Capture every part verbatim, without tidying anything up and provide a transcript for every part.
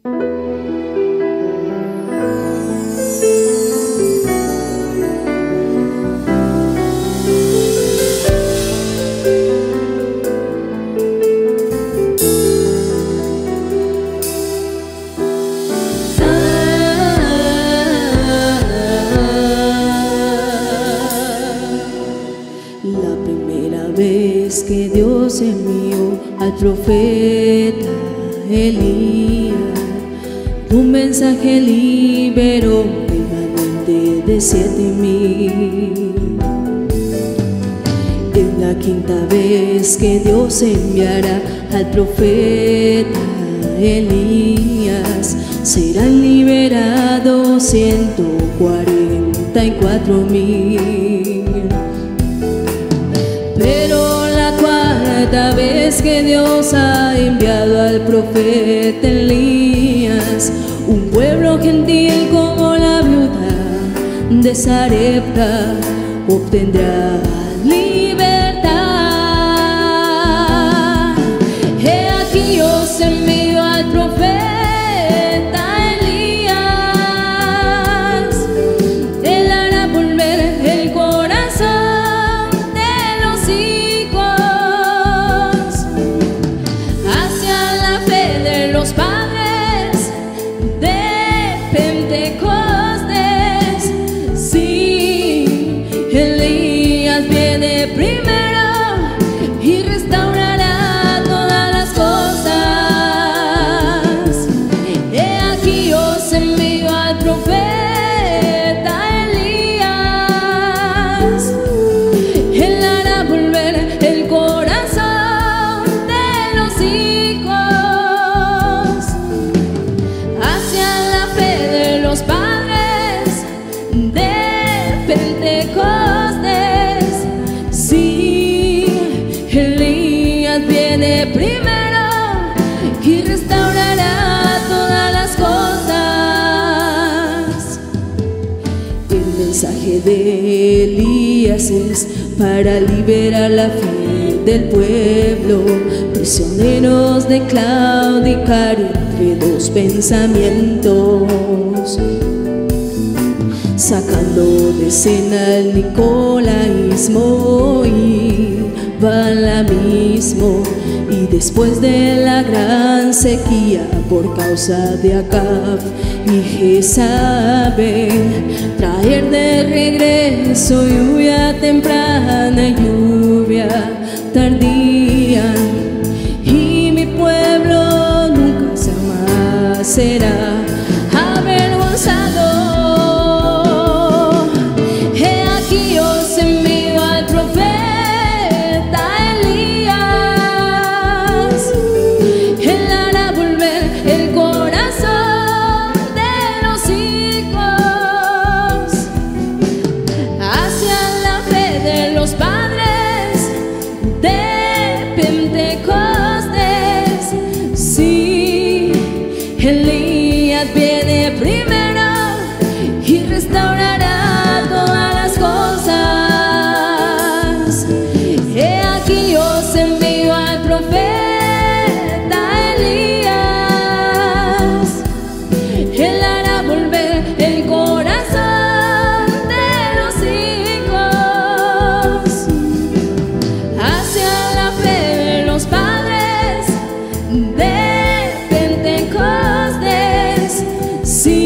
Que Dios envió al profeta Elías, un mensaje liberó remanente de siete mil. Es la quinta vez que Dios enviará al profeta Elías, serán liberados ciento cuarenta y cuatro mil. Pero la cuarta vez que Dios ha enviado al profeta Elías, un pueblo gentil como la viuda de Sarepta obtendrá libertad. He aquí os envío al profeta Elías, él hará volver el corazón de los hijos hacia la fe de los padres de Pentecostés. Sí, Elías viene primero y restaurará todas las cosas. He aquí os envío al profeta Elías, él hará volver el corazón de los hijos hacia la fe de los padres de Pentecostés. Sí, Elías viene primero y restaurará todas las cosas. El mensaje de Elías es para liberar la fe del pueblo, prisioneros de claudicar entre dos pensamientos, sacando de escena el nicolaísmo y balamismo. Y después de la gran sequía por causa de Acab y Jezabel, traer de regreso lluvia temprana y lluvia tardía, y mi pueblo nunca jamás será avergonzado. He aquí os envío al profeta Elías, él hará volver el corazón de los hijos hacia la fe de los padres de Pentecostés. Sí, Elías viene primero y restaurará todas las cosas. He aquí os envío al profeta Elías, él hará volver el corazón de los hijos hacia la fe de los padres de Pentecostés. Sí,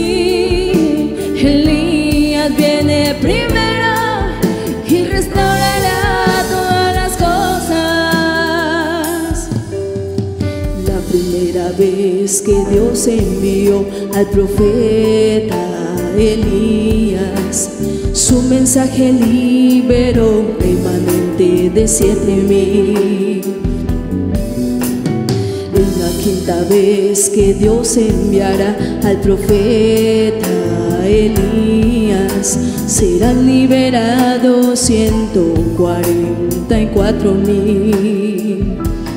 Elías viene primero y restaurará todas las cosas. La primera vez que Dios envió al profeta Elías, su mensaje liberó remanente de siete mil. Es la quinta vez que Dios enviará al profeta Elías, serán liberados ciento cuarenta y cuatro mil.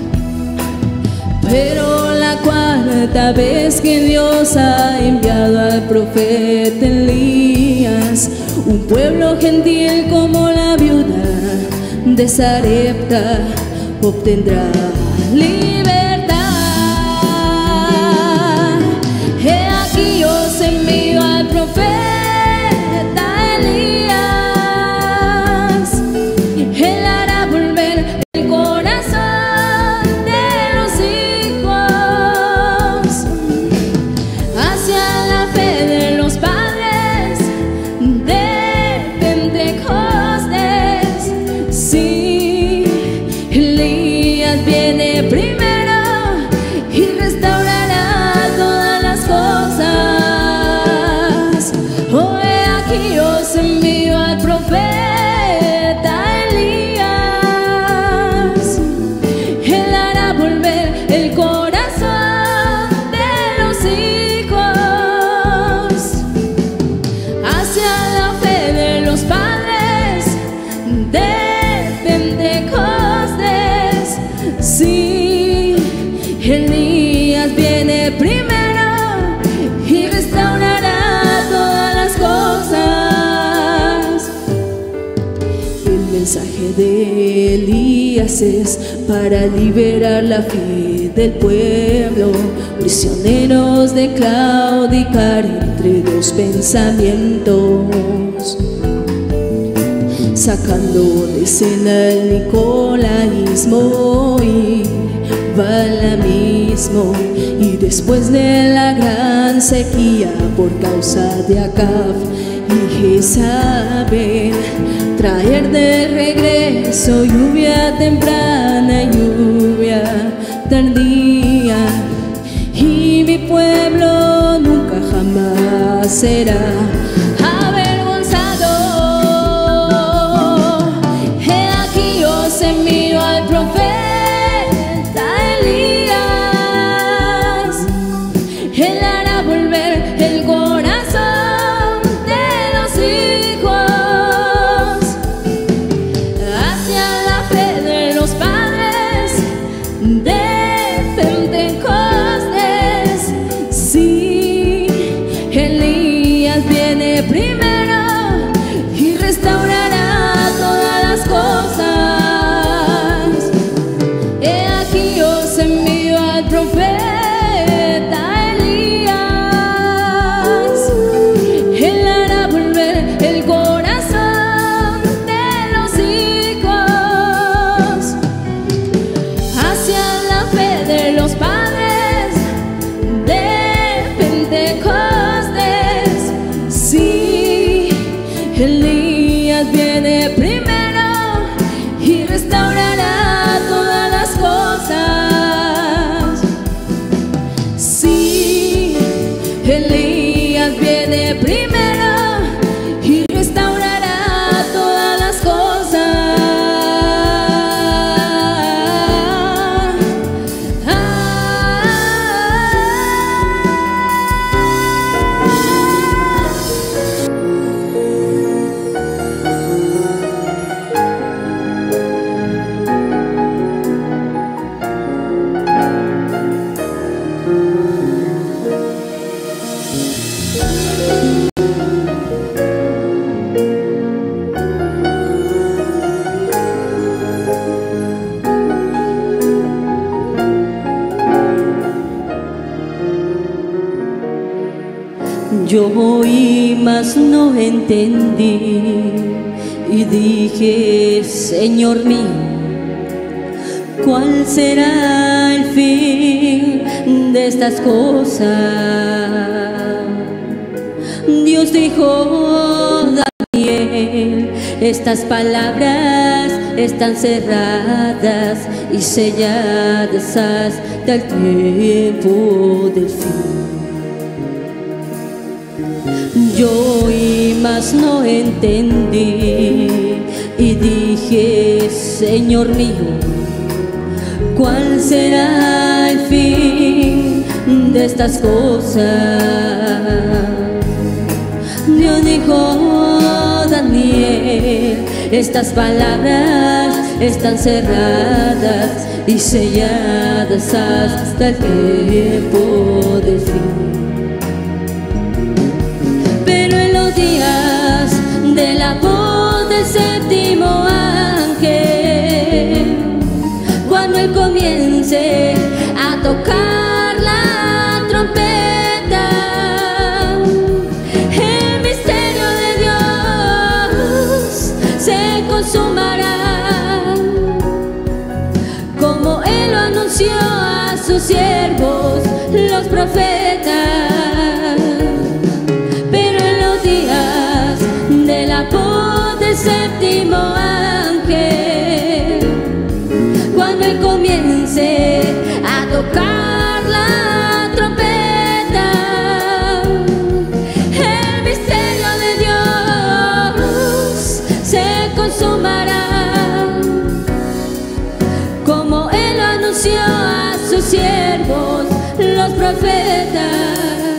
Pero la cuarta vez que Dios ha enviado al profeta Elías, un pueblo gentil como la viuda de Sarepta obtendrá libertad. de Elías es para liberar la fe del pueblo, prisioneros de claudicar entre dos pensamientos, sacando de escena el nicolaísmo y balamismo, y después de la gran sequía por causa de Acab y Jezabel, traer de regreso lluvia temprana y lluvia tardía, y mi pueblo nunca jamás será avergonzado. He aquí os envío al profeta Elías, él hará volver el corazón de los hijos hacia la fe de los padres de Pentecostés. Sí, Elías viene primero y restaurará todas las cosas. He aquí os envío al profeta Elías, él hará volver el corazón de los hijos hacia la fe de los padres de Pentecostés. Sí, Elías viene primero y restaurará todas las cosas. Sí, Elías viene primero y restaurará todas las cosas. Ah, yo oí, mas no entendí, y dije: Señor mío, ¿cuál será el fin de estas cosas? Dios dijo: Daniel, estas palabras están cerradas y selladas hasta el tiempo del fin. Yo oí, mas no entendí, y dije: Señor mío, ¿cuál será el fin de estas cosas? Dios dijo: Daniel, estas palabras están cerradas y selladas hasta el tiempo del fin. De la voz del séptimo ángel, cuando él comience a tocar la trompeta, el misterio de Dios se consumará, como él lo anunció a sus siervos los profetas. De la voz del séptimo ángel, cuando él comience a tocar la trompeta, el misterio de Dios se consumará, como él lo anunció a sus siervos los profetas.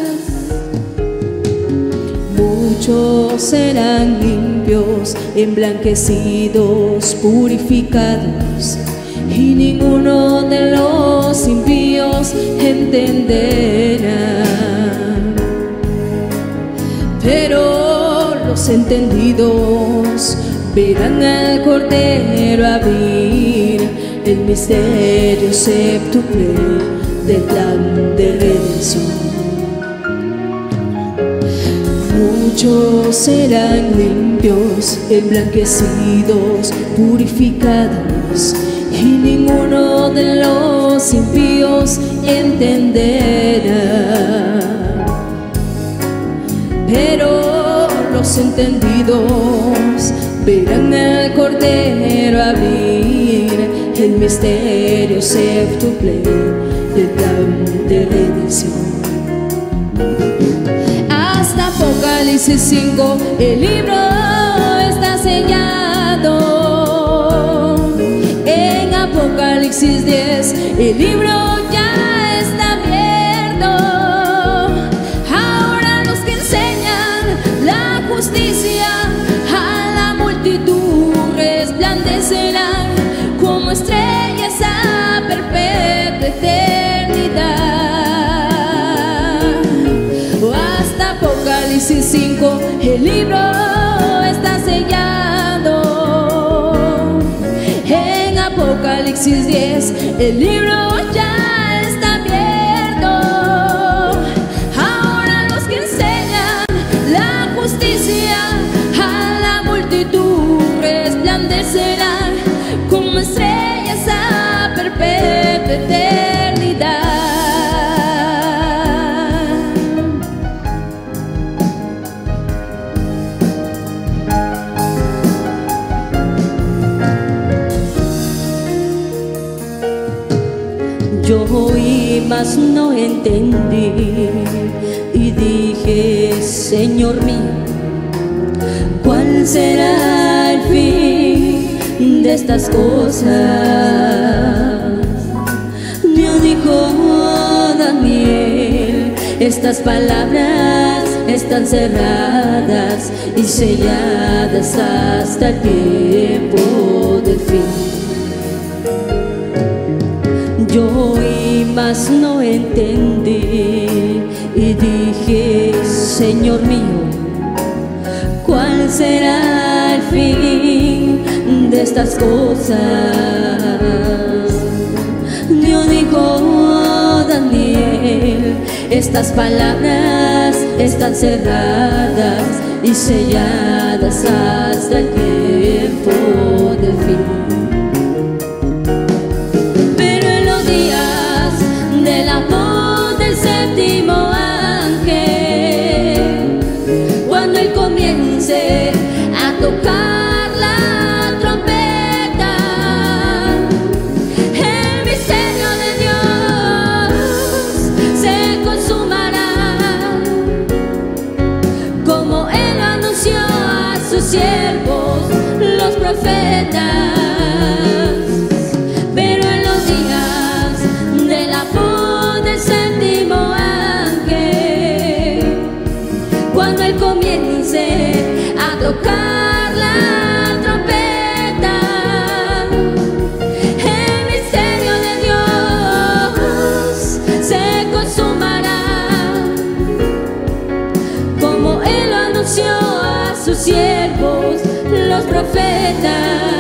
Muchos serán limpios, emblanquecidos, purificados, y ninguno de los impíos entenderá. Pero los entendidos verán al Cordero abrir el misterio séptuple del plan de redención. Muchos serán limpios, emblanquecidos, purificados, y ninguno de los impíos entenderá. Pero los entendidos verán al Cordero abrir el misterio séptuple del plan de redención. Hasta Apocalipsis cinco el libro está sellado. En Apocalipsis diez el libro ya está abierto. Ahora los que enseñan la justicia a la multitud resplandecerán como estrellas a perpetua eternidad. Hasta Apocalipsis cinco el libro está sellado. En Apocalipsis diez el libro ya está abierto. Ahora los que enseñan la justicia a la multitud resplandecerán como estrellas a perpetua eternidad. Yo oí, mas no entendí, y dije: Señor mío, ¿cuál será el fin de estas cosas? Me dijo Daniel: estas palabras están cerradas y selladas hasta el tiempo del fin. Yo oí, mas no entendí, y dije: Señor mío, ¿cuál será el fin de estas cosas? Dios dijo: Daniel, estas palabras están cerradas y selladas hasta el tiempo del fin. A tocar la trompeta, el misterio de Dios se consumará, como Él anunció a sus siervos los profetas. Pero en los días de la voz del séptimo ángel, cuando Él comience a tocar la trompeta, el misterio de Dios se consumará, como Él lo anunció a sus siervos los profetas.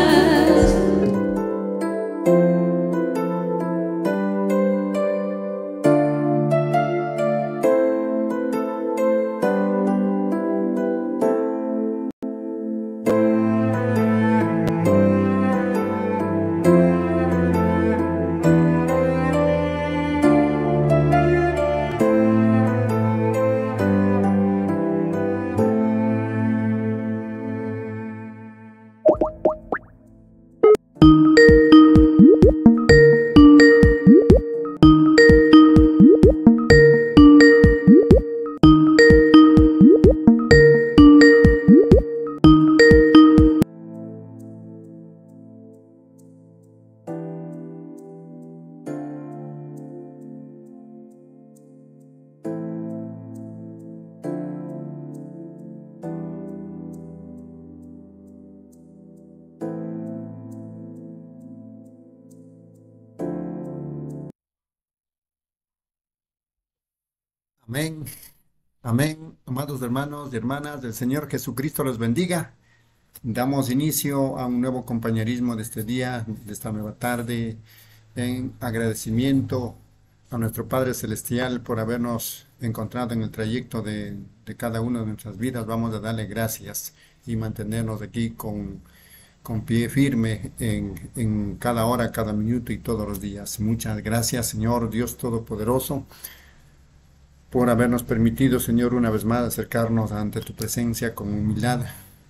Amén, amén, amados hermanos y hermanas, del Señor Jesucristo los bendiga. Damos inicio a un nuevo compañerismo de este día, de esta nueva tarde, en agradecimiento a nuestro Padre Celestial por habernos encontrado en el trayecto de, de cada una de nuestras vidas. Vamos a darle gracias y mantenernos aquí con, con pie firme en, en cada hora, cada minuto y todos los días. Muchas gracias, Señor Dios Todopoderoso, por habernos permitido, Señor, una vez más acercarnos ante tu presencia con humildad,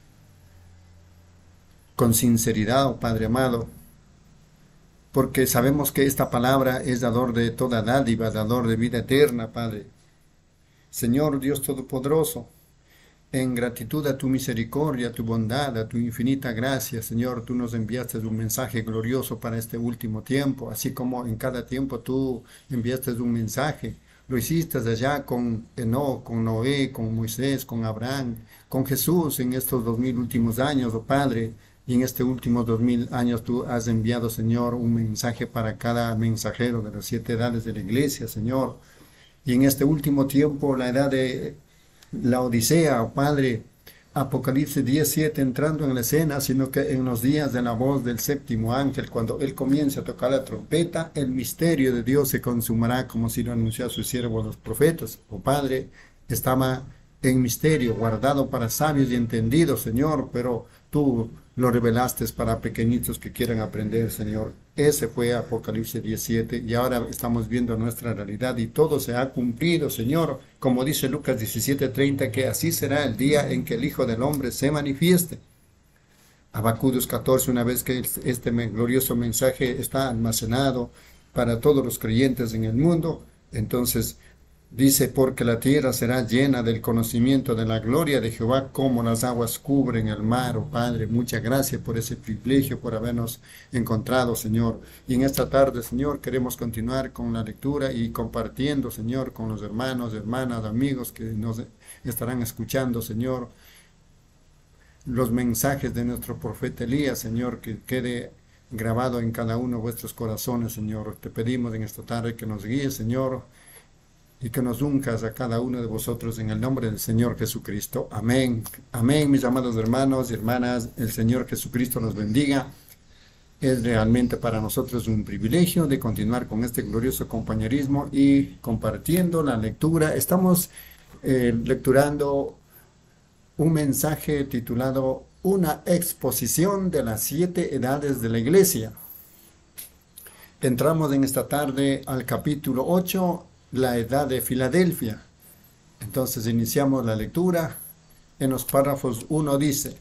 con sinceridad, oh Padre amado, porque sabemos que esta palabra es dador de toda dádiva, dador de vida eterna, Padre. Señor Dios Todopoderoso, en gratitud a tu misericordia, a tu bondad, a tu infinita gracia, Señor, tú nos enviaste un mensaje glorioso para este último tiempo, así como en cada tiempo tú enviaste un mensaje. Lo hiciste allá con Enoc, con Noé, con Moisés, con Abraham, con Jesús en estos dos mil últimos años, oh Padre. Y en estos últimos dos mil años tú has enviado, Señor, un mensaje para cada mensajero de las siete edades de la iglesia, Señor. Y en este último tiempo, la edad de la Odisea, oh Padre, Apocalipsis diecisiete entrando en la escena, sino que en los días de la voz del séptimo ángel, cuando él comience a tocar la trompeta, el misterio de Dios se consumará, como si lo anunció a sus siervos los profetas. Oh Padre, estaba en misterio, guardado para sabios y entendidos, Señor, pero tú lo revelaste para pequeñitos que quieran aprender, Señor. Ese fue Apocalipsis diecisiete y ahora estamos viendo nuestra realidad y todo se ha cumplido, Señor. Como dice Lucas diecisiete treinta, que así será el día en que el Hijo del Hombre se manifieste. Habacuc catorce, una vez que este glorioso mensaje está almacenado para todos los creyentes en el mundo, entonces dice, porque la tierra será llena del conocimiento de la gloria de Jehová, como las aguas cubren el mar. Oh Padre, muchas gracias por ese privilegio, por habernos encontrado, Señor. Y en esta tarde, Señor, queremos continuar con la lectura y compartiendo, Señor, con los hermanos, hermanas, amigos que nos estarán escuchando, Señor, los mensajes de nuestro profeta Elías, Señor, que quede grabado en cada uno de vuestros corazones, Señor. Te pedimos en esta tarde que nos guíes, Señor, y que nos unjas a cada uno de vosotros en el nombre del Señor Jesucristo. Amén. Amén, mis amados hermanos y hermanas. El Señor Jesucristo nos bendiga. Es realmente para nosotros un privilegio de continuar con este glorioso compañerismo y compartiendo la lectura. Estamos eh, lecturando un mensaje titulado Una exposición de las siete edades de la iglesia. Entramos en esta tarde al capítulo ocho, la edad de Filadelfia. Entonces iniciamos la lectura. En los párrafos uno dice: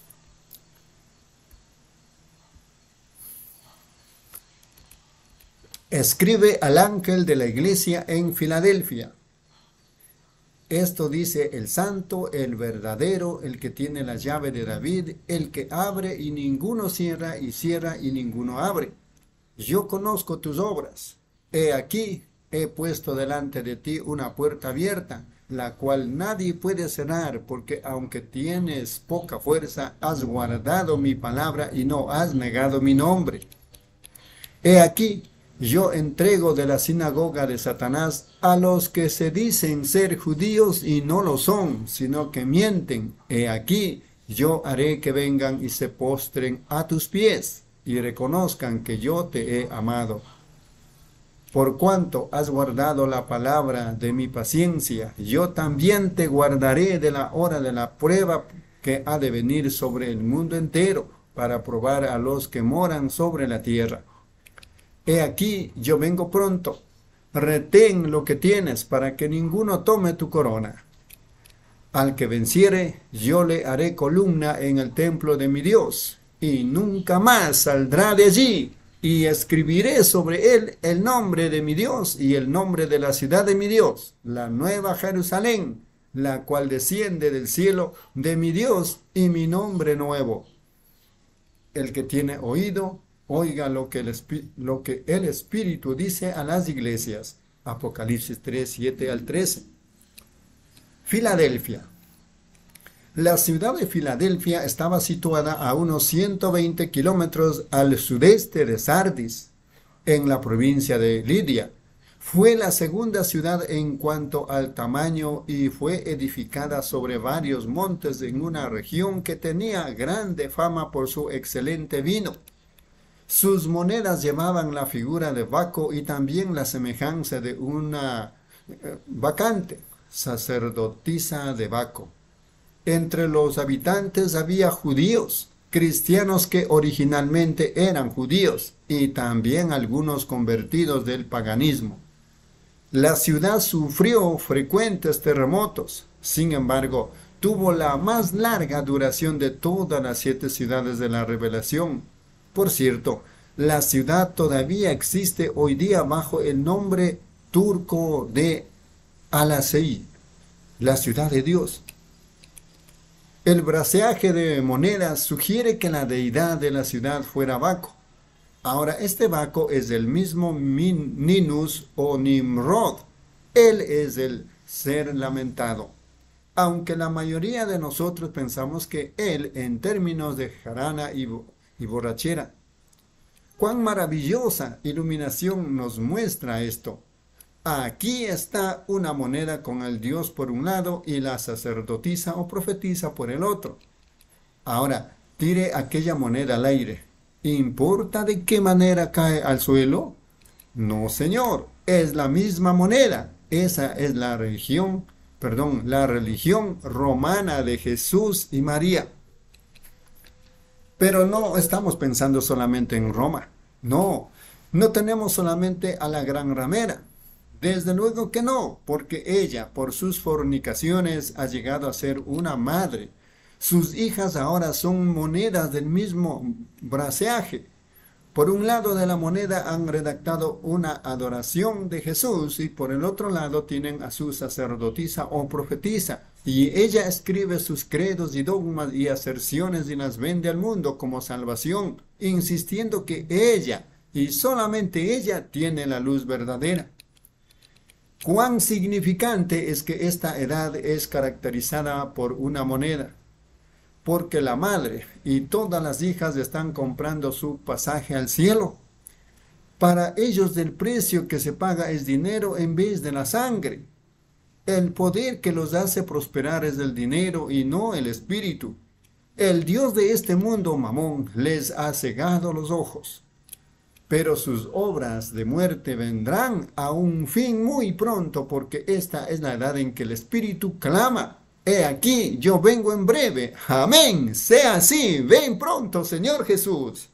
escribe al ángel de la iglesia en Filadelfia. Esto dice el santo, el verdadero, el que tiene la llave de David, el que abre y ninguno cierra, y cierra y ninguno abre. Yo conozco tus obras. He aquí, he puesto delante de ti una puerta abierta, la cual nadie puede cerrar, porque aunque tienes poca fuerza, has guardado mi palabra y no has negado mi nombre. He aquí, yo entrego de la sinagoga de Satanás a los que se dicen ser judíos y no lo son, sino que mienten. He aquí, yo haré que vengan y se postren a tus pies y reconozcan que yo te he amado. Por cuanto has guardado la palabra de mi paciencia, yo también te guardaré de la hora de la prueba que ha de venir sobre el mundo entero, para probar a los que moran sobre la tierra. He aquí, yo vengo pronto. Retén lo que tienes, para que ninguno tome tu corona. Al que venciere, yo le haré columna en el templo de mi Dios, y nunca más saldrá de allí. Y escribiré sobre él el nombre de mi Dios y el nombre de la ciudad de mi Dios, la nueva Jerusalén, la cual desciende del cielo de mi Dios, y mi nombre nuevo. El que tiene oído, oiga lo que el, lo que el Espíritu dice a las iglesias. Apocalipsis tres, siete al trece. Filadelfia. La ciudad de Filadelfia estaba situada a unos ciento veinte kilómetros al sudeste de Sardis, en la provincia de Lidia. Fue la segunda ciudad en cuanto al tamaño y fue edificada sobre varios montes en una región que tenía grande fama por su excelente vino. Sus monedas llevaban la figura de Baco y también la semejanza de una eh, vacante, sacerdotisa de Baco. Entre los habitantes había judíos, cristianos que originalmente eran judíos y también algunos convertidos del paganismo. La ciudad sufrió frecuentes terremotos, sin embargo, tuvo la más larga duración de todas las siete ciudades de la Revelación. Por cierto, la ciudad todavía existe hoy día bajo el nombre turco de Al-Azei, la ciudad de Dios. El braceaje de monedas sugiere que la deidad de la ciudad fuera Baco. Ahora, este Baco es el mismo Ninus o Nimrod. Él es el ser lamentado. Aunque la mayoría de nosotros pensamos que él en términos de jarana y, y borrachera. Cuán maravillosa iluminación nos muestra esto. Aquí está una moneda con el Dios por un lado y la sacerdotisa o profetisa por el otro. Ahora, tire aquella moneda al aire. ¿Importa de qué manera cae al suelo? No, señor, es la misma moneda. Esa es la religión, perdón, la religión romana de Jesús y María. Pero no estamos pensando solamente en Roma. No, no tenemos solamente a la gran ramera. Desde luego que no, porque ella, por sus fornicaciones, ha llegado a ser una madre. Sus hijas ahora son monedas del mismo braceaje. Por un lado de la moneda han redactado una adoración de Jesús y por el otro lado tienen a su sacerdotisa o profetisa. Y ella escribe sus credos y dogmas y aserciones y las vende al mundo como salvación, insistiendo que ella y solamente ella tiene la luz verdadera. Cuán significante es que esta edad es caracterizada por una moneda. Porque la madre y todas las hijas están comprando su pasaje al cielo. Para ellos el precio que se paga es dinero en vez de la sangre. El poder que los hace prosperar es el dinero y no el espíritu. El Dios de este mundo, Mamón, les ha cegado los ojos. Pero sus obras de muerte vendrán a un fin muy pronto, porque esta es la edad en que el espíritu clama. He aquí, yo vengo en breve. Amén. Sea así. Ven pronto, Señor Jesús.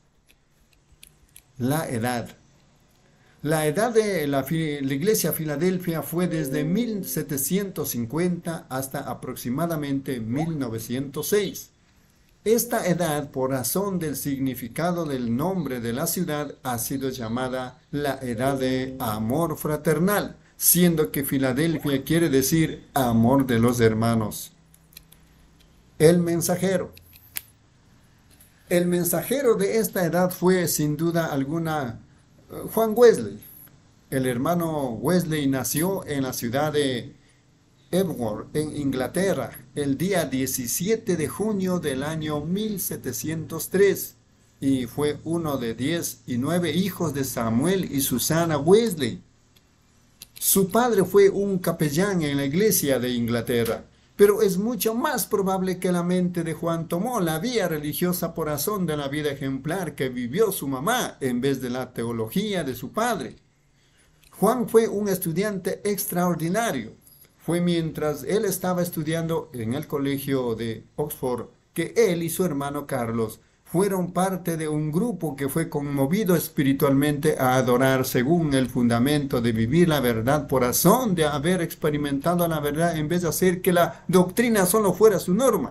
La edad. La edad de la, la iglesia Filadelfia fue desde mil setecientos cincuenta hasta aproximadamente mil novecientos seis. Esta edad, por razón del significado del nombre de la ciudad, ha sido llamada la edad de amor fraternal, siendo que Filadelfia quiere decir amor de los hermanos. El mensajero. El mensajero de esta edad fue sin duda alguna Juan Wesley. El hermano Wesley nació en la ciudad de Epworth, en Inglaterra, el día diecisiete de junio del año mil setecientos tres, y fue uno de diez y nueve hijos de Samuel y Susana Wesley. Su padre fue un capellán en la iglesia de Inglaterra, pero es mucho más probable que la mente de Juan tomó la vía religiosa por razón de la vida ejemplar que vivió su mamá en vez de la teología de su padre. Juan fue un estudiante extraordinario. Fue mientras él estaba estudiando en el colegio de Oxford que él y su hermano Carlos fueron parte de un grupo que fue conmovido espiritualmente a adorar según el fundamento de vivir la verdad por razón de haber experimentado la verdad en vez de hacer que la doctrina solo fuera su norma.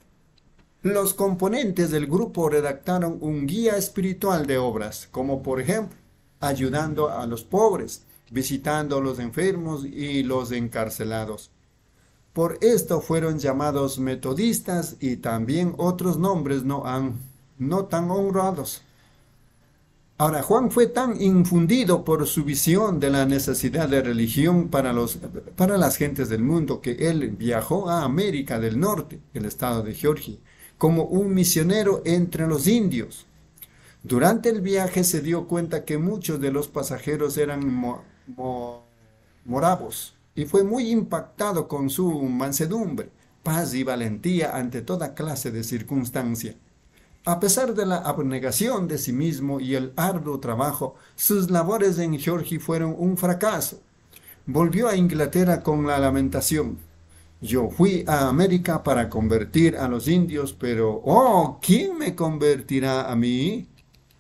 Los componentes del grupo redactaron un guía espiritual de obras, como por ejemplo, ayudando a los pobres, visitando a los enfermos y los encarcelados. Por esto fueron llamados metodistas y también otros nombres no, han, no tan honrados. Ahora, Juan fue tan infundido por su visión de la necesidad de religión para, los, para las gentes del mundo que él viajó a América del Norte, el estado de Georgia, como un misionero entre los indios. Durante el viaje se dio cuenta que muchos de los pasajeros eran mo- moravos y fue muy impactado con su mansedumbre, paz y valentía ante toda clase de circunstancia. A pesar de la abnegación de sí mismo y el arduo trabajo, sus labores en Georgia fueron un fracaso. Volvió a Inglaterra con la lamentación: yo fui a América para convertir a los indios, pero oh, ¿quién me convertirá a mí?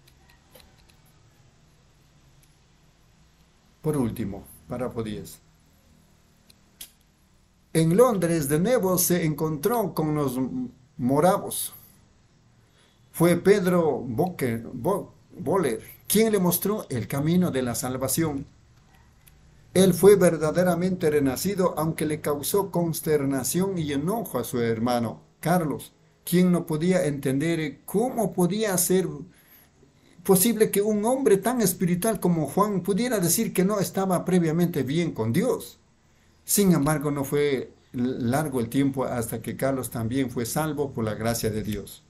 Por último, párrafo diez. En Londres de nuevo se encontró con los moravos. Fue Pedro Boker, Bo, Boller quien le mostró el camino de la salvación. Él fue verdaderamente renacido, aunque le causó consternación y enojo a su hermano Carlos, quien no podía entender cómo podía ser posible que un hombre tan espiritual como Juan pudiera decir que no estaba previamente bien con Dios. Sin embargo, no fue largo el tiempo hasta que Carlos también fue salvo por la gracia de Dios.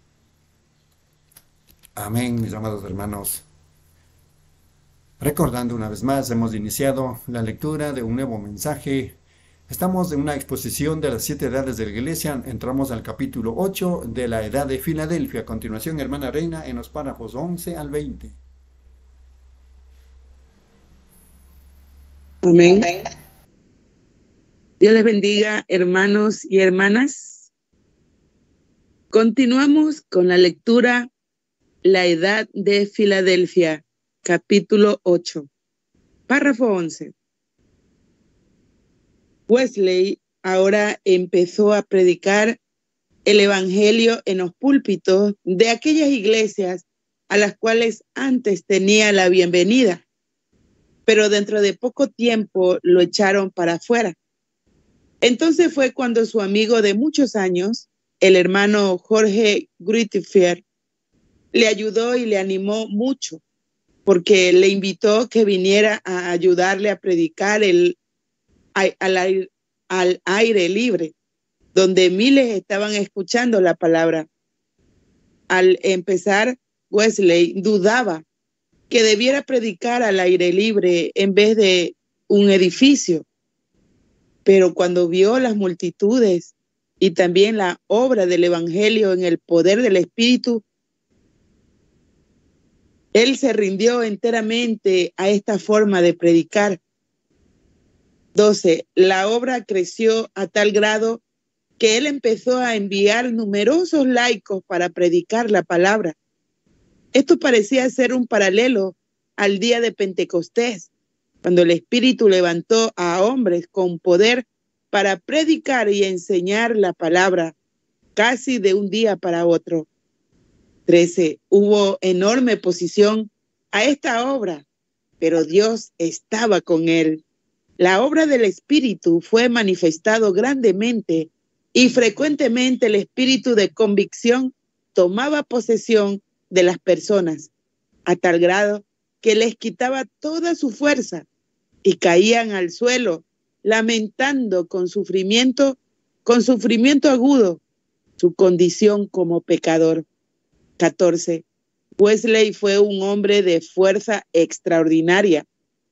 Amén, mis amados hermanos. Recordando una vez más, hemos iniciado la lectura de un nuevo mensaje. Estamos en una exposición de las siete edades de la iglesia. Entramos al capítulo ocho de la edad de Filadelfia. A continuación, hermana Reina, en los párrafos once al veinte. Amén. Amén. Dios les bendiga, hermanos y hermanas. Continuamos con la lectura La edad de Filadelfia, capítulo ocho, párrafo once. Wesley ahora empezó a predicar el evangelio en los púlpitos de aquellas iglesias a las cuales antes tenía la bienvenida, pero dentro de poco tiempo lo echaron para afuera. Entonces fue cuando su amigo de muchos años, el hermano Jorge Grutifier, le ayudó y le animó mucho, porque le invitó que viniera a ayudarle a predicar el, al, aire, al aire libre, donde miles estaban escuchando la palabra. Al empezar, Wesley dudaba que debiera predicar al aire libre en vez de un edificio, pero cuando vio las multitudes y también la obra del evangelio en el poder del Espíritu, él se rindió enteramente a esta forma de predicar. doce. La obra creció a tal grado que él empezó a enviar numerosos laicos para predicar la palabra. Esto parecía ser un paralelo al día de Pentecostés, cuando el Espíritu levantó a hombres con poder para predicar y enseñar la palabra, casi de un día para otro. trece. Hubo enorme oposición a esta obra, pero Dios estaba con él. La obra del Espíritu fue manifestado grandemente y frecuentemente el espíritu de convicción tomaba posesión de las personas, a tal grado que les quitaba toda su fuerza y caían al suelo, lamentando con sufrimiento, con sufrimiento agudo, su condición como pecador. catorce. Wesley fue un hombre de fuerza extraordinaria.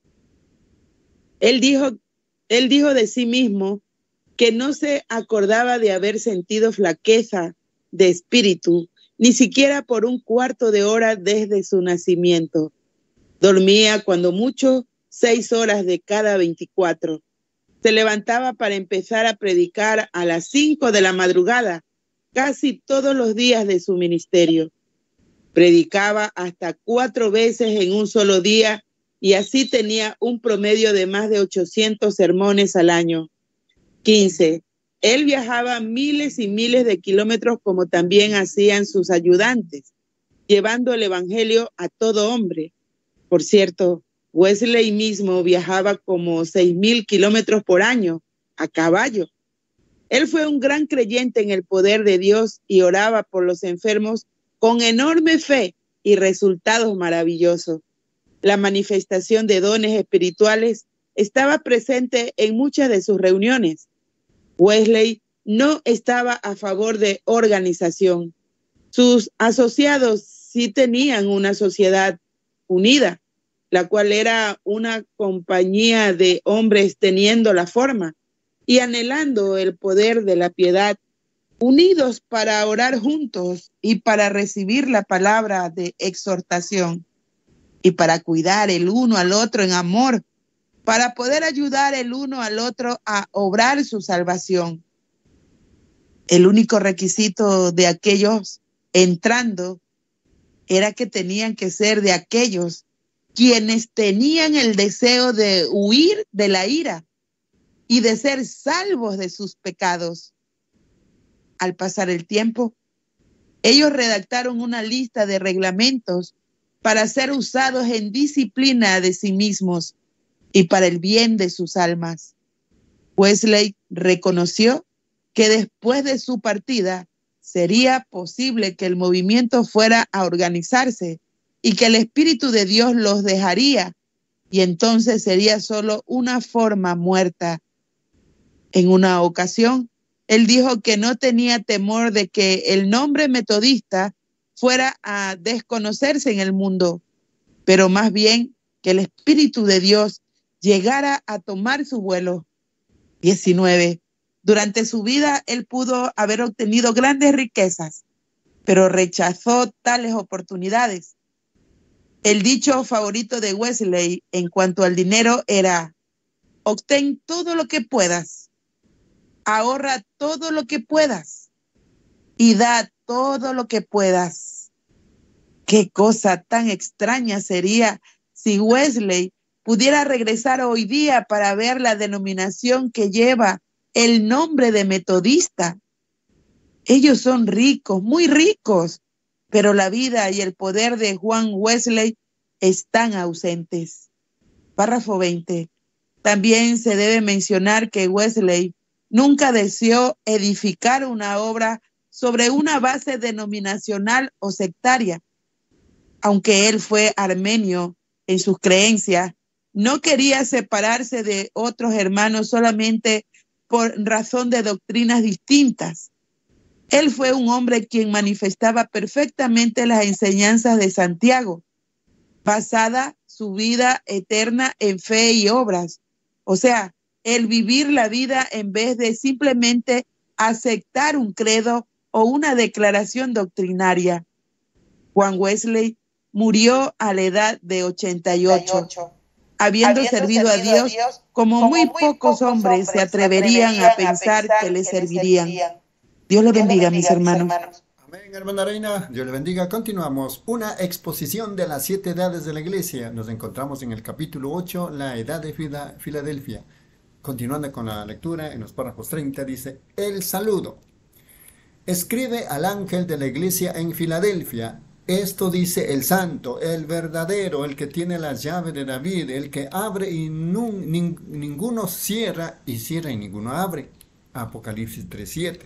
Él dijo, él dijo de sí mismo que no se acordaba de haber sentido flaqueza de espíritu, ni siquiera por un cuarto de hora desde su nacimiento. Dormía cuando mucho seis horas de cada veinticuatro. Se levantaba para empezar a predicar a las cinco de la madrugada, casi todos los días de su ministerio. Predicaba hasta cuatro veces en un solo día y así tenía un promedio de más de ochocientos sermones al año. quince. Él viajaba miles y miles de kilómetros como también hacían sus ayudantes, llevando el evangelio a todo hombre. Por cierto, Wesley mismo viajaba como seis mil kilómetros por año a caballo. Él fue un gran creyente en el poder de Dios y oraba por los enfermos con enorme fe y resultados maravillosos. La manifestación de dones espirituales estaba presente en muchas de sus reuniones. Wesley no estaba a favor de organización. Sus asociados sí tenían una sociedad unida. la cual era una compañía de hombres teniendo la forma y anhelando el poder de la piedad, unidos para orar juntos y para recibir la palabra de exhortación y para cuidar el uno al otro en amor, para poder ayudar el uno al otro a obrar su salvación. El único requisito de aquellos entrando era que tenían que ser de aquellos quienes tenían el deseo de huir de la ira y de ser salvos de sus pecados. Al pasar el tiempo, ellos redactaron una lista de reglamentos para ser usados en disciplina de sí mismos y para el bien de sus almas. Wesley reconoció que después de su partida sería posible que el movimiento fuera a organizarse y que el Espíritu de Dios los dejaría, y entonces sería solo una forma muerta. En una ocasión, él dijo que no tenía temor de que el nombre metodista fuera a desconocerse en el mundo, pero más bien que el Espíritu de Dios llegara a tomar su vuelo. diecinueve. Durante su vida, él pudo haber obtenido grandes riquezas, pero rechazó tales oportunidades. El dicho favorito de Wesley en cuanto al dinero era: obtén todo lo que puedas, ahorra todo lo que puedas y da todo lo que puedas. Qué cosa tan extraña sería si Wesley pudiera regresar hoy día para ver la denominación que lleva el nombre de metodista. Ellos son ricos, muy ricos, pero la vida y el poder de Juan Wesley están ausentes. Párrafo veinte. También se debe mencionar que Wesley nunca deseó edificar una obra sobre una base denominacional o sectaria. Aunque él fue armenio en sus creencias, no quería separarse de otros hermanos solamente por razón de doctrinas distintas. Él fue un hombre quien manifestaba perfectamente las enseñanzas de Santiago, basada su vida eterna en fe y obras. O sea, el vivir la vida en vez de simplemente aceptar un credo o una declaración doctrinaria. Juan Wesley murió a la edad de ochenta y ocho, habiendo, habiendo servido, servido a Dios, Dios como, como muy, muy pocos, pocos hombres, hombres se atreverían, atreverían a pensar, a pensar que le servirían. servirían. Dios le bendiga, mis hermanos. hermanos. Amén, hermana Reina. Dios le bendiga. Continuamos. Una exposición de las siete edades de la iglesia. Nos encontramos en el capítulo ocho, la edad de Filadelfia. Continuando con la lectura, en los párrafos treinta dice: el saludo. Escribe al ángel de la iglesia en Filadelfia. Esto dice el santo, el verdadero, el que tiene las llaves de David, el que abre y nun, nin, ninguno cierra, y cierra y ninguno abre. Apocalipsis tres siete.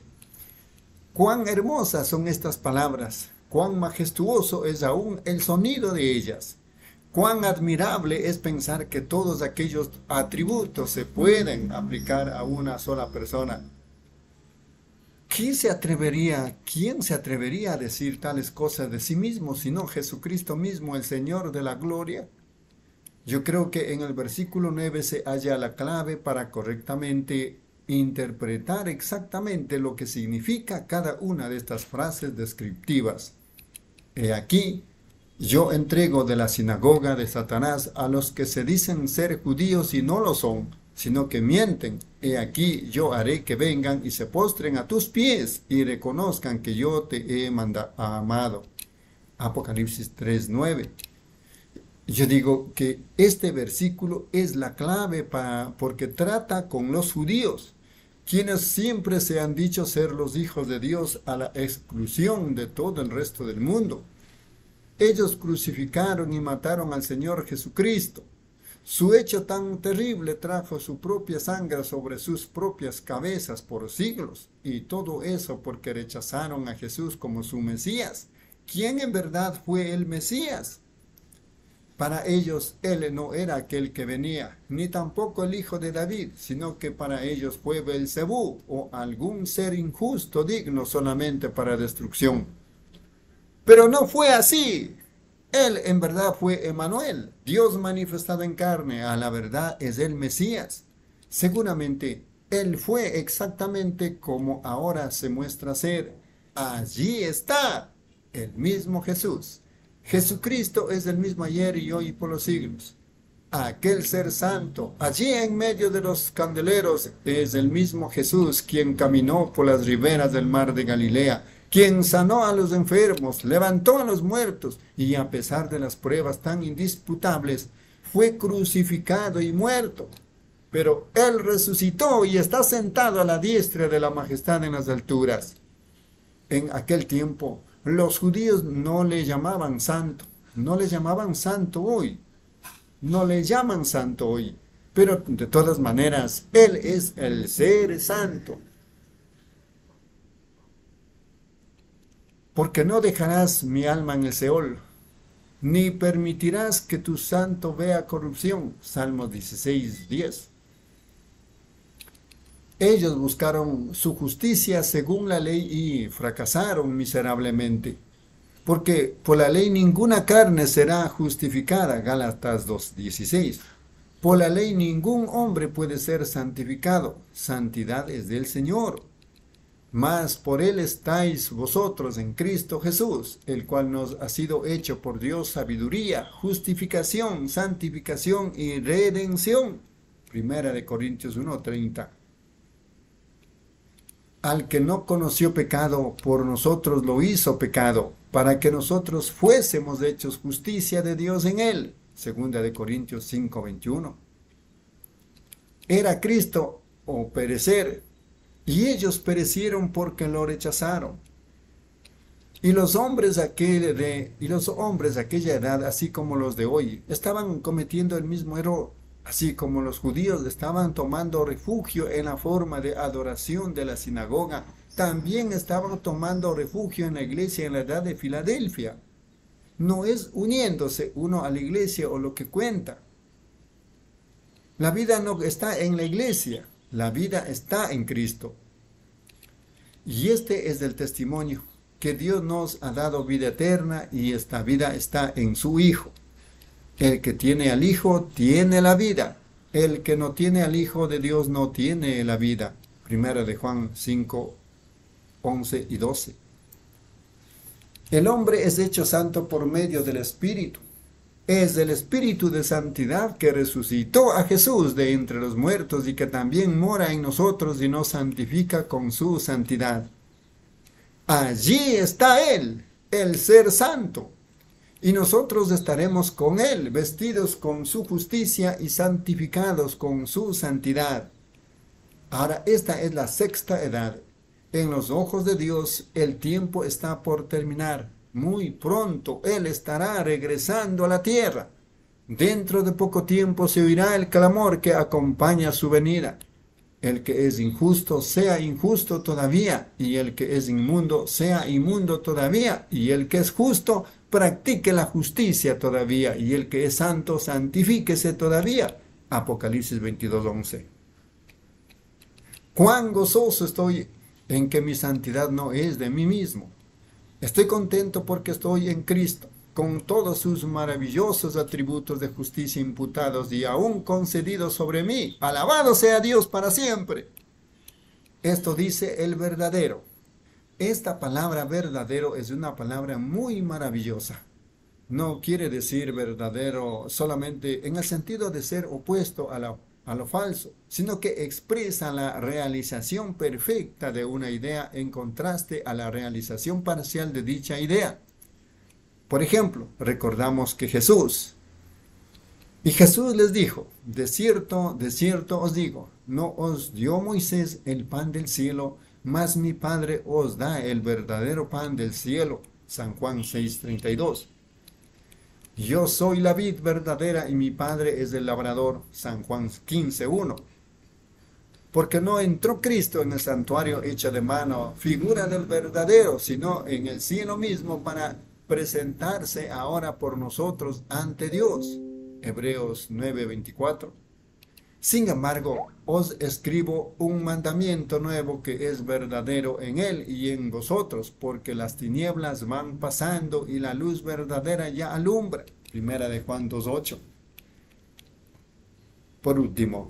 Cuán hermosas son estas palabras, cuán majestuoso es aún el sonido de ellas. Cuán admirable es pensar que todos aquellos atributos se pueden aplicar a una sola persona. ¿Quién se atrevería, quién se atrevería a decir tales cosas de sí mismo, sino Jesucristo mismo, el Señor de la gloria? Yo creo que en el versículo nueve se halla la clave para correctamente interpretar exactamente lo que significa cada una de estas frases descriptivas. He aquí, yo entrego de la sinagoga de Satanás a los que se dicen ser judíos y no lo son, sino que mienten. He aquí, yo haré que vengan y se postren a tus pies y reconozcan que yo te he mandado, amado. Apocalipsis tres nueve. Yo digo que este versículo es la clave para, porque trata con los judíos, quienes siempre se han dicho ser los hijos de Dios a la exclusión de todo el resto del mundo. Ellos crucificaron y mataron al Señor Jesucristo. Su hecho tan terrible trajo su propia sangre sobre sus propias cabezas por siglos, y todo eso porque rechazaron a Jesús como su Mesías. ¿Quién en verdad fue el Mesías? Para ellos, él no era aquel que venía, ni tampoco el hijo de David, sino que para ellos fue Belcebú, o algún ser injusto digno solamente para destrucción. Pero no fue así. Él en verdad fue Emmanuel, Dios manifestado en carne, a la verdad es el Mesías. Seguramente Él fue exactamente como ahora se muestra ser. Allí está el mismo Jesús. Jesucristo es el mismo ayer y hoy y por los siglos. Aquel ser santo, allí en medio de los candeleros, es el mismo Jesús quien caminó por las riberas del mar de Galilea, quien sanó a los enfermos, levantó a los muertos, y a pesar de las pruebas tan indisputables, fue crucificado y muerto. Pero Él resucitó y está sentado a la diestra de la majestad en las alturas. En aquel tiempo, los judíos no le llamaban santo, no le llamaban santo hoy, no le llaman santo hoy, pero de todas maneras, Él es el ser santo. Porque no dejarás mi alma en el Seol, ni permitirás que tu santo vea corrupción. Salmos dieciséis, diez. Ellos buscaron su justicia según la ley y fracasaron miserablemente. Porque por la ley ninguna carne será justificada. Gálatas dos, dieciséis. Por la ley ningún hombre puede ser santificado. Santidad es del Señor. Mas por Él estáis vosotros en Cristo Jesús, el cual nos ha sido hecho por Dios sabiduría, justificación, santificación y redención. Primera de Corintios uno, treinta. Al que no conoció pecado, por nosotros lo hizo pecado, para que nosotros fuésemos hechos justicia de Dios en Él. Segunda de Corintios cinco, veintiuno. Era Cristo o perecer, y ellos perecieron porque lo rechazaron. Y los hombres aquel de, y los hombres de aquella edad, así como los de hoy, estaban cometiendo el mismo error, así como los judíos estaban tomando refugio en la forma de adoración de la sinagoga, también estaban tomando refugio en la iglesia en la edad de Filadelfia. No es uniéndose uno a la iglesia o lo que cuenta. La vida no está en la iglesia. La vida está en Cristo. Y este es el testimonio, que Dios nos ha dado vida eterna y esta vida está en su Hijo. El que tiene al Hijo tiene la vida. El que no tiene al Hijo de Dios no tiene la vida. Primera de Juan cinco, once y doce. El hombre es hecho santo por medio del Espíritu. Es el Espíritu de santidad que resucitó a Jesús de entre los muertos y que también mora en nosotros y nos santifica con su santidad. Allí está Él, el ser santo, y nosotros estaremos con Él, vestidos con su justicia y santificados con su santidad. Ahora, esta es la sexta edad. En los ojos de Dios, el tiempo está por terminar. Muy pronto Él estará regresando a la tierra. Dentro de poco tiempo se oirá el clamor que acompaña su venida. El que es injusto sea injusto todavía, y el que es inmundo sea inmundo todavía, y el que es justo practique la justicia todavía, y el que es santo santifíquese todavía. Apocalipsis veintidós, once. Cuán gozoso estoy en que mi santidad no es de mí mismo. Estoy contento porque estoy en Cristo, con todos sus maravillosos atributos de justicia imputados y aún concedidos sobre mí. Alabado sea Dios para siempre. Esto dice el verdadero. Esta palabra verdadero es una palabra muy maravillosa. No quiere decir verdadero solamente en el sentido de ser opuesto a la a lo falso, sino que expresa la realización perfecta de una idea en contraste a la realización parcial de dicha idea. Por ejemplo, recordamos que Jesús, y Jesús les dijo, de cierto, de cierto os digo, no os dio Moisés el pan del cielo, mas mi Padre os da el verdadero pan del cielo. San Juan seis, treinta y dos. Yo soy la vid verdadera y mi Padre es el labrador. San Juan quince, uno. Porque no entró Cristo en el santuario hecho de mano, figura del verdadero, sino en el cielo mismo para presentarse ahora por nosotros ante Dios. Hebreos nueve, veinticuatro. Sin embargo, os escribo un mandamiento nuevo que es verdadero en él y en vosotros, porque las tinieblas van pasando y la luz verdadera ya alumbra. Primera de Juan dos ocho. Por último,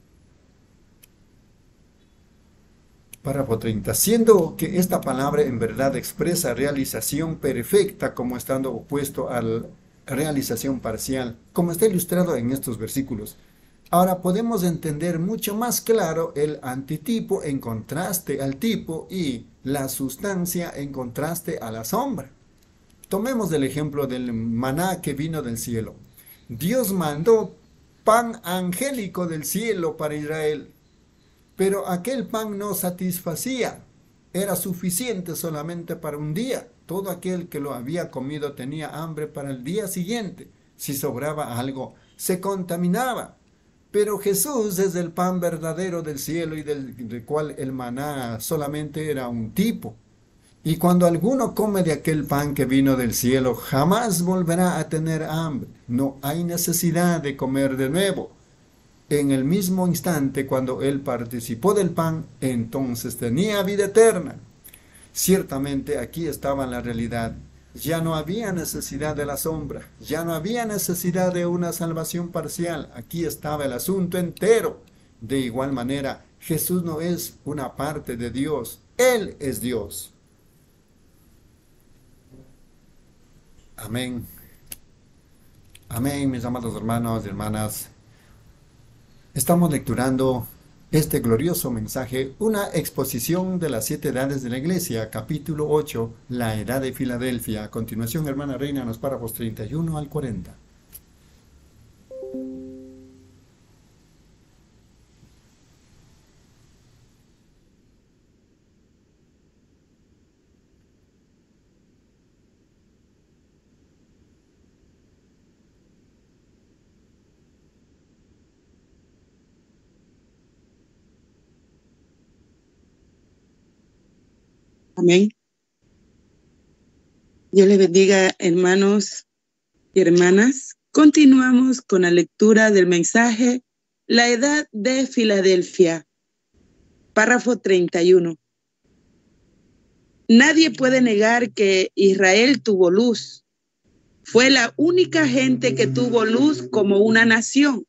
párrafo treinta. Siendo que esta palabra en verdad expresa realización perfecta como estando opuesto a la realización parcial, como está ilustrado en estos versículos. Ahora podemos entender mucho más claro el antitipo en contraste al tipo y la sustancia en contraste a la sombra. Tomemos el ejemplo del maná que vino del cielo. Dios mandó pan angélico del cielo para Israel, pero aquel pan no satisfacía. Era suficiente solamente para un día. Todo aquel que lo había comido tenía hambre para el día siguiente. Si sobraba algo, se contaminaba. Pero Jesús es el pan verdadero del cielo y del, del cual el maná solamente era un tipo. Y cuando alguno come de aquel pan que vino del cielo, jamás volverá a tener hambre. No hay necesidad de comer de nuevo. En el mismo instante cuando él participó del pan, entonces tenía vida eterna. Ciertamente aquí estaba la realidad. Ya no había necesidad de la sombra, ya no había necesidad de una salvación parcial. Aquí estaba el asunto entero. De igual manera, Jesús no es una parte de Dios, Él es Dios. Amén. Amén, mis amados hermanos y hermanas. Estamos lecturando este glorioso mensaje, una exposición de las siete edades de la iglesia, capítulo ocho, la edad de Filadelfia. A continuación, hermana Reina, los párrafos treinta y uno al cuarenta. Amén. Dios les bendiga, hermanos y hermanas. Continuamos con la lectura del mensaje La edad de Filadelfia. Párrafo treinta y uno. Nadie puede negar que Israel tuvo luz. Fue la única gente que tuvo luz como una nación.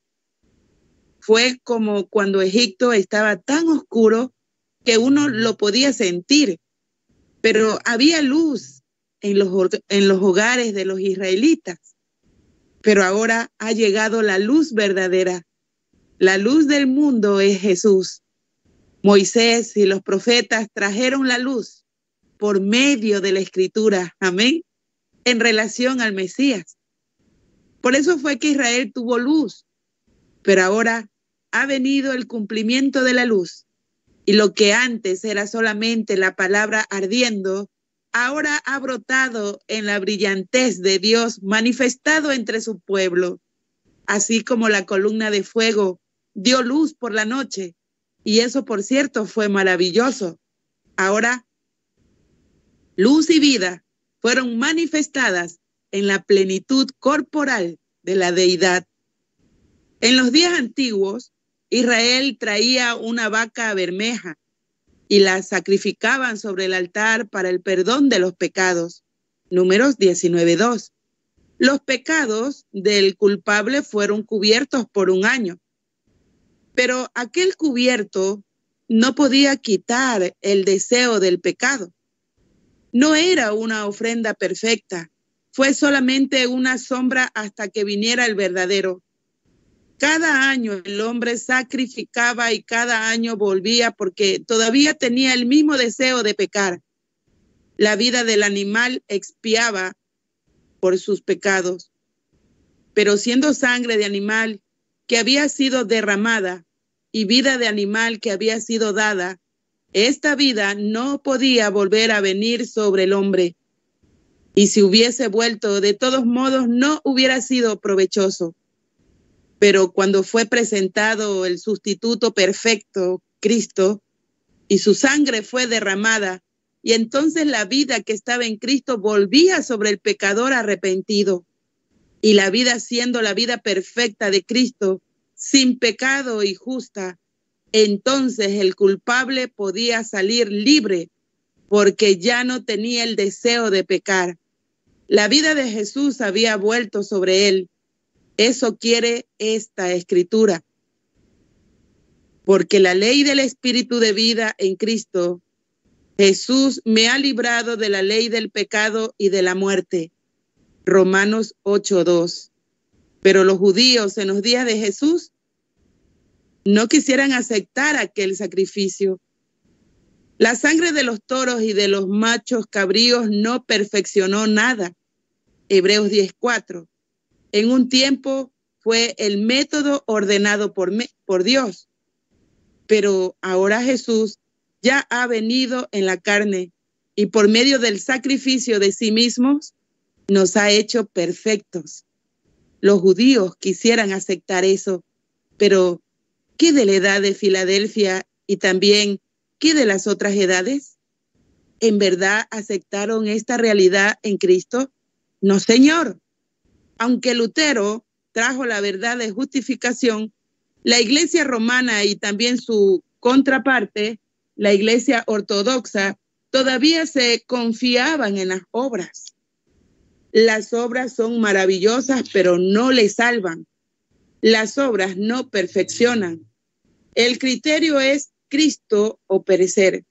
Fue como cuando Egipto estaba tan oscuro que uno lo podía sentir. Pero había luz en los, en los hogares de los israelitas. Pero ahora ha llegado la luz verdadera. La luz del mundo es Jesús. Moisés y los profetas trajeron la luz por medio de la Escritura. Amén. En relación al Mesías. Por eso fue que Israel tuvo luz. Pero ahora ha venido el cumplimiento de la luz. Y lo que antes era solamente la palabra ardiendo, ahora ha brotado en la brillantez de Dios manifestado entre su pueblo. Así como la columna de fuego dio luz por la noche, y eso, por cierto, fue maravilloso. Ahora, luz y vida fueron manifestadas en la plenitud corporal de la deidad. En los días antiguos, Israel traía una vaca bermeja y la sacrificaban sobre el altar para el perdón de los pecados. Números diecinueve dos. Los pecados del culpable fueron cubiertos por un año. Pero aquel cubierto no podía quitar el deseo del pecado. No era una ofrenda perfecta. Fue solamente una sombra hasta que viniera el verdadero. Cada año el hombre sacrificaba y cada año volvía porque todavía tenía el mismo deseo de pecar. La vida del animal expiaba por sus pecados. Pero siendo sangre de animal que había sido derramada y vida de animal que había sido dada, esta vida no podía volver a venir sobre el hombre. Y si hubiese vuelto, de todos modos no hubiera sido provechoso. Pero cuando fue presentado el sustituto perfecto, Cristo, y su sangre fue derramada, y entonces la vida que estaba en Cristo volvía sobre el pecador arrepentido. Y la vida, siendo la vida perfecta de Cristo, sin pecado y justa, entonces el culpable podía salir libre porque ya no tenía el deseo de pecar. La vida de Jesús había vuelto sobre él. Eso quiere esta escritura. Porque la ley del Espíritu de vida en Cristo, Jesús me ha librado de la ley del pecado y de la muerte. Romanos ocho dos. Pero los judíos en los días de Jesús no quisieran aceptar aquel sacrificio. La sangre de los toros y de los machos cabríos no perfeccionó nada. Hebreos diez cuatro. En un tiempo fue el método ordenado por, me, por Dios. Pero ahora Jesús ya ha venido en la carne y por medio del sacrificio de sí mismos nos ha hecho perfectos. Los judíos quisieran aceptar eso, pero ¿qué de la edad de Filadelfia y también qué de las otras edades? ¿En verdad aceptaron esta realidad en Cristo? No, Señor. Aunque Lutero trajo la verdad de justificación, la Iglesia romana y también su contraparte, la Iglesia ortodoxa, todavía se confiaban en las obras. Las obras son maravillosas, pero no le salvan. Las obras no perfeccionan. El criterio es Cristo o perecer.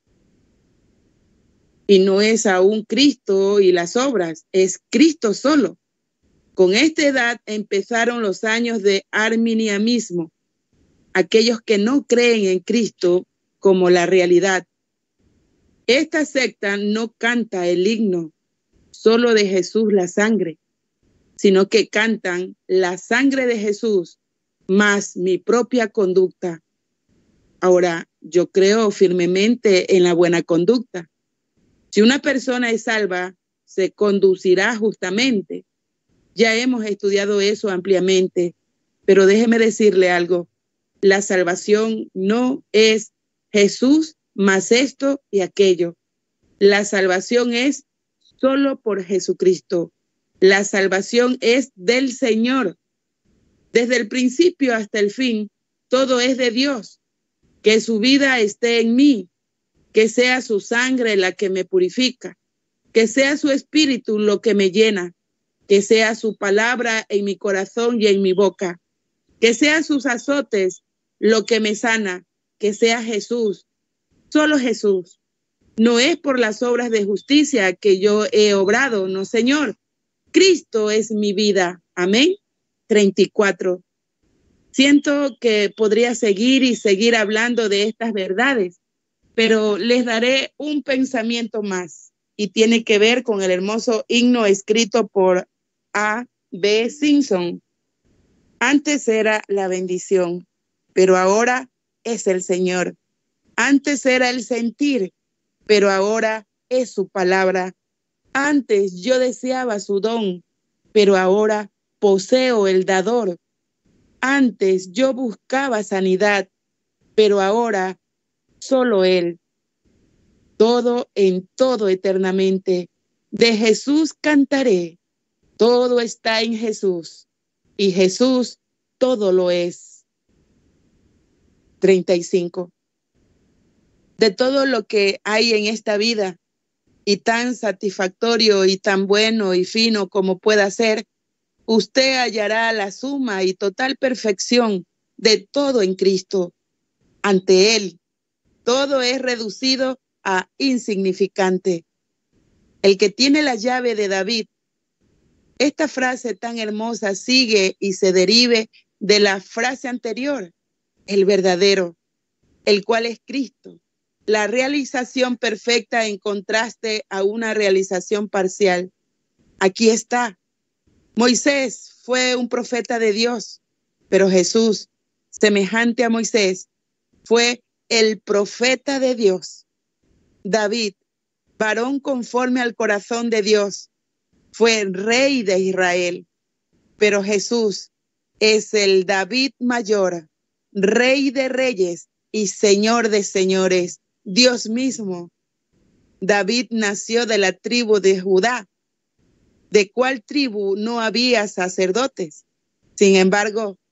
Y no es aún Cristo y las obras, es Cristo solo. Con esta edad empezaron los años de arminianismo, aquellos que no creen en Cristo como la realidad. Esta secta no canta el himno solo de Jesús la sangre, sino que cantan la sangre de Jesús más mi propia conducta. Ahora, yo creo firmemente en la buena conducta. Si una persona es salva, se conducirá justamente. Ya hemos estudiado eso ampliamente, pero déjeme decirle algo. La salvación no es Jesús más esto y aquello. La salvación es solo por Jesucristo. La salvación es del Señor. Desde el principio hasta el fin, todo es de Dios. Que su vida esté en mí, que sea su sangre la que me purifica, que sea su espíritu lo que me llena, que sea su palabra en mi corazón y en mi boca, que sea sus azotes lo que me sana, que sea Jesús, solo Jesús. No es por las obras de justicia que yo he obrado, no, Señor. Cristo es mi vida. Amén. treinta y cuatro. Siento que podría seguir y seguir hablando de estas verdades, pero les daré un pensamiento más y tiene que ver con el hermoso himno escrito por A B Simpson. Antes era la bendición, pero ahora es el Señor. Antes era el sentir, pero ahora es su palabra. Antes yo deseaba su don, pero ahora poseo el dador. Antes yo buscaba sanidad, pero ahora solo Él. Todo en todo eternamente. De Jesús cantaré. Todo está en Jesús. Y Jesús todo lo es. treinta y cinco. De todo lo que hay en esta vida, y tan satisfactorio y tan bueno y fino como pueda ser, usted hallará la suma y total perfección de todo en Cristo. Ante Él, todo es reducido a insignificante. El que tiene la llave de David, esta frase tan hermosa sigue y se derive de la frase anterior, el verdadero, el cual es Cristo. La realización perfecta en contraste a una realización parcial. Aquí está. Moisés fue un profeta de Dios, pero Jesús, semejante a Moisés, fue el profeta de Dios. David, varón conforme al corazón de Dios, fue rey de Israel, pero Jesús es el David mayor, rey de reyes y señor de señores, Dios mismo. David nació de la tribu de Judá, de cuál tribu no había sacerdotes. Sin embargo,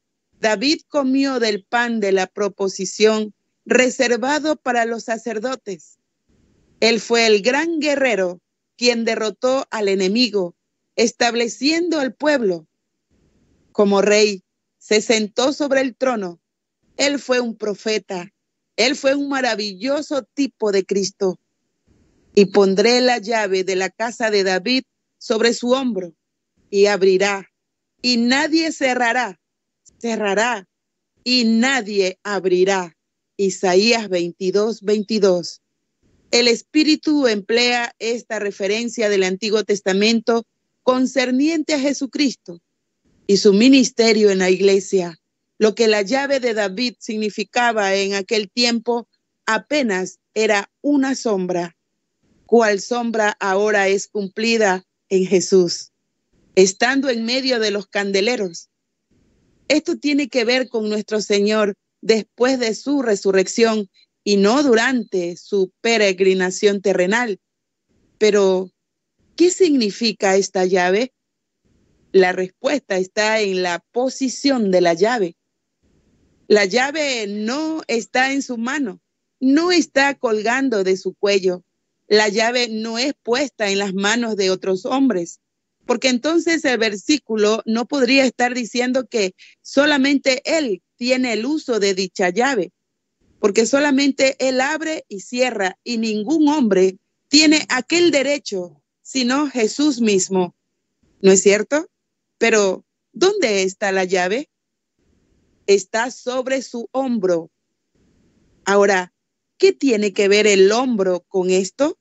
David comió del pan de la proposición reservado para los sacerdotes. Él fue el gran guerrero quien derrotó al enemigo, estableciendo al pueblo. Como rey, se sentó sobre el trono. Él fue un profeta. Él fue un maravilloso tipo de Cristo. Y pondré la llave de la casa de David sobre su hombro, y abrirá, y nadie cerrará. Cerrará, y nadie abrirá. Isaías veintidós, veintidós. El Espíritu emplea esta referencia del Antiguo Testamento concerniente a Jesucristo y su ministerio en la iglesia. Lo que la llave de David significaba en aquel tiempo apenas era una sombra, cual sombra ahora es cumplida en Jesús, estando en medio de los candeleros. Esto tiene que ver con nuestro Señor después de su resurrección y no durante su peregrinación terrenal. Pero, ¿qué significa esta llave? La respuesta está en la posición de la llave. La llave no está en su mano, no está colgando de su cuello. La llave no es puesta en las manos de otros hombres, porque entonces el versículo no podría estar diciendo que solamente Él tiene el uso de dicha llave, porque solamente Él abre y cierra y ningún hombre tiene aquel derecho, sino Jesús mismo. ¿No es cierto? Pero, ¿dónde está la llave? Está sobre su hombro. Ahora, ¿qué tiene que ver el hombro con esto?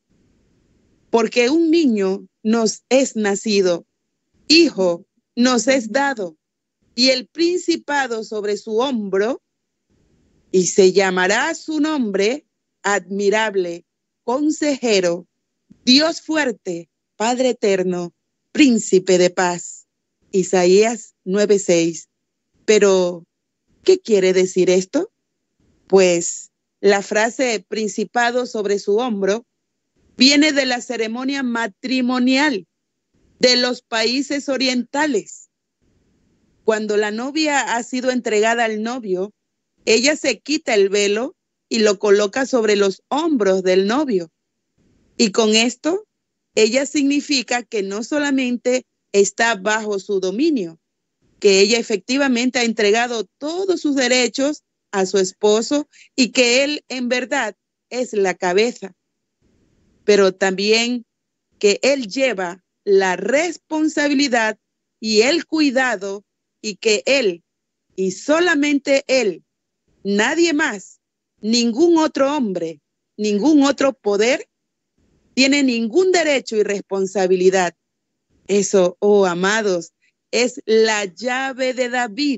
Porque un niño nos es nacido, hijo nos es dado, y el principado sobre su hombro, y se llamará su nombre admirable, consejero, Dios fuerte, Padre eterno, príncipe de paz. Isaías nueve seis. Pero, ¿qué quiere decir esto? Pues la frase principado sobre su hombro viene de la ceremonia matrimonial de los países orientales. Cuando la novia ha sido entregada al novio, ella se quita el velo y lo coloca sobre los hombros del novio. Y con esto, ella significa que no solamente está bajo su dominio, que ella efectivamente ha entregado todos sus derechos a su esposo y que él en verdad es la cabeza, pero también que él lleva la responsabilidad y el cuidado y que él y solamente él, nadie más, ningún otro hombre, ningún otro poder tiene ningún derecho y responsabilidad. Eso, oh amados, es la llave de David.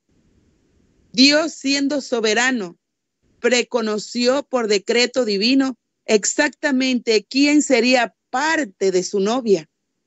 Dios, siendo soberano, preconoció por decreto divino exactamente quién sería parte de su novia.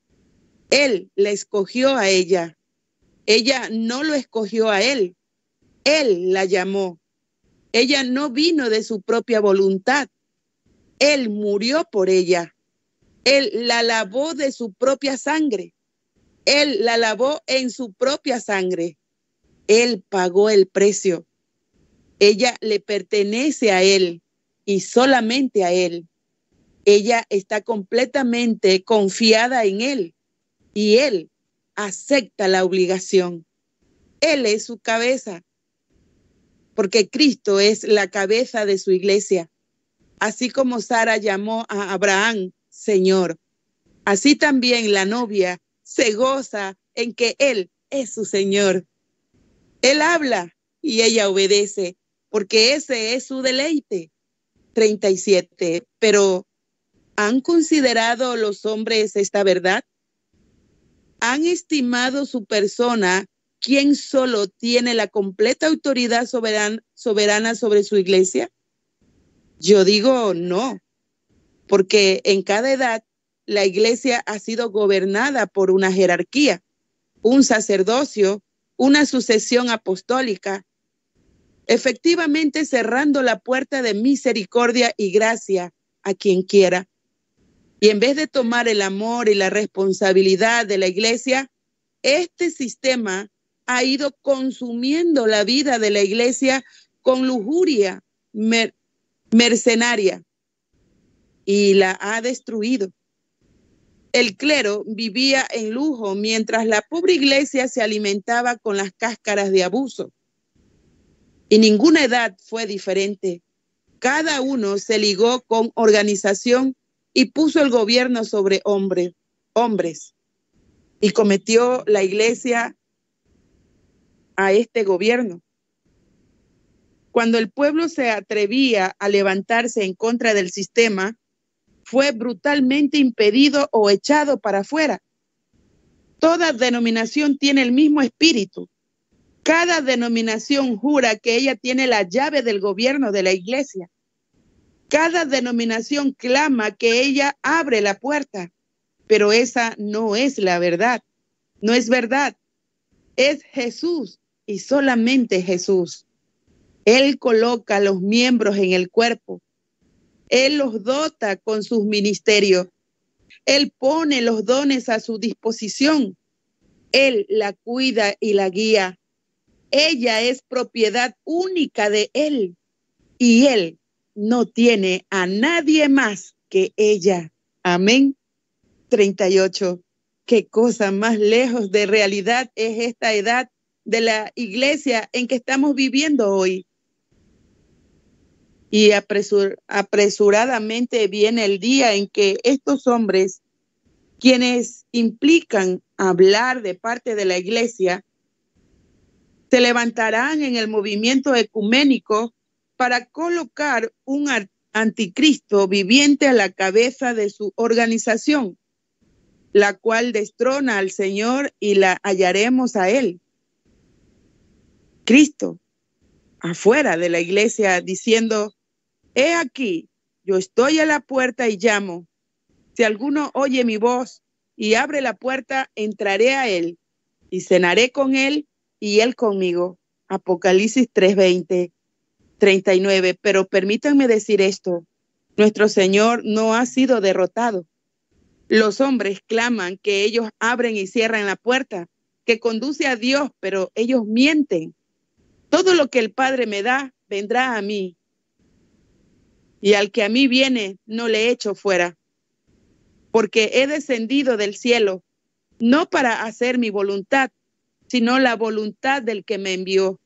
Él la escogió a ella. Ella no lo escogió a él. Él la llamó. Ella no vino de su propia voluntad. Él murió por ella. Él la lavó de su propia sangre. Él la lavó en su propia sangre. Él pagó el precio. Ella le pertenece a él y solamente a él. Ella está completamente confiada en él y él acepta la obligación. Él es su cabeza, porque Cristo es la cabeza de su iglesia. Así como Sara llamó a Abraham Señor, así también la novia se goza en que él es su Señor. Él habla y ella obedece, porque ese es su deleite. treinta y siete. Pero, ¿han considerado los hombres esta verdad? ¿Han estimado su persona, quien solo tiene la completa autoridad soberana, soberana sobre su iglesia? Yo digo no, porque en cada edad la iglesia ha sido gobernada por una jerarquía, un sacerdocio, una sucesión apostólica, efectivamente cerrando la puerta de misericordia y gracia a quien quiera. Y en vez de tomar el amor y la responsabilidad de la iglesia, este sistema ha ido consumiendo la vida de la iglesia con lujuria mer mercenaria y la ha destruido. El clero vivía en lujo mientras la pobre iglesia se alimentaba con las cáscaras de abuso. Y ninguna edad fue diferente. Cada uno se ligó con organización y puso el gobierno sobre hombre, hombres. Y cometió la iglesia a este gobierno. Cuando el pueblo se atrevía a levantarse en contra del sistema, fue brutalmente impedido o echado para afuera. Toda denominación tiene el mismo espíritu. Cada denominación jura que ella tiene la llave del gobierno de la iglesia. Cada denominación clama que ella abre la puerta, pero esa no es la verdad. No es verdad. Es Jesús y solamente Jesús. Él coloca a los miembros en el cuerpo. Él los dota con sus ministerios. Él pone los dones a su disposición. Él la cuida y la guía. Ella es propiedad única de Él y Él no tiene a nadie más que ella. Amén. treinta y ocho. Qué cosa más lejos de realidad es esta edad de la iglesia en que estamos viviendo hoy. Y apresur, apresuradamente viene el día en que estos hombres, quienes implican hablar de parte de la iglesia, se levantarán en el movimiento ecuménico para colocar un anticristo viviente a la cabeza de su organización, la cual destrona al Señor y la hallaremos a Él. Cristo, afuera de la iglesia, diciendo: he aquí, yo estoy a la puerta y llamo. Si alguno oye mi voz y abre la puerta, entraré a él y cenaré con él y él conmigo. Apocalipsis tres veinte, treinta y nueve. Pero permítanme decir esto: nuestro Señor no ha sido derrotado. Los hombres claman que ellos abren y cierran la puerta, que conduce a Dios, pero ellos mienten. Todo lo que el Padre me da, vendrá a mí. Y al que a mí viene, no le echo fuera. Porque he descendido del cielo, no para hacer mi voluntad, sino la voluntad del que me envió.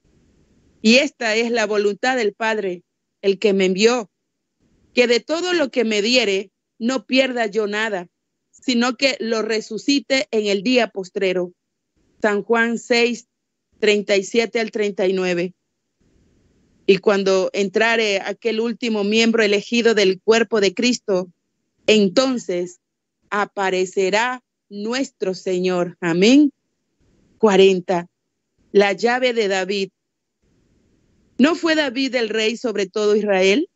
Y esta es la voluntad del Padre, el que me envió, que de todo lo que me diere, no pierda yo nada, sino que lo resucite en el día postrero. San Juan seis, treinta y siete al treinta y nueve. Y cuando entrare aquel último miembro elegido del cuerpo de Cristo, entonces aparecerá nuestro Señor. Amén. cuarenta. La llave de David. ¿No fue David el rey sobre todo Israel?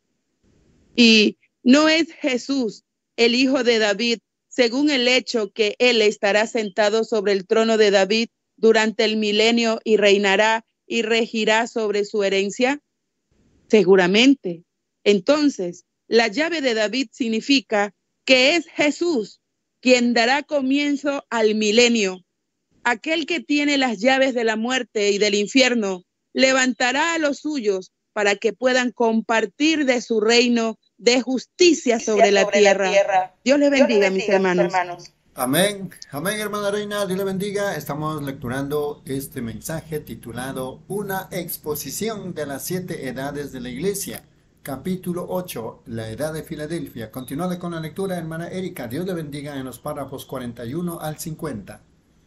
Y no es Jesús el hijo de David, según el hecho que él estará sentado sobre el trono de David durante el milenio y reinará y regirá sobre su herencia. Seguramente. Entonces, la llave de David significa que es Jesús quien dará comienzo al milenio. Aquel que tiene las llaves de la muerte y del infierno levantará a los suyos para que puedan compartir de su reino de justicia sobre, la, sobre tierra. la tierra. Dios les bendiga, Dios les bendiga mis, hermanos. mis hermanos. Amén, amén, hermana Reina, Dios le bendiga. Estamos lecturando este mensaje titulado Una exposición de las siete edades de la iglesia, capítulo ocho, la edad de Filadelfia. Continuando con la lectura, hermana Erika, Dios le bendiga, en los párrafos cuarenta y uno al cincuenta.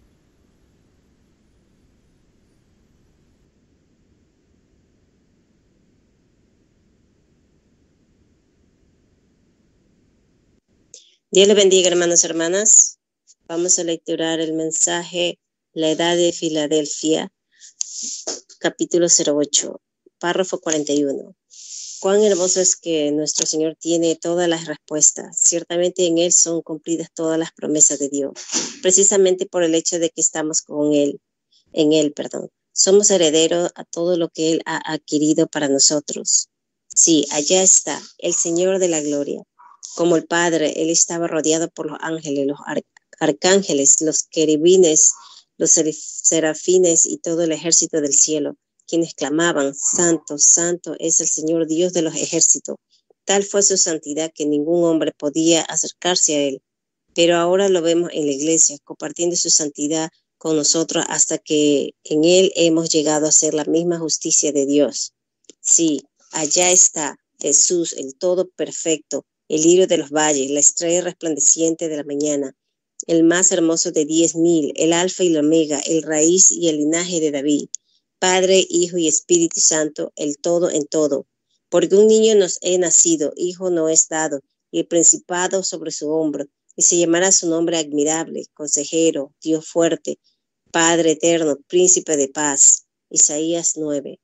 Dios le bendiga, hermanos y hermanas. Vamos a lecturar el mensaje La edad de Filadelfia, capítulo cero ocho, párrafo cuarenta y uno. Cuán hermoso es que nuestro Señor tiene todas las respuestas. Ciertamente en Él son cumplidas todas las promesas de Dios, precisamente por el hecho de que estamos con Él, en Él, perdón. Somos herederos a todo lo que Él ha adquirido para nosotros. Sí, allá está, el Señor de la gloria. Como el Padre, Él estaba rodeado por los ángeles, los ar arcángeles, los querubines, los serafines y todo el ejército del cielo, quienes clamaban: Santo, Santo es el Señor Dios de los ejércitos. Tal fue su santidad que ningún hombre podía acercarse a él. Pero ahora lo vemos en la iglesia, compartiendo su santidad con nosotros hasta que en él hemos llegado a ser la misma justicia de Dios. Sí, allá está Jesús, el todo perfecto, el lirio de los valles, la estrella resplandeciente de la mañana, el más hermoso de diez mil, el alfa y el omega, el raíz y el linaje de David, Padre, Hijo y Espíritu Santo, el todo en todo. Porque un niño nos es nacido, hijo no es dado, y el principado sobre su hombro, y se llamará su nombre admirable, consejero, Dios fuerte, Padre eterno, príncipe de paz. Isaías nueve.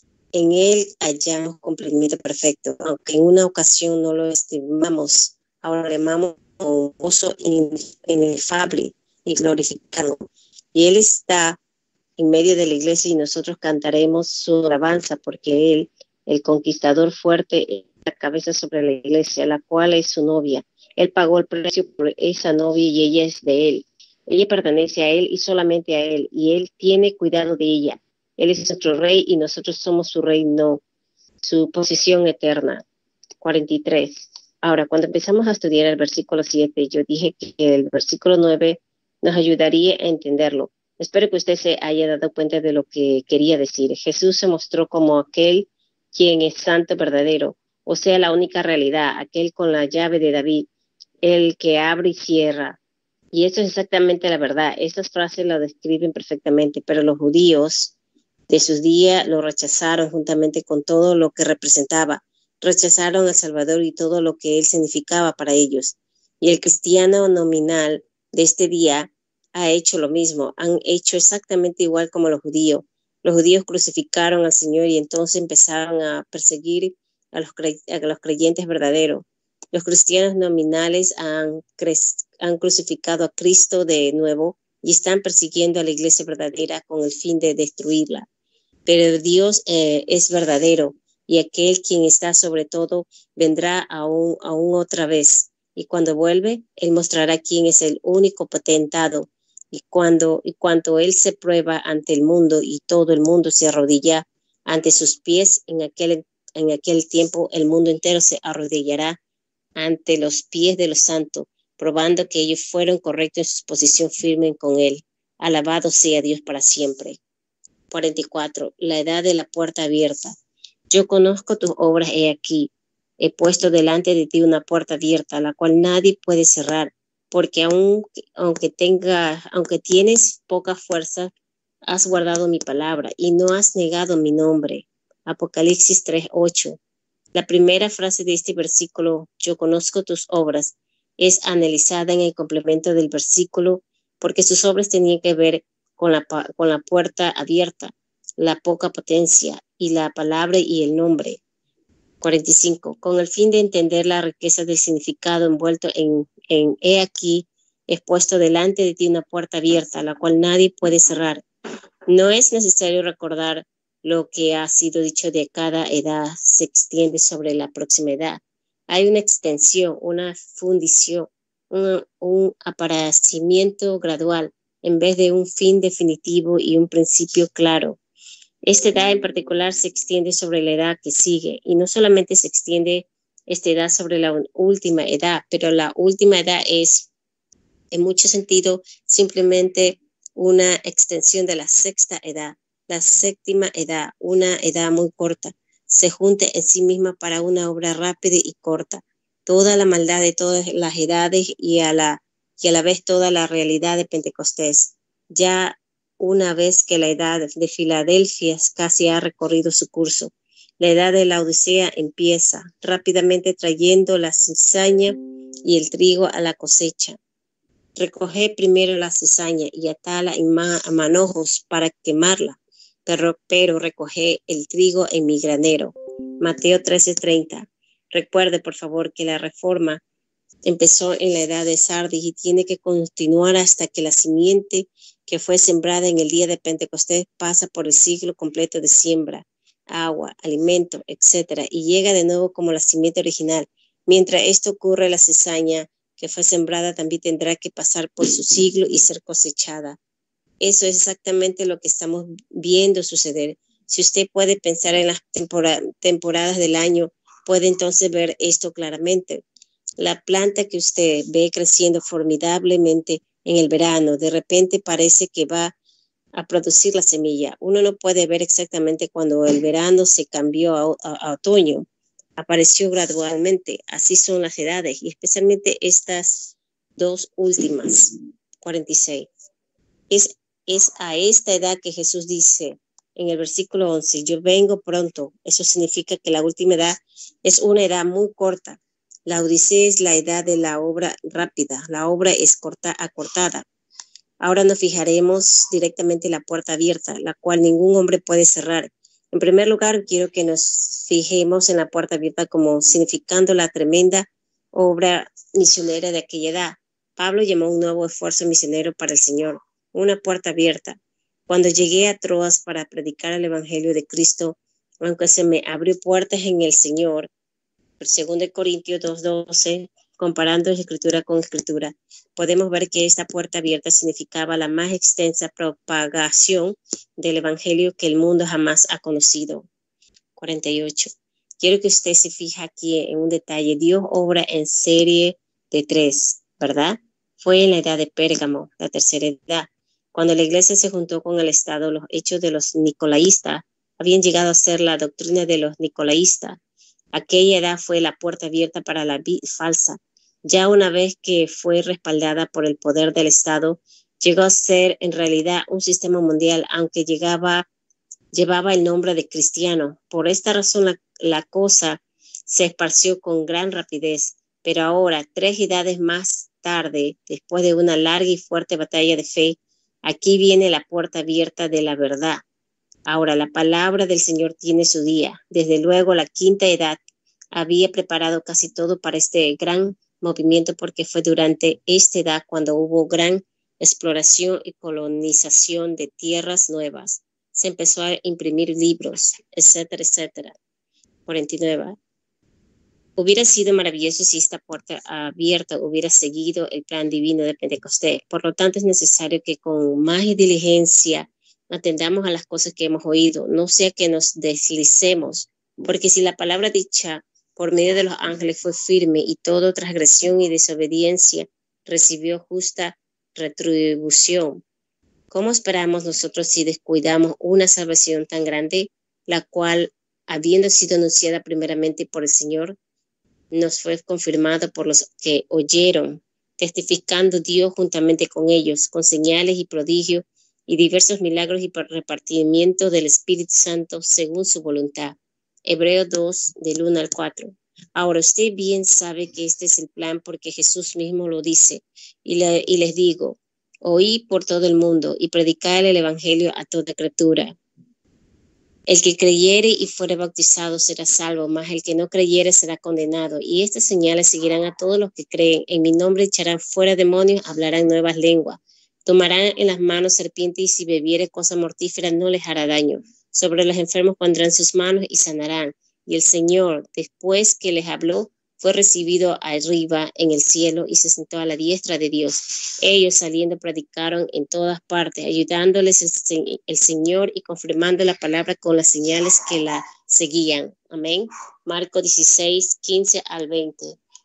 En él hallamos cumplimiento perfecto, aunque en una ocasión no lo estimamos, ahora le llamamos un gozo inefable y glorificado. Y él está en medio de la iglesia y nosotros cantaremos su alabanza, porque él, el conquistador fuerte, es la cabeza sobre la iglesia, la cual es su novia. Él pagó el precio por esa novia y ella es de él. Ella pertenece a él y solamente a él, y él tiene cuidado de ella. Él es nuestro rey y nosotros somos su reino, su posesión eterna. cuarenta y tres. Ahora, cuando empezamos a estudiar el versículo siete, yo dije que el versículo nueve nos ayudaría a entenderlo. Espero que usted se haya dado cuenta de lo que quería decir. Jesús se mostró como aquel quien es santo verdadero, o sea, la única realidad, aquel con la llave de David, el que abre y cierra. Y eso es exactamente la verdad. Estas frases lo describen perfectamente, pero los judíos de sus días lo rechazaron juntamente con todo lo que representaba. Rechazaron al Salvador y todo lo que él significaba para ellos. Y el cristiano nominal de este día ha hecho lo mismo. Han hecho exactamente igual como los judíos. Los judíos crucificaron al Señor y entonces empezaron a perseguir a los, cre a los creyentes verdaderos. Los cristianos nominales han, han crucificado a Cristo de nuevo y están persiguiendo a la iglesia verdadera con el fin de destruirla. Pero Dios eh, es verdadero, y aquel quien está sobre todo vendrá aún, aún otra vez. Y cuando vuelve, él mostrará quién es el único potentado. Y cuando y cuanto él se prueba ante el mundo y todo el mundo se arrodilla ante sus pies, en aquel, en aquel tiempo el mundo entero se arrodillará ante los pies de los santos, probando que ellos fueron correctos en su posición firme con él. Alabado sea Dios para siempre. cuarenta y cuatro. La edad de la puerta abierta. Yo conozco tus obras, he aquí. He puesto delante de ti una puerta abierta, la cual nadie puede cerrar, porque aun, aunque, tenga, aunque tienes poca fuerza, has guardado mi palabra y no has negado mi nombre. Apocalipsis tres ocho. La primera frase de este versículo, yo conozco tus obras, es analizada en el complemento del versículo, porque sus obras tenían que ver con la, con la puerta abierta, la poca potencia y la palabra y el nombre. cuarenta y cinco. Con el fin de entender la riqueza del significado envuelto en, en he aquí, he puesto delante de ti una puerta abierta, la cual nadie puede cerrar. No es necesario recordar lo que ha sido dicho de cada edad se extiende sobre la próxima edad. Hay una extensión, una fundición, un, un aparecimiento gradual, en vez de un fin definitivo y un principio claro. Esta edad en particular se extiende sobre la edad que sigue, y no solamente se extiende esta edad sobre la última edad, pero la última edad es, en mucho sentido, simplemente una extensión de la sexta edad. La séptima edad, una edad muy corta, se junta en sí misma para una obra rápida y corta. Toda la maldad de todas las edades y a la, y a la vez toda la realidad de Pentecostés. Ya una vez que la edad de Filadelfia casi ha recorrido su curso, la edad de la Odisea empieza rápidamente trayendo la cizaña y el trigo a la cosecha. Recoged primero la cizaña y atala en ma a manojos para quemarla, pero, pero recoged el trigo en mi granero. Mateo trece treinta. Recuerde, por favor, que la reforma empezó en la edad de Sardis y tiene que continuar hasta que la simiente que fue sembrada en el día de Pentecostés pasa por el ciclo completo de siembra, agua, alimento, etcétera, y llega de nuevo como la simiente original. Mientras esto ocurre, la cizaña que fue sembrada también tendrá que pasar por su siglo y ser cosechada. Eso es exactamente lo que estamos viendo suceder. Si usted puede pensar en las tempora- temporadas del año, puede entonces ver esto claramente. La planta que usted ve creciendo formidablemente en el verano, de repente parece que va a producir la semilla. Uno no puede ver exactamente cuando el verano se cambió a, a, a otoño. Apareció gradualmente. Así son las edades, y especialmente estas dos últimas, cuarenta y seis. Es, es a esta edad que Jesús dice en el versículo once, yo vengo pronto. Eso significa que la última edad es una edad muy corta. La Odisea es la edad de la obra rápida. La obra es corta, acortada. Ahora nos fijaremos directamente en la puerta abierta, la cual ningún hombre puede cerrar. En primer lugar, quiero que nos fijemos en la puerta abierta como significando la tremenda obra misionera de aquella edad. Pablo llamó un nuevo esfuerzo misionero para el Señor, una puerta abierta. Cuando llegué a Troas para predicar el Evangelio de Cristo, aunque se me abrió puertas en el Señor, segundo Corintios dos doce, comparando escritura con escritura, podemos ver que esta puerta abierta significaba la más extensa propagación del Evangelio que el mundo jamás ha conocido. cuarenta y ocho. Quiero que usted se fije aquí en un detalle. Dios obra en serie de tres, ¿verdad? Fue en la edad de Pérgamo, la tercera edad, cuando la iglesia se juntó con el Estado. Los hechos de los nicolaístas habían llegado a ser la doctrina de los nicolaístas. Aquella edad fue la puerta abierta para la vida falsa. Ya una vez que fue respaldada por el poder del Estado, llegó a ser en realidad un sistema mundial, aunque llegaba, llevaba el nombre de cristiano. Por esta razón la, la cosa se esparció con gran rapidez. Pero ahora, tres edades más tarde, después de una larga y fuerte batalla de fe, aquí viene la puerta abierta de la verdad. Ahora, la palabra del Señor tiene su día. Desde luego, la quinta edad había preparado casi todo para este gran movimiento, porque fue durante esta edad cuando hubo gran exploración y colonización de tierras nuevas. Se empezó a imprimir libros, etcétera, etcétera. cuarenta y nueve. Hubiera sido maravilloso si esta puerta abierta hubiera seguido el plan divino de Pentecostés. Por lo tanto, es necesario que con más diligencia atendamos a las cosas que hemos oído, no sea que nos deslicemos, porque si la palabra dicha por medio de los ángeles fue firme y toda transgresión y desobediencia recibió justa retribución, ¿cómo esperamos nosotros si descuidamos una salvación tan grande, la cual, habiendo sido anunciada primeramente por el Señor, nos fue confirmada por los que oyeron, testificando Dios juntamente con ellos, con señales y prodigios y diversos milagros y repartimiento del Espíritu Santo según su voluntad? Hebreos dos, del uno al cuatro. Ahora usted bien sabe que este es el plan, porque Jesús mismo lo dice, y, le, y les digo, oí por todo el mundo y predicar el Evangelio a toda criatura. El que creyere y fuere bautizado será salvo, mas el que no creyere será condenado. Y estas señales seguirán a todos los que creen. En mi nombre echarán fuera demonios, hablarán nuevas lenguas, tomarán en las manos serpientes, y si bebiere cosa mortífera no les hará daño. Sobre los enfermos pondrán sus manos y sanarán. Y el Señor, después que les habló, fue recibido arriba en el cielo y se sentó a la diestra de Dios. Ellos saliendo predicaron en todas partes, ayudándoles el, el Señor y confirmando la palabra con las señales que la seguían. Amén. Marcos dieciséis, quince al veinte.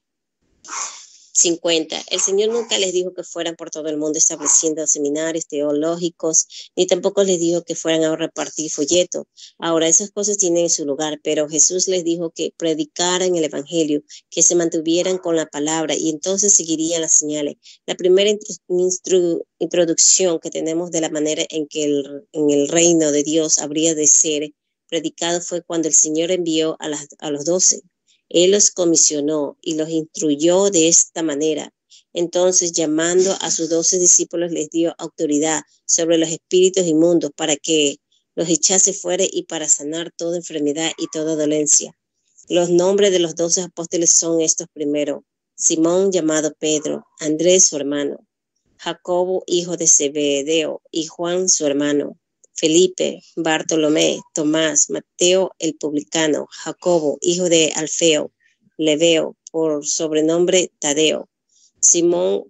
cincuenta. El Señor nunca les dijo que fueran por todo el mundo estableciendo seminarios teológicos, ni tampoco les dijo que fueran a repartir folletos. Ahora, esas cosas tienen su lugar, pero Jesús les dijo que predicaran el Evangelio, que se mantuvieran con la palabra, y entonces seguirían las señales. La primera intru- introducción que tenemos de la manera en que el, en el reino de Dios habría de ser predicado fue cuando el Señor envió a, las, a los doce. Él los comisionó y los instruyó de esta manera. Entonces, llamando a sus doce discípulos, les dio autoridad sobre los espíritus inmundos para que los echase fuera y para sanar toda enfermedad y toda dolencia. Los nombres de los doce apóstoles son estos primero: Simón, llamado Pedro; Andrés, su hermano; Jacobo, hijo de Zebedeo, y Juan, su hermano; Felipe, Bartolomé, Tomás, Mateo el publicano, Jacobo, hijo de Alfeo, Lebeo, por sobrenombre Tadeo, Simón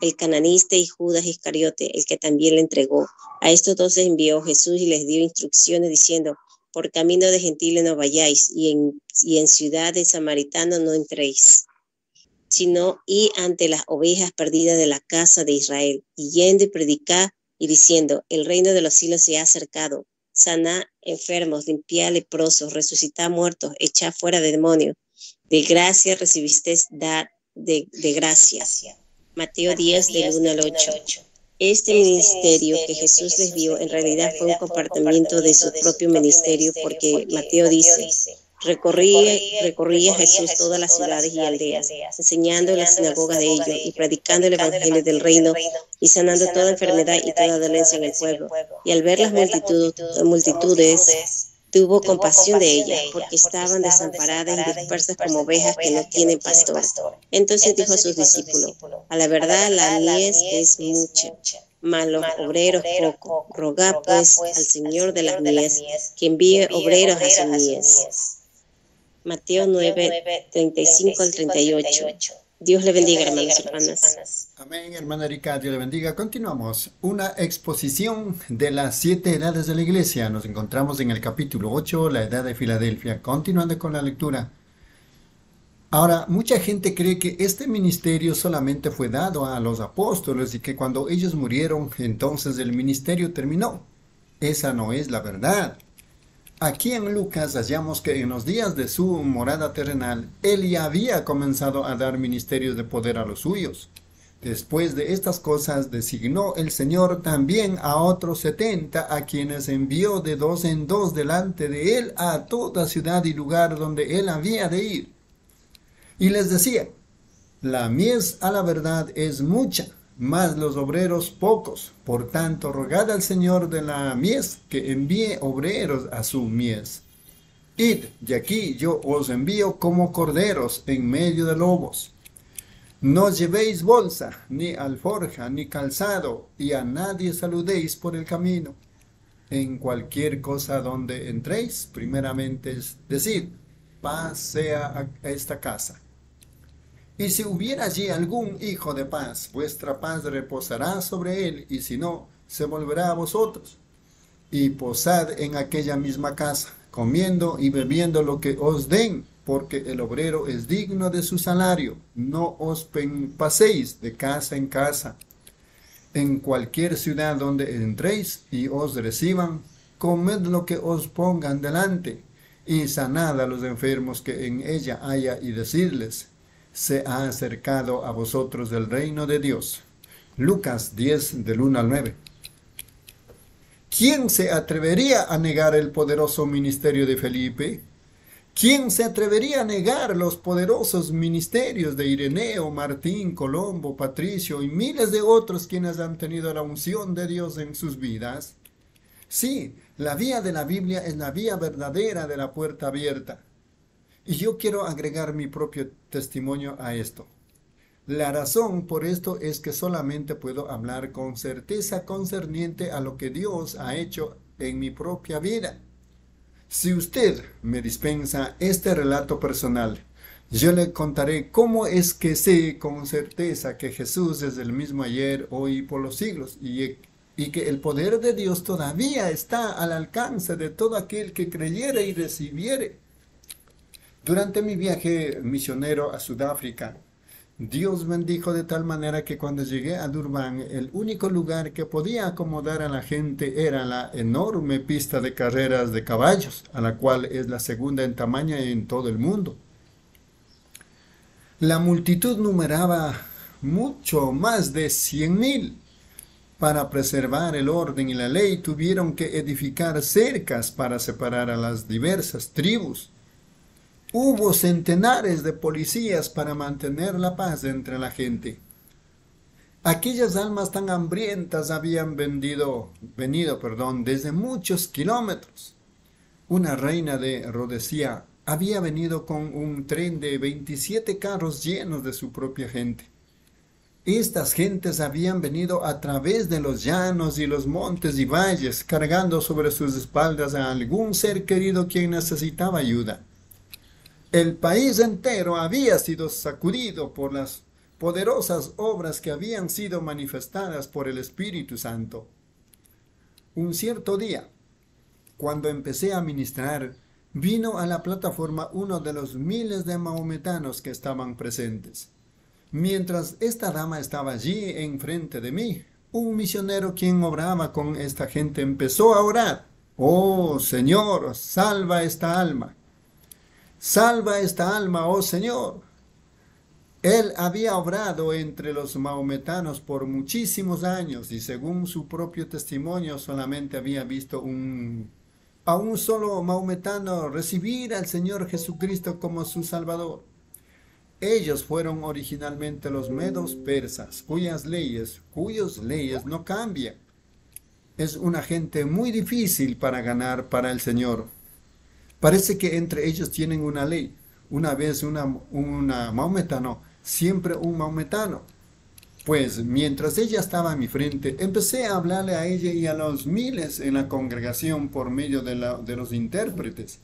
el cananista y Judas Iscariote, el que también le entregó. A estos dos envió Jesús y les dio instrucciones diciendo: por camino de gentiles no vayáis, y en, y en ciudad de samaritanos no entréis, sino y ante las ovejas perdidas de la casa de Israel, y yendo y predicar y diciendo: el reino de los cielos se ha acercado. Saná enfermos, limpiá leprosos, resucitá muertos, echá fuera de demonios. De gracia recibisteis, dad de, de gracia. Mateo diez, del uno al ocho. Este ministerio que Jesús les dio en realidad fue un compartimiento de su propio ministerio, porque Mateo dice: recorría, recorría Jesús todas las ciudades y aldeas, enseñando en las sinagogas de ellos y predicando el evangelio del reino y sanando toda enfermedad y toda dolencia en el pueblo. Y al ver las multitud, multitudes, tuvo compasión de ellas, porque estaban desamparadas y dispersas como ovejas que no tienen pastor. Entonces dijo a sus discípulos: a la verdad la mies es mucha, mas los obreros poco. Rogad pues al Señor de las mies que envíe obreros a su mies. Mateo nueve, treinta y cinco al treinta y ocho. Dios le bendiga, hermanos y hermanas. Amén, hermana Erika, Dios le bendiga. Continuamos. Una exposición de las siete edades de la iglesia. Nos encontramos en el capítulo ocho, la edad de Filadelfia. Continuando con la lectura. Ahora, mucha gente cree que este ministerio solamente fue dado a los apóstoles y que cuando ellos murieron, entonces el ministerio terminó. Esa no es la verdad. Aquí en Lucas hallamos que en los días de su morada terrenal, él ya había comenzado a dar ministerios de poder a los suyos. Después de estas cosas designó el Señor también a otros setenta, a quienes envió de dos en dos delante de él a toda ciudad y lugar donde él había de ir. Y les decía: la mies a la verdad es mucha, mas los obreros pocos. Por tanto, rogad al Señor de la mies que envíe obreros a su mies. Id, de aquí yo os envío como corderos en medio de lobos. No llevéis bolsa, ni alforja, ni calzado, y a nadie saludéis por el camino. En cualquier cosa donde entréis, primeramente decid: paz sea a esta casa. Y si hubiera allí algún hijo de paz, vuestra paz reposará sobre él, y si no, se volverá a vosotros. Y posad en aquella misma casa, comiendo y bebiendo lo que os den, porque el obrero es digno de su salario. No os paséis de casa en casa. En cualquier ciudad donde entréis y os reciban, comed lo que os pongan delante, y sanad a los enfermos que en ella haya, y decidles: se ha acercado a vosotros el reino de Dios. Lucas diez, del uno al nueve. ¿Quién se atrevería a negar el poderoso ministerio de Felipe? ¿Quién se atrevería a negar los poderosos ministerios de Ireneo, Martín, Colombo, Patricio y miles de otros quienes han tenido la unción de Dios en sus vidas? Sí, la vía de la Biblia es la vía verdadera de la puerta abierta. Y yo quiero agregar mi propio testimonio a esto. La razón por esto es que solamente puedo hablar con certeza concerniente a lo que Dios ha hecho en mi propia vida. Si usted me dispensa este relato personal, yo le contaré cómo es que sé con certeza que Jesús es el mismo ayer, hoy y por los siglos, y, y que el poder de Dios todavía está al alcance de todo aquel que creyere y recibiere. Durante mi viaje misionero a Sudáfrica, Dios bendijo de tal manera que cuando llegué a Durban, el único lugar que podía acomodar a la gente era la enorme pista de carreras de caballos, a la cual es la segunda en tamaño en todo el mundo. La multitud numeraba mucho más de cien mil. Para preservar el orden y la ley, tuvieron que edificar cercas para separar a las diversas tribus. Hubo centenares de policías para mantener la paz entre la gente. Aquellas almas tan hambrientas habían vendido, venido perdón, desde muchos kilómetros. Una reina de Rodesía había venido con un tren de veintisiete carros llenos de su propia gente. Estas gentes habían venido a través de los llanos y los montes y valles, cargando sobre sus espaldas a algún ser querido quien necesitaba ayuda. El país entero había sido sacudido por las poderosas obras que habían sido manifestadas por el Espíritu Santo. Un cierto día, cuando empecé a ministrar, vino a la plataforma uno de los miles de mahometanos que estaban presentes. Mientras esta dama estaba allí enfrente de mí, un misionero quien obraba con esta gente empezó a orar. «Oh Señor, salva esta alma. Salva esta alma, oh Señor». Él había obrado entre los mahometanos por muchísimos años y según su propio testimonio solamente había visto un, a un solo mahometano recibir al Señor Jesucristo como su Salvador. Ellos fueron originalmente los medos persas, cuyas leyes, cuyas leyes no cambian. Es una gente muy difícil para ganar para el Señor. Parece que entre ellos tienen una ley. Una vez una, una mahometano, siempre un mahometano. Pues mientras ella estaba a mi frente, empecé a hablarle a ella y a los miles en la congregación por medio de, la, de los intérpretes.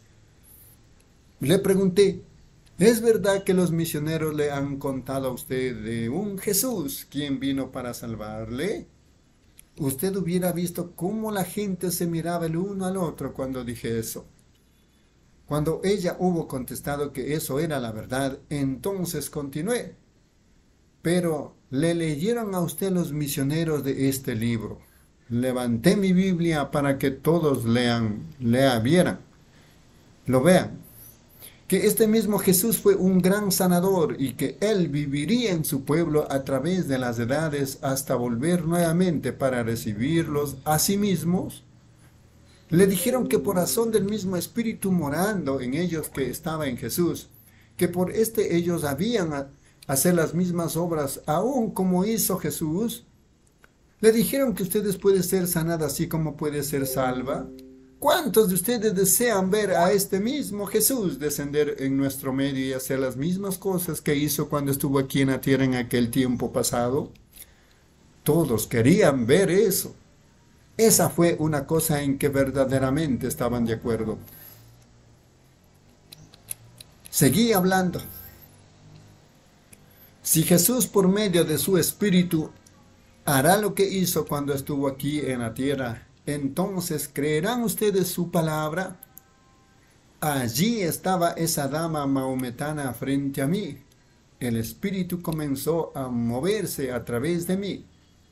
Le pregunté, ¿es verdad que los misioneros le han contado a usted de un Jesús quien vino para salvarle? Usted hubiera visto cómo la gente se miraba el uno al otro cuando dije eso. Cuando ella hubo contestado que eso era la verdad, entonces continué. Pero le leyeron a usted los misioneros de este libro. Levanté mi Biblia para que todos lean, lea, vieran, lo vean. Que este mismo Jesús fue un gran sanador y que Él viviría en su pueblo a través de las edades hasta volver nuevamente para recibirlos a sí mismos. Le dijeron que por razón del mismo Espíritu morando en ellos que estaba en Jesús, que por este ellos habían a hacer las mismas obras aún como hizo Jesús. Le dijeron que ustedes pueden ser sanadas así como puede ser salva. ¿Cuántos de ustedes desean ver a este mismo Jesús descender en nuestro medio y hacer las mismas cosas que hizo cuando estuvo aquí en la tierra en aquel tiempo pasado? Todos querían ver eso. Esa fue una cosa en que verdaderamente estaban de acuerdo. Seguí hablando. Si Jesús por medio de su Espíritu hará lo que hizo cuando estuvo aquí en la tierra, entonces ¿creerán ustedes su palabra? Allí estaba esa dama mahometana frente a mí. El Espíritu comenzó a moverse a través de mí.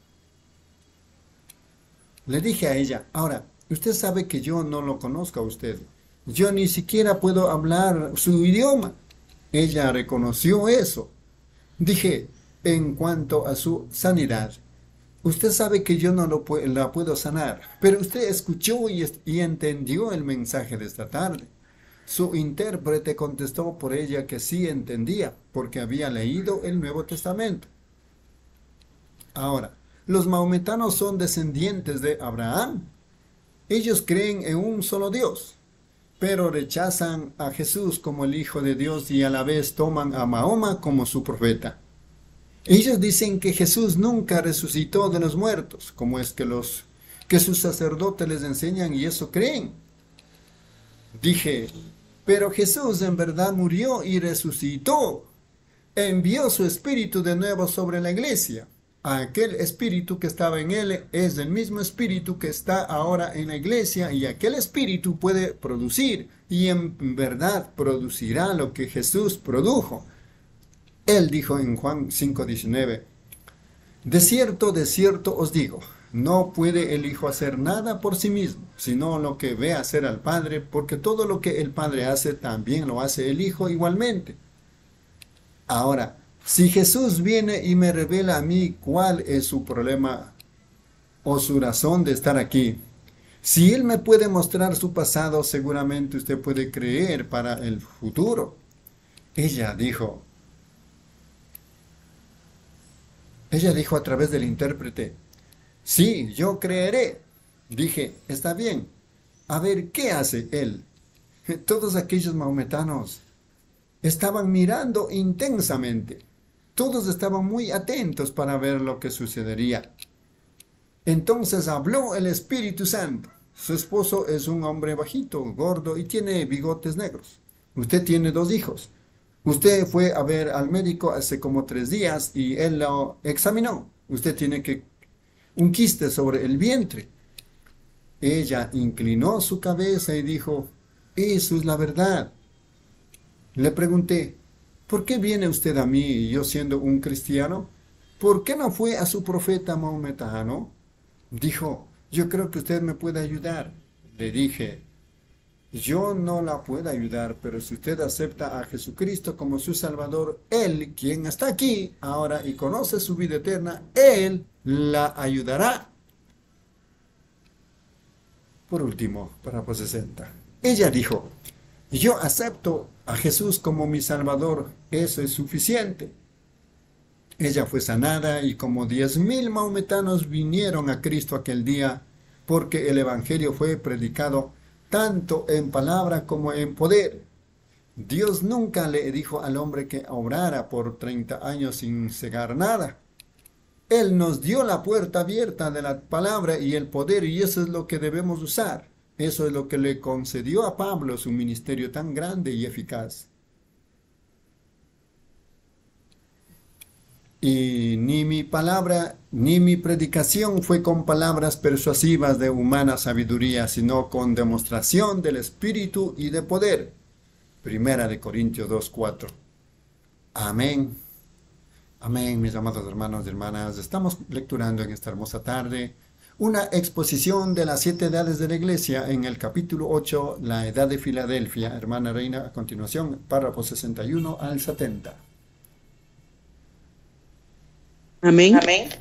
Le dije a ella, ahora, usted sabe que yo no lo conozco a usted. Yo ni siquiera puedo hablar su idioma. Ella reconoció eso. Dije, en cuanto a su sanidad, usted sabe que yo no lo pu la puedo sanar, pero usted escuchó y, y entendió el mensaje de esta tarde. Su intérprete contestó por ella que sí entendía, porque había leído el Nuevo Testamento. Ahora, los mahometanos son descendientes de Abraham. Ellos creen en un solo Dios, pero rechazan a Jesús como el Hijo de Dios y a la vez toman a Mahoma como su profeta. Ellos dicen que Jesús nunca resucitó de los muertos, como es que, los, que sus sacerdotes les enseñan y eso creen. Dije, pero Jesús en verdad murió y resucitó. Envió su espíritu de nuevo sobre la iglesia. Aquel espíritu que estaba en él es el mismo espíritu que está ahora en la iglesia y aquel espíritu puede producir y en verdad producirá lo que Jesús produjo. Él dijo en Juan cinco diecinueve, de cierto, de cierto os digo, no puede el Hijo hacer nada por sí mismo, sino lo que ve hacer al Padre, porque todo lo que el Padre hace también lo hace el Hijo igualmente. Ahora, si Jesús viene y me revela a mí cuál es su problema o su razón de estar aquí, si Él me puede mostrar su pasado, seguramente usted puede creer para el futuro. Ella dijo, ella dijo a través del intérprete, sí, yo creeré. Dije, está bien, a ver, ¿qué hace Él? Todos aquellos mahometanos estaban mirando intensamente. Todos estaban muy atentos para ver lo que sucedería. Entonces habló el Espíritu Santo. Su esposo es un hombre bajito, gordo y tiene bigotes negros. Usted tiene dos hijos. Usted fue a ver al médico hace como tres días y él lo examinó. Usted tiene que un quiste sobre el vientre. Ella inclinó su cabeza y dijo, eso es la verdad. Le pregunté, ¿por qué viene usted a mí y yo siendo un cristiano? ¿Por qué no fue a su profeta maometano? Dijo, yo creo que usted me puede ayudar. Le dije, yo no la puedo ayudar, pero si usted acepta a Jesucristo como su Salvador, Él, quien está aquí ahora y conoce su vida eterna, Él la ayudará. Por último, párrafo sesenta. Ella dijo, yo acepto a Jesús como mi Salvador, eso es suficiente. Ella fue sanada y como diez mil maometanos vinieron a Cristo aquel día, porque el Evangelio fue predicado tanto en palabra como en poder. Dios nunca le dijo al hombre que obrara por treinta años sin cegar nada. Él nos dio la puerta abierta de la palabra y el poder, y eso es lo que debemos usar. Eso es lo que le concedió a Pablo su ministerio tan grande y eficaz. Y ni mi palabra, ni mi predicación fue con palabras persuasivas de humana sabiduría, sino con demostración del Espíritu y de poder. Primera de Corintios dos, cuatro. Amén. Amén, mis amados hermanos y hermanas. Estamos lecturando en esta hermosa tarde una exposición de las siete edades de la Iglesia en el capítulo ocho, la edad de Filadelfia. Hermana Reina, a continuación, párrafo sesenta y uno al setenta. Amén. Amén.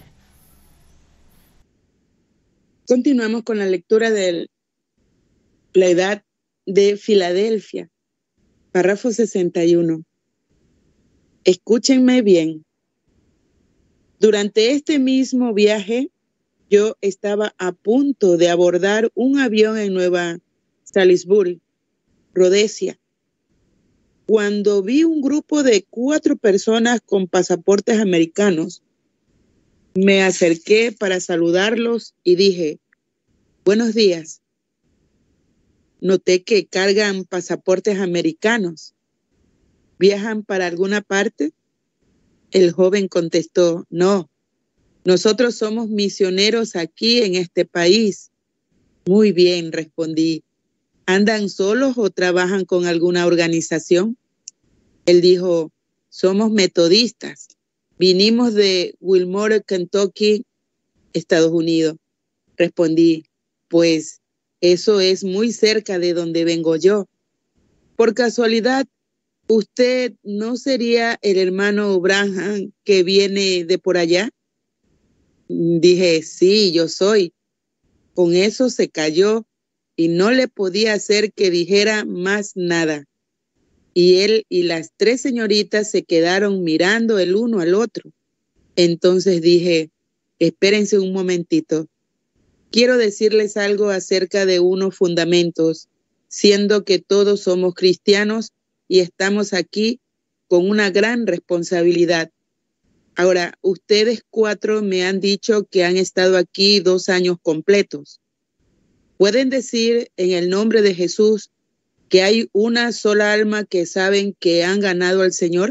Continuamos con la lectura de la edad de Filadelfia, párrafo sesenta y uno. Escúchenme bien. Durante este mismo viaje, yo estaba a punto de abordar un avión en Nueva Salisbury, Rhodesia, cuando vi un grupo de cuatro personas con pasaportes americanos. Me acerqué para saludarlos y dije, buenos días. Noté que cargan pasaportes americanos. ¿Viajan para alguna parte? El joven contestó, no, nosotros somos misioneros aquí en este país. Muy bien, respondí. ¿Andan solos o trabajan con alguna organización? Él dijo, somos metodistas. Vinimos de Wilmore, Kentucky, Estados Unidos. Respondí, pues eso es muy cerca de donde vengo yo. Por casualidad, ¿usted no sería el hermano Branham que viene de por allá? Dije, sí, yo soy. Con eso se calló y no le podía hacer que dijera más nada. Y él y las tres señoritas se quedaron mirando el uno al otro. Entonces dije, espérense un momentito. Quiero decirles algo acerca de unos fundamentos, siendo que todos somos cristianos y estamos aquí con una gran responsabilidad. Ahora, ustedes cuatro me han dicho que han estado aquí dos años completos. ¿Pueden decir en el nombre de Jesús que hay una sola alma que saben que han ganado al Señor?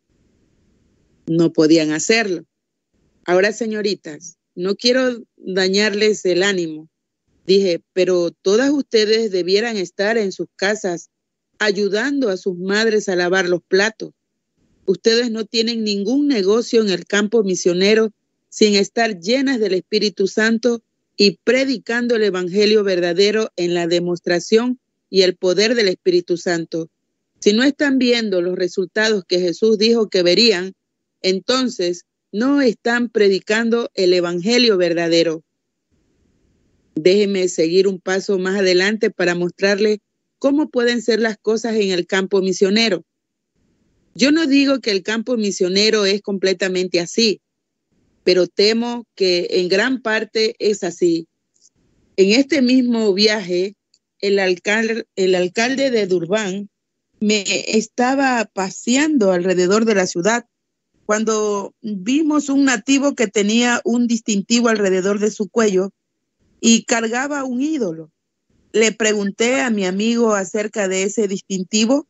No podían hacerlo. Ahora, señoritas, no quiero dañarles el ánimo. Dije, pero todas ustedes debieran estar en sus casas ayudando a sus madres a lavar los platos. Ustedes no tienen ningún negocio en el campo misionero sin estar llenas del Espíritu Santo y predicando el Evangelio verdadero en la demostración y el poder del Espíritu Santo. Si no están viendo los resultados que Jesús dijo que verían, entonces no están predicando el Evangelio verdadero. Déjenme seguir un paso más adelante para mostrarles cómo pueden ser las cosas en el campo misionero. Yo no digo que el campo misionero es completamente así, pero temo que en gran parte es así. En este mismo viaje, el alcalde, el alcalde de Durban me estaba paseando alrededor de la ciudad cuando vimos un nativo que tenía un distintivo alrededor de su cuello y cargaba un ídolo. Le pregunté a mi amigo acerca de ese distintivo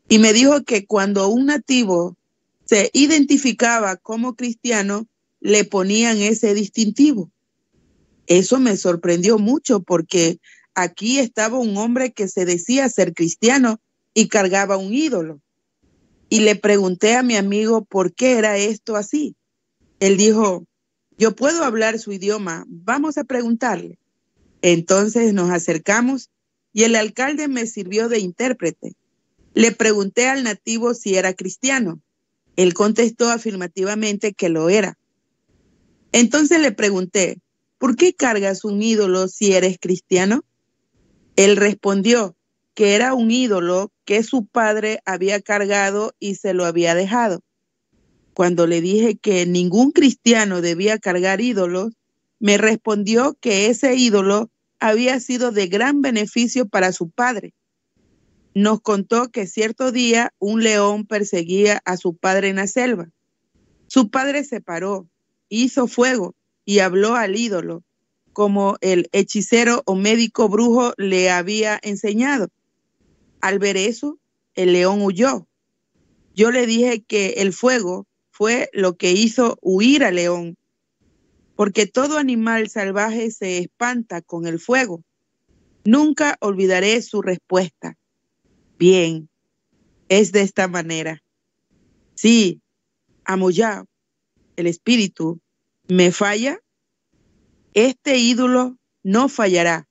Y me dijo que cuando un nativo se identificaba como cristiano, le ponían ese distintivo. Eso me sorprendió mucho porque aquí estaba un hombre que se decía ser cristiano y cargaba un ídolo. Y le pregunté a mi amigo por qué era esto así. Él dijo, yo puedo hablar su idioma, vamos a preguntarle. Entonces nos acercamos y el alcalde me sirvió de intérprete. Le pregunté al nativo si era cristiano. Él contestó afirmativamente que lo era. Entonces le pregunté, ¿por qué cargas un ídolo si eres cristiano? Él respondió que era un ídolo que su padre había cargado y se lo había dejado. Cuando le dije que ningún cristiano debía cargar ídolos, me respondió que ese ídolo había sido de gran beneficio para su padre. Nos contó que cierto día un león perseguía a su padre en la selva. Su padre se paró, hizo fuego y habló al ídolo, como el hechicero o médico brujo le había enseñado. Al ver eso, el león huyó. Yo le dije que el fuego fue lo que hizo huir al león, porque todo animal salvaje se espanta con el fuego. Nunca olvidaré su respuesta. Bien, es de esta manera. Sí, Amoyá, el espíritu, me falla, este ídolo no fallará.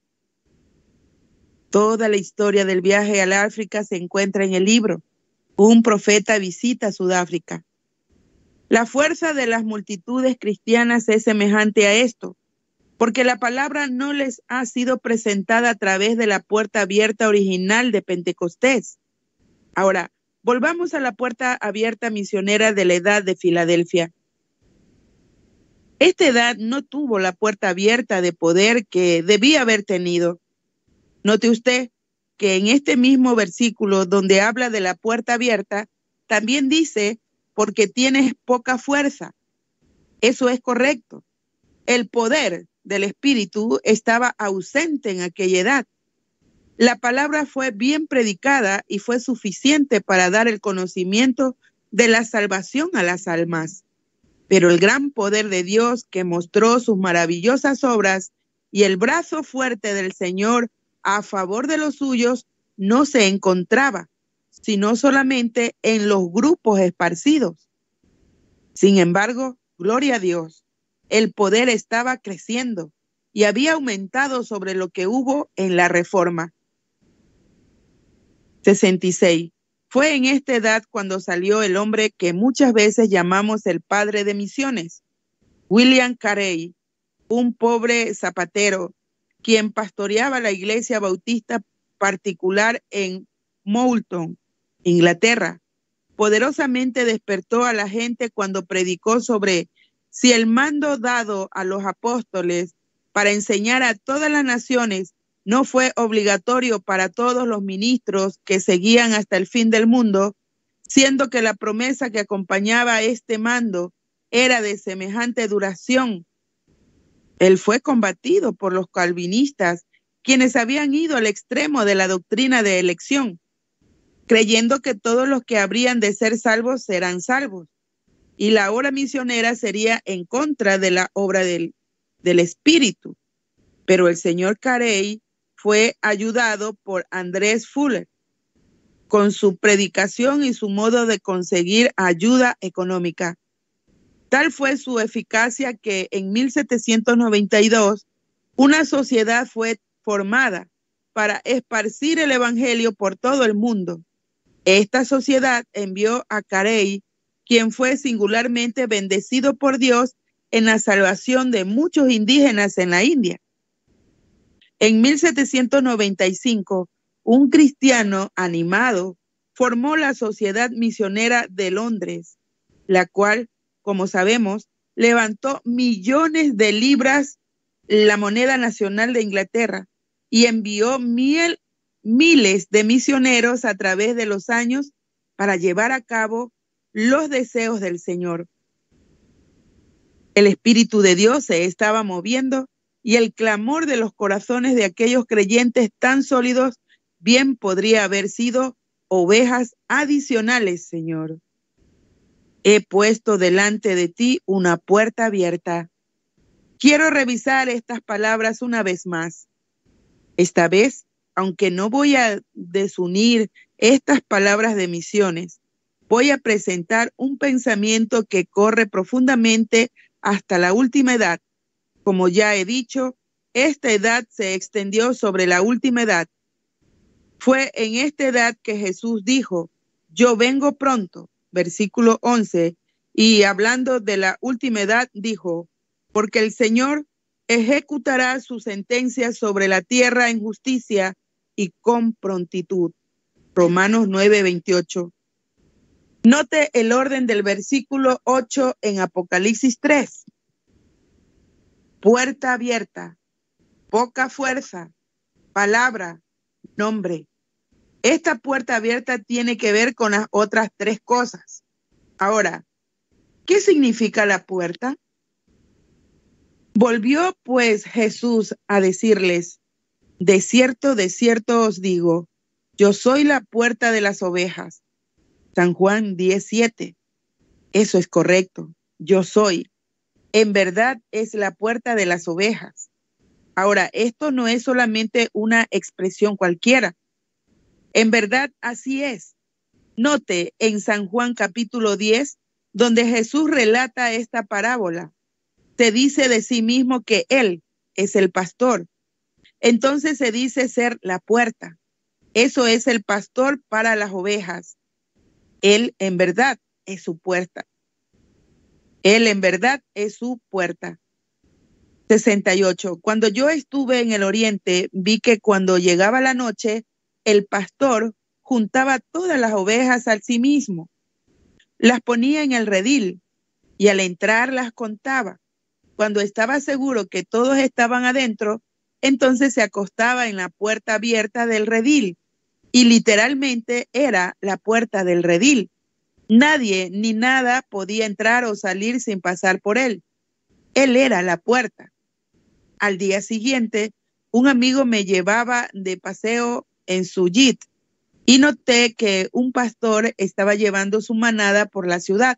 Toda la historia del viaje al África se encuentra en el libro. Un profeta visita Sudáfrica. La fuerza de las multitudes cristianas es semejante a esto, porque la palabra no les ha sido presentada a través de la puerta abierta original de Pentecostés. Ahora, volvamos a la puerta abierta misionera de la edad de Filadelfia. Esta edad no tuvo la puerta abierta de poder que debía haber tenido. Note usted que en este mismo versículo donde habla de la puerta abierta, también dice, porque tienes poca fuerza. Eso es correcto. El poder del Espíritu estaba ausente en aquella edad. La palabra fue bien predicada y fue suficiente para dar el conocimiento de la salvación a las almas. Pero el gran poder de Dios que mostró sus maravillosas obras y el brazo fuerte del Señor a favor de los suyos no se encontraba, sino solamente en los grupos esparcidos. Sin embargo, gloria a Dios, el poder estaba creciendo y había aumentado sobre lo que hubo en la Reforma. sesenta y seis. Fue en esta edad cuando salió el hombre que muchas veces llamamos el padre de misiones, William Carey, un pobre zapatero, quien pastoreaba la iglesia bautista particular en Moulton, Inglaterra. Poderosamente despertó a la gente cuando predicó sobre si el mando dado a los apóstoles para enseñar a todas las naciones no fue obligatorio para todos los ministros que seguían hasta el fin del mundo, siendo que la promesa que acompañaba a este mando era de semejante duración. Él fue combatido por los calvinistas, quienes habían ido al extremo de la doctrina de elección, creyendo que todos los que habrían de ser salvos serán salvos, y la obra misionera sería en contra de la obra del, del Espíritu. Pero el señor Carey fue ayudado por Andrés Fuller con su predicación y su modo de conseguir ayuda económica. Tal fue su eficacia que en mil setecientos noventa y dos una sociedad fue formada para esparcir el evangelio por todo el mundo. Esta sociedad envió a Carey, quien fue singularmente bendecido por Dios en la salvación de muchos indígenas en la India. En mil setecientos noventa y cinco, un cristiano animado formó la Sociedad Misionera de Londres, la cual, como sabemos, levantó millones de libras, la moneda nacional de Inglaterra, y envió mil, miles de misioneros a través de los años para llevar a cabo los deseos del Señor. El Espíritu de Dios se estaba moviendo y el clamor de los corazones de aquellos creyentes tan sólidos bien podría haber sido ovejas adicionales, Señor. He puesto delante de ti una puerta abierta. Quiero revisar estas palabras una vez más. Esta vez, aunque no voy a desunir estas palabras de misiones, voy a presentar un pensamiento que corre profundamente hasta la última edad. Como ya he dicho, esta edad se extendió sobre la última edad. Fue en esta edad que Jesús dijo, yo vengo pronto, versículo once, y hablando de la última edad dijo, porque el Señor ejecutará su sentencia sobre la tierra en justicia y con prontitud. Romanos nueve, veintiocho. Note el orden del versículo ocho en Apocalipsis tres. Puerta abierta, poca fuerza, palabra, nombre. Esta puerta abierta tiene que ver con las otras tres cosas. Ahora, ¿qué significa la puerta? Volvió pues Jesús a decirles, de cierto, de cierto os digo, yo soy la puerta de las ovejas. San Juan diez, siete. Eso es correcto. Yo soy. En verdad es la puerta de las ovejas. Ahora, esto no es solamente una expresión cualquiera. En verdad así es. Note en San Juan capítulo diez, donde Jesús relata esta parábola. Se dice de sí mismo que Él es el pastor. Entonces se dice ser la puerta. Eso es el pastor para las ovejas. Él en verdad es su puerta. Él en verdad es su puerta. sesenta y ocho. Cuando yo estuve en el oriente, vi que cuando llegaba la noche, el pastor juntaba todas las ovejas al sí mismo. Las ponía en el redil y al entrar las contaba. Cuando estaba seguro que todos estaban adentro, entonces se acostaba en la puerta abierta del redil. Y literalmente era la puerta del redil. Nadie ni nada podía entrar o salir sin pasar por él. Él era la puerta. Al día siguiente, un amigo me llevaba de paseo en su jeep y noté que un pastor estaba llevando su manada por la ciudad.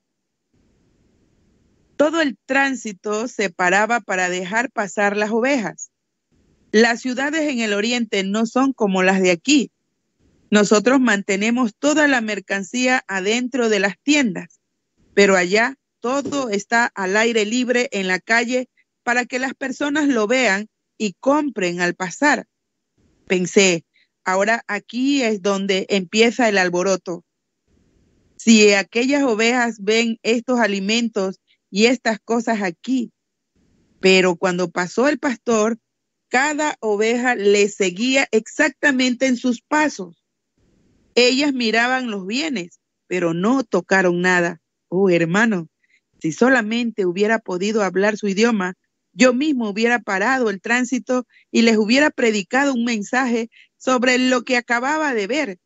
Todo el tránsito se paraba para dejar pasar las ovejas. Las ciudades en el oriente no son como las de aquí. Nosotros mantenemos toda la mercancía adentro de las tiendas, pero allá todo está al aire libre en la calle para que las personas lo vean y compren al pasar. Pensé, ahora aquí es donde empieza el alboroto. Si aquellas ovejas ven estos alimentos y estas cosas aquí, pero cuando pasó el pastor, cada oveja le seguía exactamente en sus pasos. Ellas miraban los bienes, pero no tocaron nada. Oh, hermano, si solamente hubiera podido hablar su idioma, yo mismo hubiera parado el tránsito y les hubiera predicado un mensaje sobre lo que acababa de ver.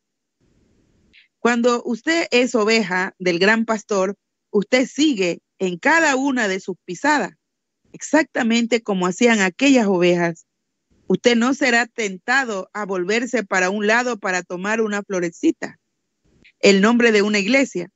Cuando usted es oveja del gran pastor, usted sigue en cada una de sus pisadas, exactamente como hacían aquellas ovejas. Usted no será tentado a volverse para un lado para tomar una florecita, el nombre de una iglesia,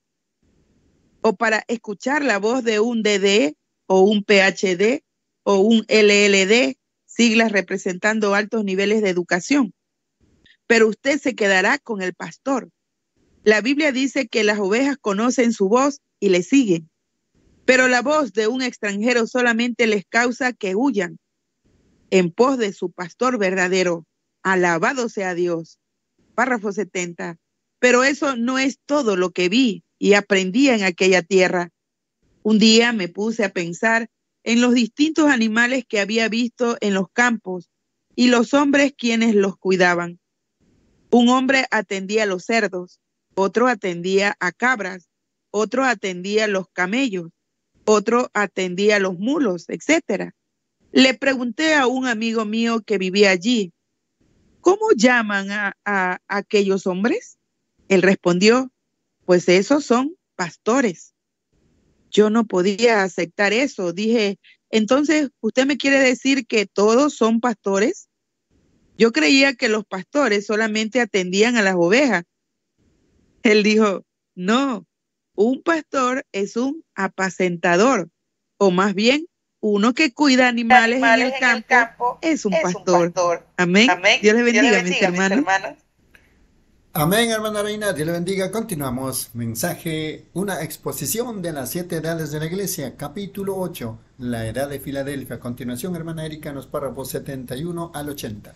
o para escuchar la voz de un D D o un P H D o un L L D, siglas representando altos niveles de educación. Pero usted se quedará con el pastor. La Biblia dice que las ovejas conocen su voz y le siguen, pero la voz de un extranjero solamente les causa que huyan en pos de su pastor verdadero. Alabado sea Dios. Párrafo setenta. Pero eso no es todo lo que vi y aprendí en aquella tierra. Un día me puse a pensar en los distintos animales que había visto en los campos y los hombres quienes los cuidaban. Un hombre atendía a los cerdos, otro atendía a cabras, otro atendía a los camellos, otro atendía a los mulos, etcétera. Le pregunté a un amigo mío que vivía allí, ¿cómo llaman a, a, a aquellos hombres? Él respondió, pues esos son pastores. Yo no podía aceptar eso. Dije, entonces, ¿usted me quiere decir que todos son pastores? Yo creía que los pastores solamente atendían a las ovejas. Él dijo, no, un pastor es un apacentador, o más bien, uno que cuida animales, animales en, el, en campo, el campo es un, es pastor. un pastor. Amén. Amén. Dios les bendiga, Dios les bendiga mis, hermanos. mis hermanos. Amén, hermana Reina, Dios le bendiga. Continuamos. Mensaje, una exposición de las siete edades de la iglesia, capítulo ocho, la edad de Filadelfia. A continuación, hermana Erika, en los párrafos setenta y uno al ochenta.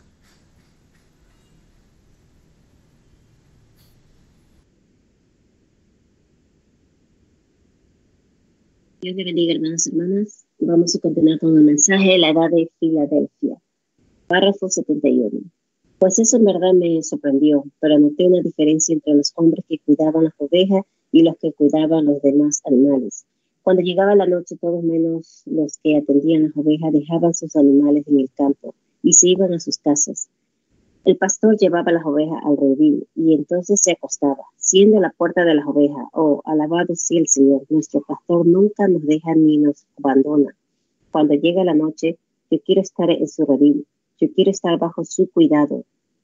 Dios le bendiga, hermanos y hermanas. Vamos a continuar con el mensaje de la edad de Filadelfia. Párrafo setenta y uno. Pues eso en verdad me sorprendió, pero noté una diferencia entre los hombres que cuidaban las ovejas y los que cuidaban los demás animales. Cuando llegaba la noche, todos menos los que atendían las ovejas dejaban sus animales en el campo y se iban a sus casas. El pastor llevaba las ovejas al redil y entonces se acostaba, siendo la puerta de las ovejas. Oh, alabado sea el Señor, nuestro pastor nunca nos deja ni nos abandona. Cuando llega la noche, yo quiero estar en su redil. Yo quiero estar bajo su cuidado.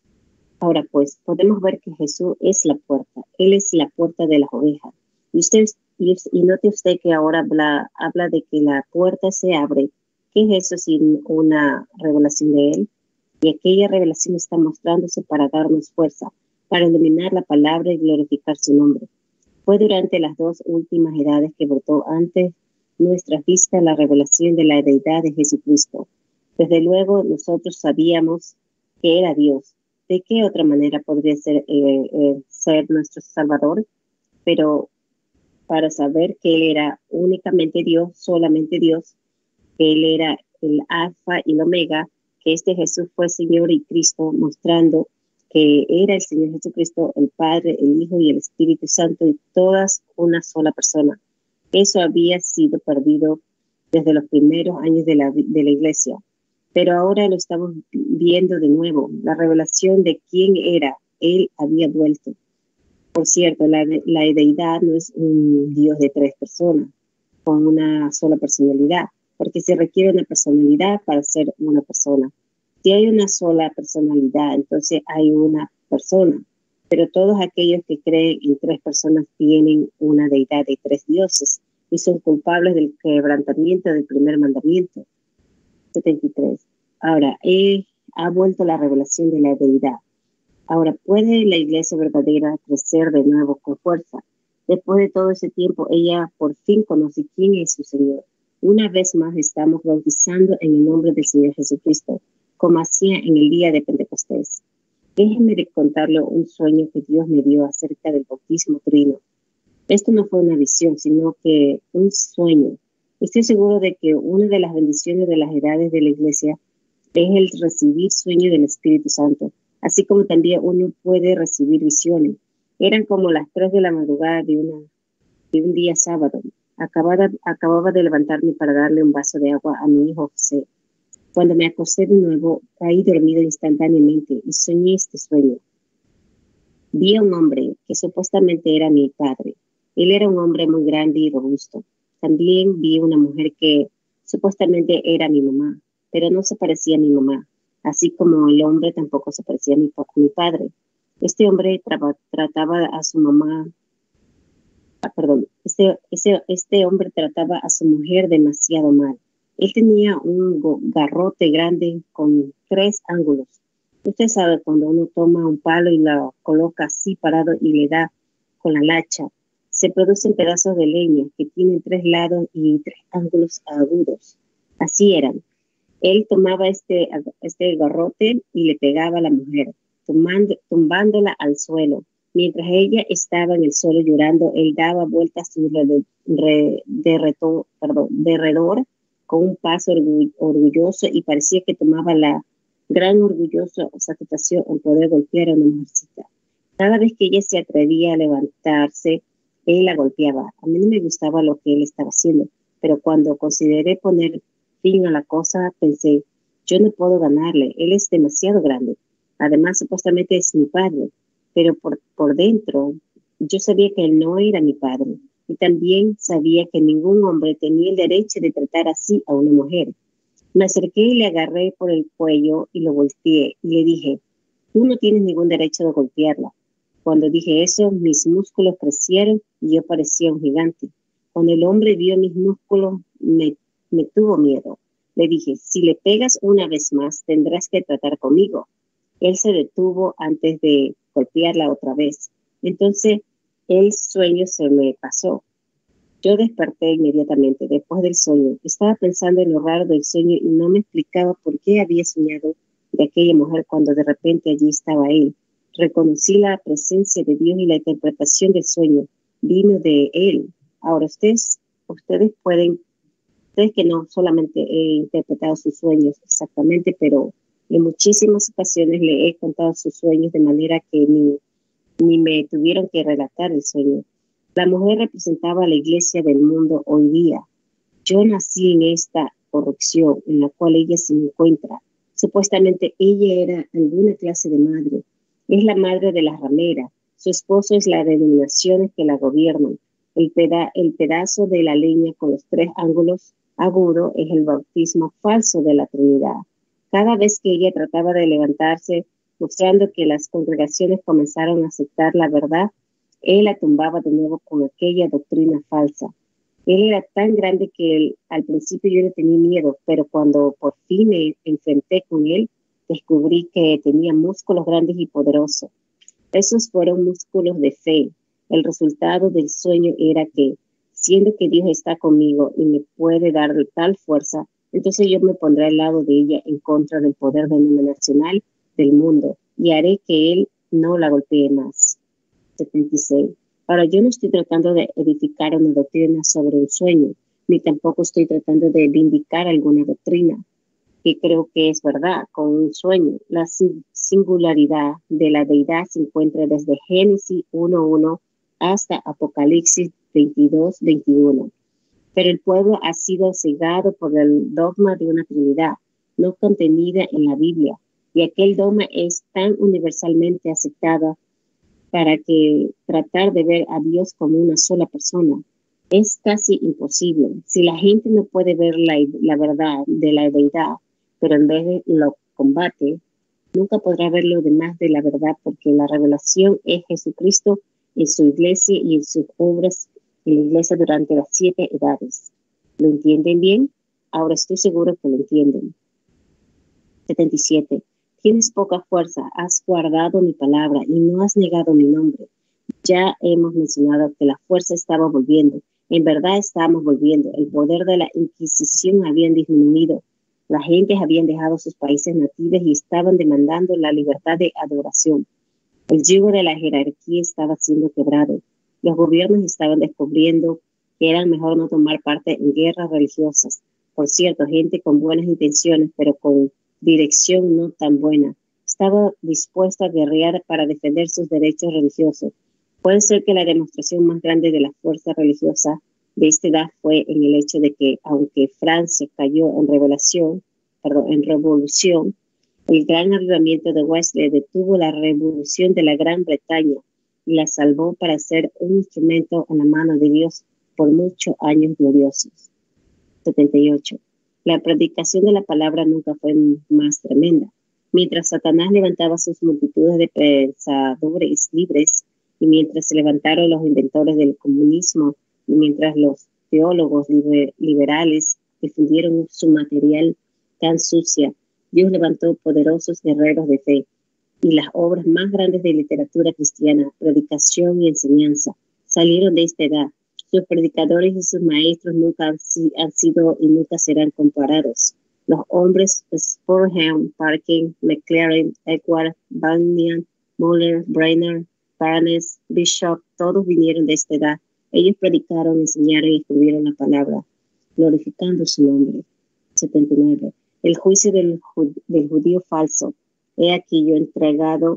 Ahora pues, podemos ver que Jesús es la puerta. Él es la puerta de las ovejas. Y usted, y, y note usted que ahora habla, habla de que la puerta se abre. ¿Qué es eso sin una revelación de Él? Y aquella revelación está mostrándose para darnos fuerza, para iluminar la palabra y glorificar su nombre. Fue durante las dos últimas edades que brotó ante nuestras vistas la revelación de la deidad de Jesucristo. Desde luego nosotros sabíamos que era Dios. ¿De qué otra manera podría ser, eh, eh, ser nuestro Salvador? Pero para saber que Él era únicamente Dios, solamente Dios, que Él era el Alfa y el Omega, que este Jesús fue Señor y Cristo, mostrando que era el Señor Jesucristo, el Padre, el Hijo y el Espíritu Santo, y todas una sola persona. Eso había sido perdido desde los primeros años de la, de la iglesia. Pero ahora lo estamos viendo de nuevo, la revelación de quién era. Él había vuelto. Por cierto, la, la deidad no es un Dios de tres personas, con una sola personalidad, porque se requiere una personalidad para ser una persona. Si hay una sola personalidad, entonces hay una persona. Pero todos aquellos que creen en tres personas tienen una deidad de tres dioses y son culpables del quebrantamiento del primer mandamiento. setenta y tres. Ahora, eh, ha vuelto la revelación de la deidad. Ahora, ¿puede la iglesia verdadera crecer de nuevo con fuerza? Después de todo ese tiempo, ella por fin conoce quién es su Señor. Una vez más estamos bautizando en el nombre del Señor Jesucristo, como hacía en el día de Pentecostés. Déjenme de contarle un sueño que Dios me dio acerca del bautismo trino. Esto no fue una visión, sino que un sueño. Estoy seguro de que una de las bendiciones de las edades de la iglesia es el recibir sueños del Espíritu Santo, así como también uno puede recibir visiones. Eran como las tres de la madrugada de, una, de un día sábado. Acababa, acababa de levantarme para darle un vaso de agua a mi hijo José. Cuando me acosté de nuevo, caí dormido instantáneamente y soñé este sueño. Vi a un hombre que supuestamente era mi padre. Él era un hombre muy grande y robusto. También vi una mujer que supuestamente era mi mamá, pero no se parecía a mi mamá, así como el hombre tampoco se parecía a mi, a mi padre. Este hombre tra- trataba a su mamá, ah, perdón, este, este, este hombre trataba a su mujer demasiado mal. Él tenía un garrote grande con tres ángulos. Usted sabe cuando uno toma un palo y lo coloca así parado y le da con la lacha, se producen pedazos de leña que tienen tres lados y tres ángulos agudos. Así eran. Él tomaba este, este garrote y le pegaba a la mujer, tumbando, tumbándola al suelo. Mientras ella estaba en el suelo llorando, él daba vueltas a su re, re, derreto, perdón, derredor con un paso orgulloso y parecía que tomaba la gran orgullosa satisfacción en poder golpear a una mujercita. Cada vez que ella se atrevía a levantarse, él la golpeaba. A mí no me gustaba lo que él estaba haciendo, pero cuando consideré poner fin a la cosa, pensé, yo no puedo ganarle, él es demasiado grande. Además, supuestamente es mi padre, pero por, por dentro, yo sabía que él no era mi padre. Y también sabía que ningún hombre tenía el derecho de tratar así a una mujer. Me acerqué y le agarré por el cuello y lo volteé y le dije, tú no tienes ningún derecho de golpearla. Cuando dije eso, mis músculos crecieron y yo parecía un gigante. Cuando el hombre vio mis músculos, me, me tuvo miedo. Le dije, si le pegas una vez más, tendrás que tratar conmigo. Él se detuvo antes de golpearla otra vez. Entonces, el sueño se me pasó. Yo desperté inmediatamente después del sueño. Estaba pensando en lo raro del sueño y no me explicaba por qué había soñado de aquella mujer cuando de repente allí estaba él. Reconocí la presencia de Dios y la interpretación del sueño vino de él. Ahora ustedes, ustedes pueden, ustedes que no solamente he interpretado sus sueños exactamente, pero en muchísimas ocasiones le he contado sus sueños de manera que ni, ni me tuvieron que relatar el sueño. La mujer representaba a la iglesia del mundo hoy día. Yo nací en esta corrupción en la cual ella se encuentra. Supuestamente ella era alguna clase de madre. Es la madre de las rameras. Su esposo es la denominaciones que la gobiernan. El, peda el pedazo de la leña con los tres ángulos agudos es el bautismo falso de la Trinidad. Cada vez que ella trataba de levantarse, mostrando que las congregaciones comenzaron a aceptar la verdad, él la tumbaba de nuevo con aquella doctrina falsa. Él era tan grande que él, al principio yo le tenía miedo, pero cuando por fin me enfrenté con él, descubrí que tenía músculos grandes y poderosos. Esos fueron músculos de fe. El resultado del sueño era que, siendo que Dios está conmigo y me puede dar tal fuerza, entonces yo me pondré al lado de ella en contra del poder denominacional del mundo y haré que él no la golpee más. setenta y seis. Ahora, yo no estoy tratando de edificar una doctrina sobre un sueño, ni tampoco estoy tratando de vindicar alguna doctrina que creo que es verdad con un sueño. La singularidad de la deidad se encuentra desde Génesis uno uno hasta Apocalipsis veintidós veintiuno. Pero el pueblo ha sido cegado por el dogma de una Trinidad no contenida en la Biblia, y aquel dogma es tan universalmente aceptado para que tratar de ver a Dios como una sola persona es casi imposible. Si la gente no puede ver la, la verdad de la deidad, pero en vez de lo combate, nunca podrá ver lo demás de la verdad, porque la revelación es Jesucristo en su iglesia y en sus obras en la iglesia durante las siete edades. ¿Lo entienden bien? Ahora estoy seguro que lo entienden. setenta y siete. Tienes poca fuerza, has guardado mi palabra y no has negado mi nombre. Ya hemos mencionado que la fuerza estaba volviendo. En verdad estábamos volviendo. El poder de la Inquisición había disminuido. Las gentes habían dejado sus países nativos y estaban demandando la libertad de adoración. El yugo de la jerarquía estaba siendo quebrado. Los gobiernos estaban descubriendo que era mejor no tomar parte en guerras religiosas. Por cierto, gente con buenas intenciones, pero con dirección no tan buena, estaba dispuesta a guerrear para defender sus derechos religiosos. Puede ser que la demostración más grande de la fuerza religiosa de esta edad fue en el hecho de que, aunque Francia cayó en revelación, perdón, en revolución, el gran avivamiento de Wesley detuvo la revolución de la Gran Bretaña y la salvó para ser un instrumento en la mano de Dios por muchos años gloriosos. setenta y ocho. La predicación de la palabra nunca fue más tremenda. Mientras Satanás levantaba sus multitudes de pensadores libres, y mientras se levantaron los inventores del comunismo, y mientras los teólogos liber liberales difundieron su material tan sucia, Dios levantó poderosos guerreros de fe, y las obras más grandes de literatura cristiana, predicación y enseñanza, salieron de esta edad. Sus predicadores y sus maestros nunca han, han sido y nunca serán comparados. Los hombres Spurgeon, Parkin, McLaren, Edward, Bunyan, Muller, Brainerd, Barnes, Bishop, todos vinieron de esta edad. Ellos predicaron, enseñaron y escribieron la palabra, glorificando su nombre. setenta y nueve. El juicio del, del judío falso. He aquí yo entregado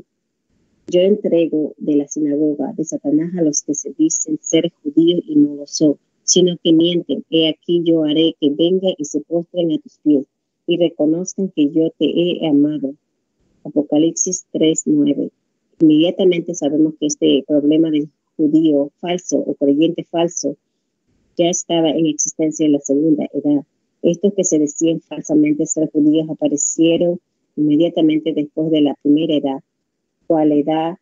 Yo entrego de la sinagoga de Satanás a los que se dicen ser judíos y no lo son, sino que mienten. He aquí yo haré que vengan y se postren a tus pies y reconozcan que yo te he amado. Apocalipsis tres nueve. Inmediatamente sabemos que este problema del judío falso o creyente falso ya estaba en existencia en la segunda edad. Estos que se decían falsamente ser judíos aparecieron inmediatamente después de la primera edad, cual edad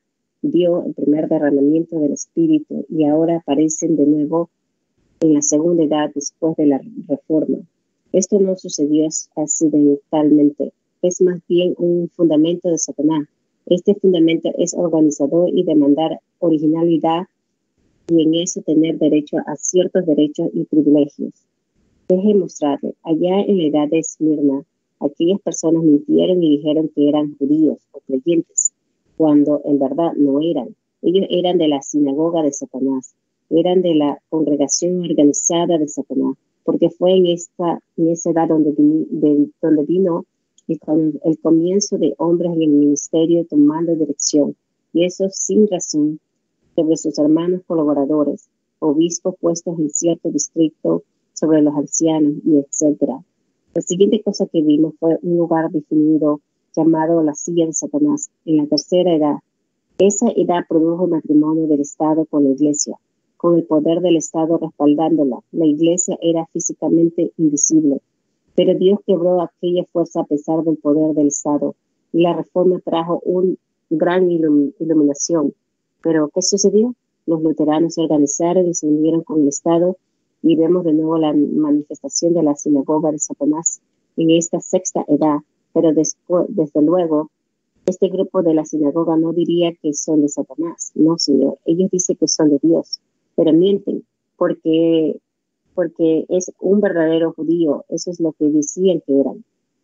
dio el primer derramamiento del Espíritu y ahora aparecen de nuevo en la segunda edad después de la Reforma. Esto no sucedió accidentalmente, es más bien un fundamento de Satanás. Este fundamento es organizador y demandar originalidad y en eso tener derecho a ciertos derechos y privilegios. Deje mostrarle, allá en la edad de Esmirna, aquellas personas mintieron y dijeron que eran judíos o creyentes, cuando en verdad no eran. Ellos eran de la sinagoga de Satanás, eran de la congregación organizada de Satanás, porque fue en esta en esa edad donde, vino, de, donde vino el, el comienzo de hombres en el ministerio tomando dirección, y eso sin razón, sobre sus hermanos colaboradores, obispos puestos en cierto distrito, sobre los ancianos, y etcétera. La siguiente cosa que vimos fue un lugar definido llamado la silla de Satanás, en la tercera edad. Esa edad produjo el matrimonio del Estado con la Iglesia, con el poder del Estado respaldándola. La Iglesia era físicamente invisible, pero Dios quebró aquella fuerza a pesar del poder del Estado, y la Reforma trajo una gran ilum iluminación. Pero, ¿qué sucedió? Los luteranos se organizaron y se unieron con el Estado, y vemos de nuevo la manifestación de la sinagoga de Satanás en esta sexta edad. Pero después, desde luego, este grupo de la sinagoga no diría que son de Satanás. No, Señor. Ellos dicen que son de Dios, pero mienten porque, porque es un verdadero judío. Eso es lo que decían que eran.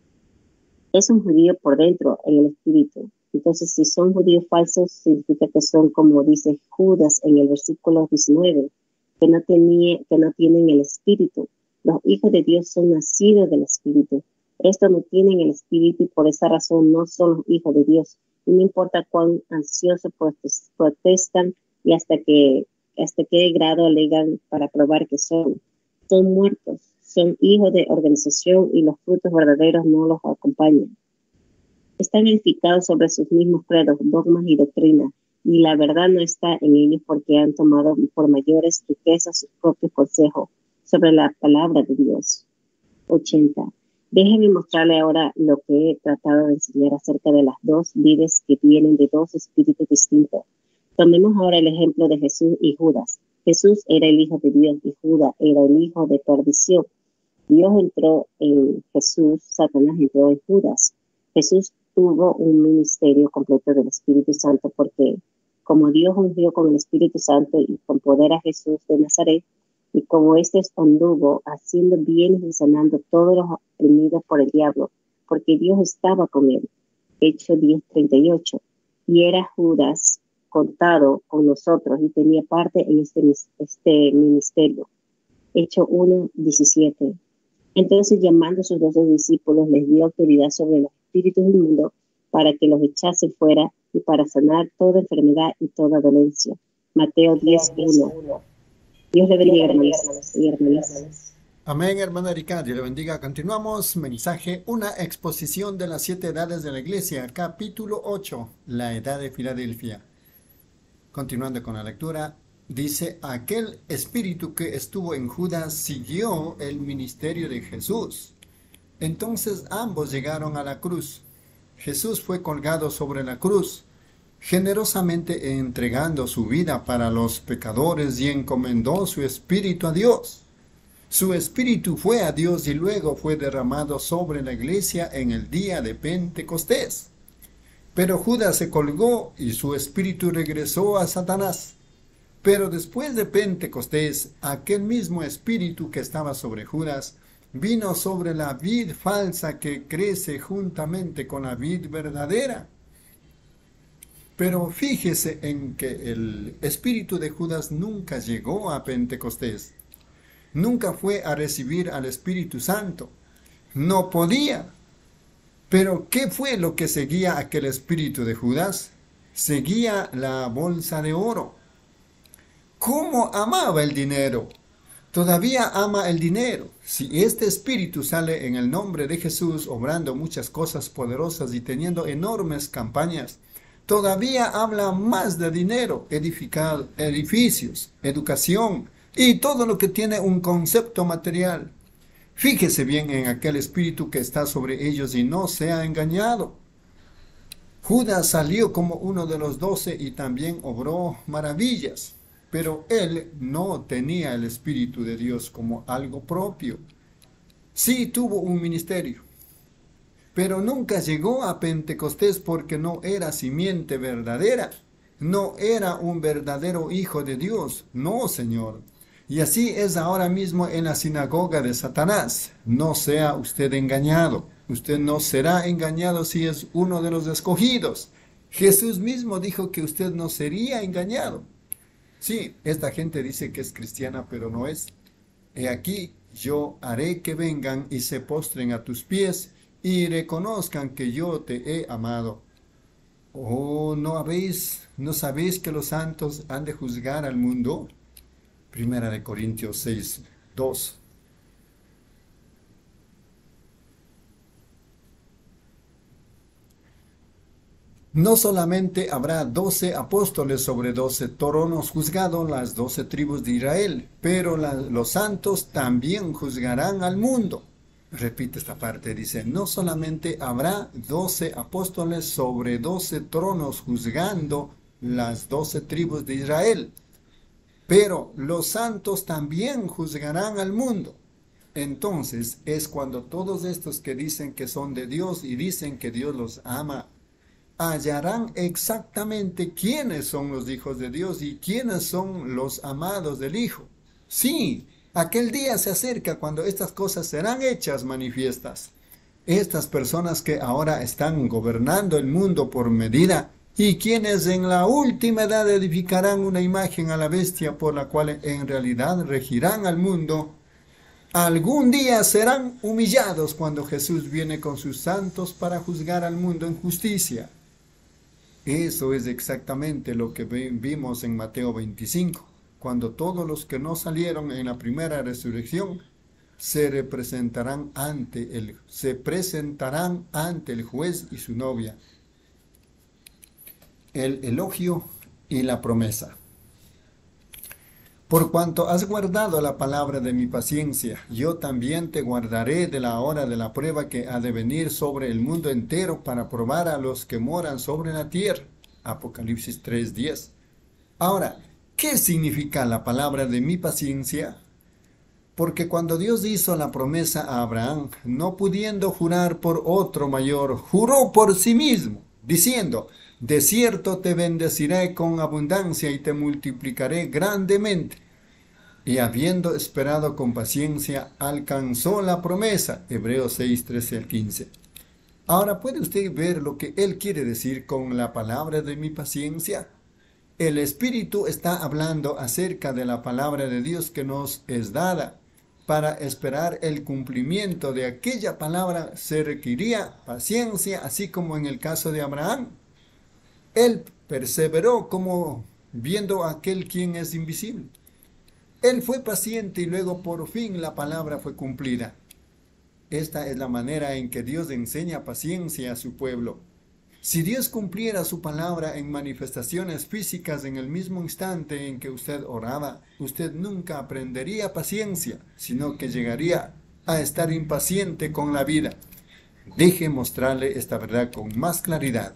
Es un judío por dentro, en el espíritu. Entonces, si son judíos falsos, significa que son, como dice Judas en el versículo diecinueve, que no, tenía, que no tienen el espíritu. Los hijos de Dios son nacidos del espíritu. Estos no tienen el espíritu y por esa razón no son los hijos de Dios. Y no importa cuán ansiosos protestan y hasta que hasta qué grado alegan para probar que son. Son muertos, son hijos de organización y los frutos verdaderos no los acompañan. Están edificados sobre sus mismos credos, dogmas y doctrinas, y la verdad no está en ellos porque han tomado por mayores riquezas sus propios consejos sobre la palabra de Dios. ochenta. Déjeme mostrarle ahora lo que he tratado de enseñar acerca de las dos vidas que vienen de dos espíritus distintos. Tomemos ahora el ejemplo de Jesús y Judas. Jesús era el Hijo de Dios y Judas era el hijo de perdición. Dios entró en Jesús, Satanás entró en Judas. Jesús tuvo un ministerio completo del Espíritu Santo porque como Dios ungió con el Espíritu Santo y con poder a Jesús de Nazaret, y como éste anduvo haciendo bienes y sanando todos los oprimidos por el diablo, porque Dios estaba con él. Hechos diez treinta y ocho. Y era Judas contado con nosotros y tenía parte en este, este ministerio. Hechos uno diecisiete. Entonces, llamando a sus doce discípulos, les dio autoridad sobre los espíritus del mundo para que los echasen fuera y para sanar toda enfermedad y toda dolencia. Mateo diez uno. Dios le bendiga, hermanos y hermanas. Amén, hermana Erika, Dios le bendiga. Continuamos, mensaje, una exposición de las siete edades de la iglesia, capítulo ocho, la edad de Filadelfia. Continuando con la lectura, dice, aquel espíritu que estuvo en Judas siguió el ministerio de Jesús. Entonces ambos llegaron a la cruz. Jesús fue colgado sobre la cruz, generosamente entregando su vida para los pecadores y encomendó su espíritu a Dios. Su espíritu fue a Dios y luego fue derramado sobre la iglesia en el día de Pentecostés. Pero Judas se colgó y su espíritu regresó a Satanás. Pero después de Pentecostés, aquel mismo espíritu que estaba sobre Judas vino sobre la vid falsa que crece juntamente con la vid verdadera. Pero fíjese en que el espíritu de Judas nunca llegó a Pentecostés. Nunca fue a recibir al Espíritu Santo. No podía. Pero ¿qué fue lo que seguía aquel espíritu de Judas? Seguía la bolsa de oro. ¿Cómo amaba el dinero? Todavía ama el dinero. Si este espíritu sale en el nombre de Jesús, obrando muchas cosas poderosas y teniendo enormes campañas, todavía habla más de dinero, edificar edificios, educación y todo lo que tiene un concepto material. Fíjese bien en aquel espíritu que está sobre ellos y no sea engañado. Judas salió como uno de los doce y también obró maravillas, pero él no tenía el Espíritu de Dios como algo propio. Sí tuvo un ministerio, pero nunca llegó a Pentecostés porque no era simiente verdadera. No era un verdadero hijo de Dios. No, Señor. Y así es ahora mismo en la sinagoga de Satanás. No sea usted engañado. Usted no será engañado si es uno de los escogidos. Jesús mismo dijo que usted no sería engañado. Sí, esta gente dice que es cristiana, pero no es. He aquí, yo haré que vengan y se postren a tus pies y reconozcan que yo te he amado. Oh, ¿no habéis, no sabéis que los santos han de juzgar al mundo? Primera de Corintios seis, dos. No solamente habrá doce apóstoles sobre doce tronos juzgados las doce tribus de Israel, pero la, los santos también juzgarán al mundo. Repite esta parte, dice, no solamente habrá doce apóstoles sobre doce tronos juzgando las doce tribus de Israel, pero los santos también juzgarán al mundo. Entonces es cuando todos estos que dicen que son de Dios y dicen que Dios los ama, hallarán exactamente quiénes son los hijos de Dios y quiénes son los amados del Hijo. Sí, aquel día se acerca cuando estas cosas serán hechas manifiestas. Estas personas que ahora están gobernando el mundo por medida y quienes en la última edad edificarán una imagen a la bestia por la cual en realidad regirán al mundo, algún día serán humillados cuando Jesús viene con sus santos para juzgar al mundo en justicia. Eso es exactamente lo que vimos en Mateo veinticinco, cuando todos los que no salieron en la primera resurrección se representarán ante el, se presentarán ante el juez y su novia. El elogio y la promesa. Por cuanto has guardado la palabra de mi paciencia, yo también te guardaré de la hora de la prueba que ha de venir sobre el mundo entero para probar a los que moran sobre la tierra. Apocalipsis tres diez. Ahora, ¿qué significa la palabra de mi paciencia? Porque cuando Dios hizo la promesa a Abraham, no pudiendo jurar por otro mayor, juró por sí mismo, diciendo, de cierto te bendeciré con abundancia y te multiplicaré grandemente. Y habiendo esperado con paciencia, alcanzó la promesa. Hebreos seis, trece al quince. Ahora, ¿puede usted ver lo que él quiere decir con la palabra de mi paciencia? El Espíritu está hablando acerca de la palabra de Dios que nos es dada. Para esperar el cumplimiento de aquella palabra se requería paciencia, así como en el caso de Abraham. Él perseveró como viendo a aquel quien es invisible. Él fue paciente y luego por fin la palabra fue cumplida. Esta es la manera en que Dios enseña paciencia a su pueblo. Si Dios cumpliera su palabra en manifestaciones físicas en el mismo instante en que usted oraba, usted nunca aprendería paciencia, sino que llegaría a estar impaciente con la vida. Deje mostrarle esta verdad con más claridad.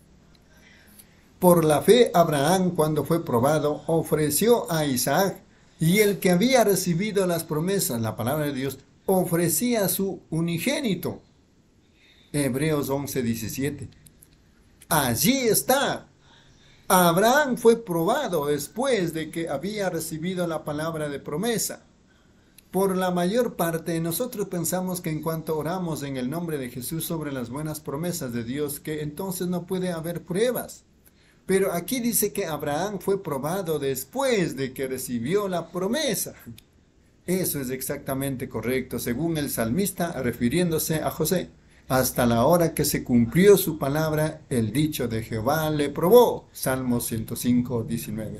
Por la fe, Abraham, cuando fue probado, ofreció a Isaac, y el que había recibido las promesas, la palabra de Dios, ofrecía a su unigénito. Hebreos once, diecisiete. Allí está. Abraham fue probado después de que había recibido la palabra de promesa. Por la mayor parte, nosotros pensamos que en cuanto oramos en el nombre de Jesús sobre las buenas promesas de Dios, que entonces no puede haber pruebas. Pero aquí dice que Abraham fue probado después de que recibió la promesa. Eso es exactamente correcto, según el salmista refiriéndose a José. Hasta la hora que se cumplió su palabra, el dicho de Jehová le probó. Salmo ciento cinco, diecinueve.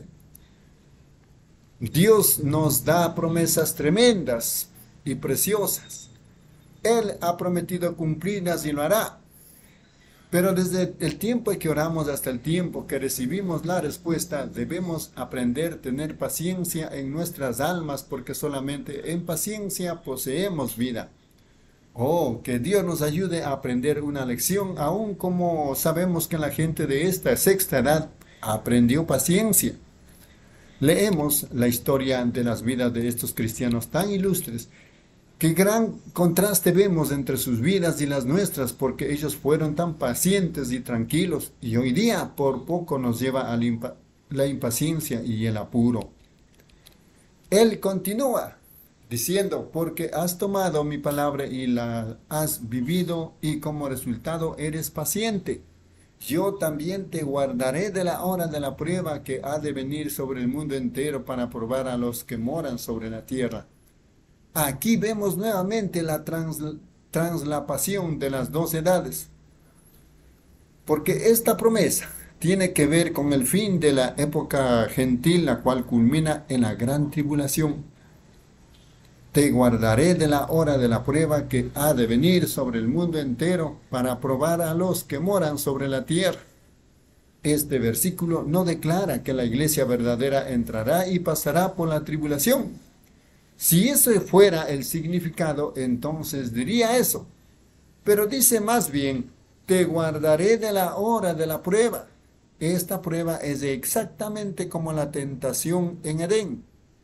Dios nos da promesas tremendas y preciosas. Él ha prometido cumplirlas y lo hará. Pero desde el tiempo en que oramos hasta el tiempo que recibimos la respuesta, debemos aprender a tener paciencia en nuestras almas, porque solamente en paciencia poseemos vida. Oh, que Dios nos ayude a aprender una lección, aun como sabemos que la gente de esta sexta edad aprendió paciencia. Leemos la historia de las vidas de estos cristianos tan ilustres. Qué gran contraste vemos entre sus vidas y las nuestras, porque ellos fueron tan pacientes y tranquilos, y hoy día por poco nos lleva a la, impa la impaciencia y el apuro. Él continúa diciendo, porque has tomado mi palabra y la has vivido, y como resultado eres paciente. Yo también te guardaré de la hora de la prueba que ha de venir sobre el mundo entero para probar a los que moran sobre la tierra. Aquí vemos nuevamente la trans, translapación de las dos edades, porque esta promesa tiene que ver con el fin de la época gentil, la cual culmina en la gran tribulación. Te guardaré de la hora de la prueba que ha de venir sobre el mundo entero para probar a los que moran sobre la tierra. Este versículo no declara que la iglesia verdadera entrará y pasará por la tribulación. Si ese fuera el significado, entonces diría eso. Pero dice más bien, te guardaré de la hora de la prueba. Esta prueba es exactamente como la tentación en Edén.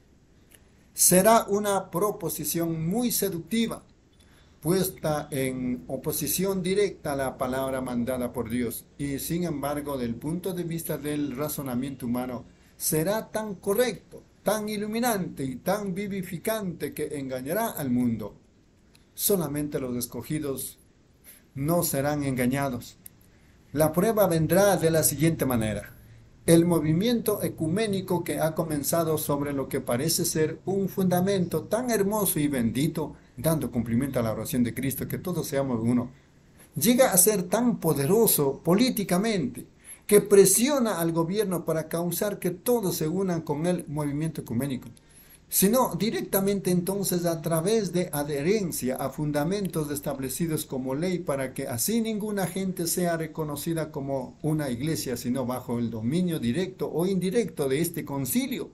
Será una proposición muy seductiva, puesta en oposición directa a la palabra mandada por Dios, y sin embargo, del punto de vista del razonamiento humano, será tan correcto, tan iluminante y tan vivificante que engañará al mundo. Solamente los escogidos no serán engañados. La prueba vendrá de la siguiente manera. El movimiento ecuménico que ha comenzado sobre lo que parece ser un fundamento tan hermoso y bendito, dando cumplimiento a la oración de Cristo, que todos seamos uno, llega a ser tan poderoso políticamente, que presiona al gobierno para causar que todos se unan con el movimiento ecuménico, sino directamente entonces a través de adherencia a fundamentos establecidos como ley, para que así ninguna gente sea reconocida como una iglesia, sino bajo el dominio directo o indirecto de este concilio.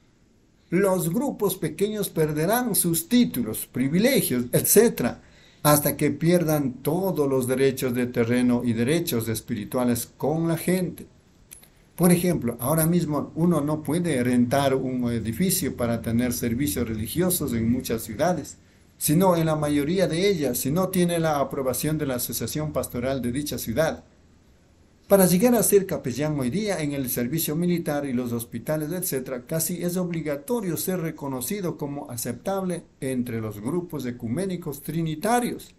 Los grupos pequeños perderán sus títulos, privilegios, etcétera, hasta que pierdan todos los derechos de terreno y derechos espirituales con la gente. Por ejemplo, ahora mismo uno no puede rentar un edificio para tener servicios religiosos en muchas ciudades, sino en la mayoría de ellas, si no tiene la aprobación de la asociación pastoral de dicha ciudad. Para llegar a ser capellán hoy día en el servicio militar y los hospitales, etcétera, casi es obligatorio ser reconocido como aceptable entre los grupos ecuménicos trinitarios.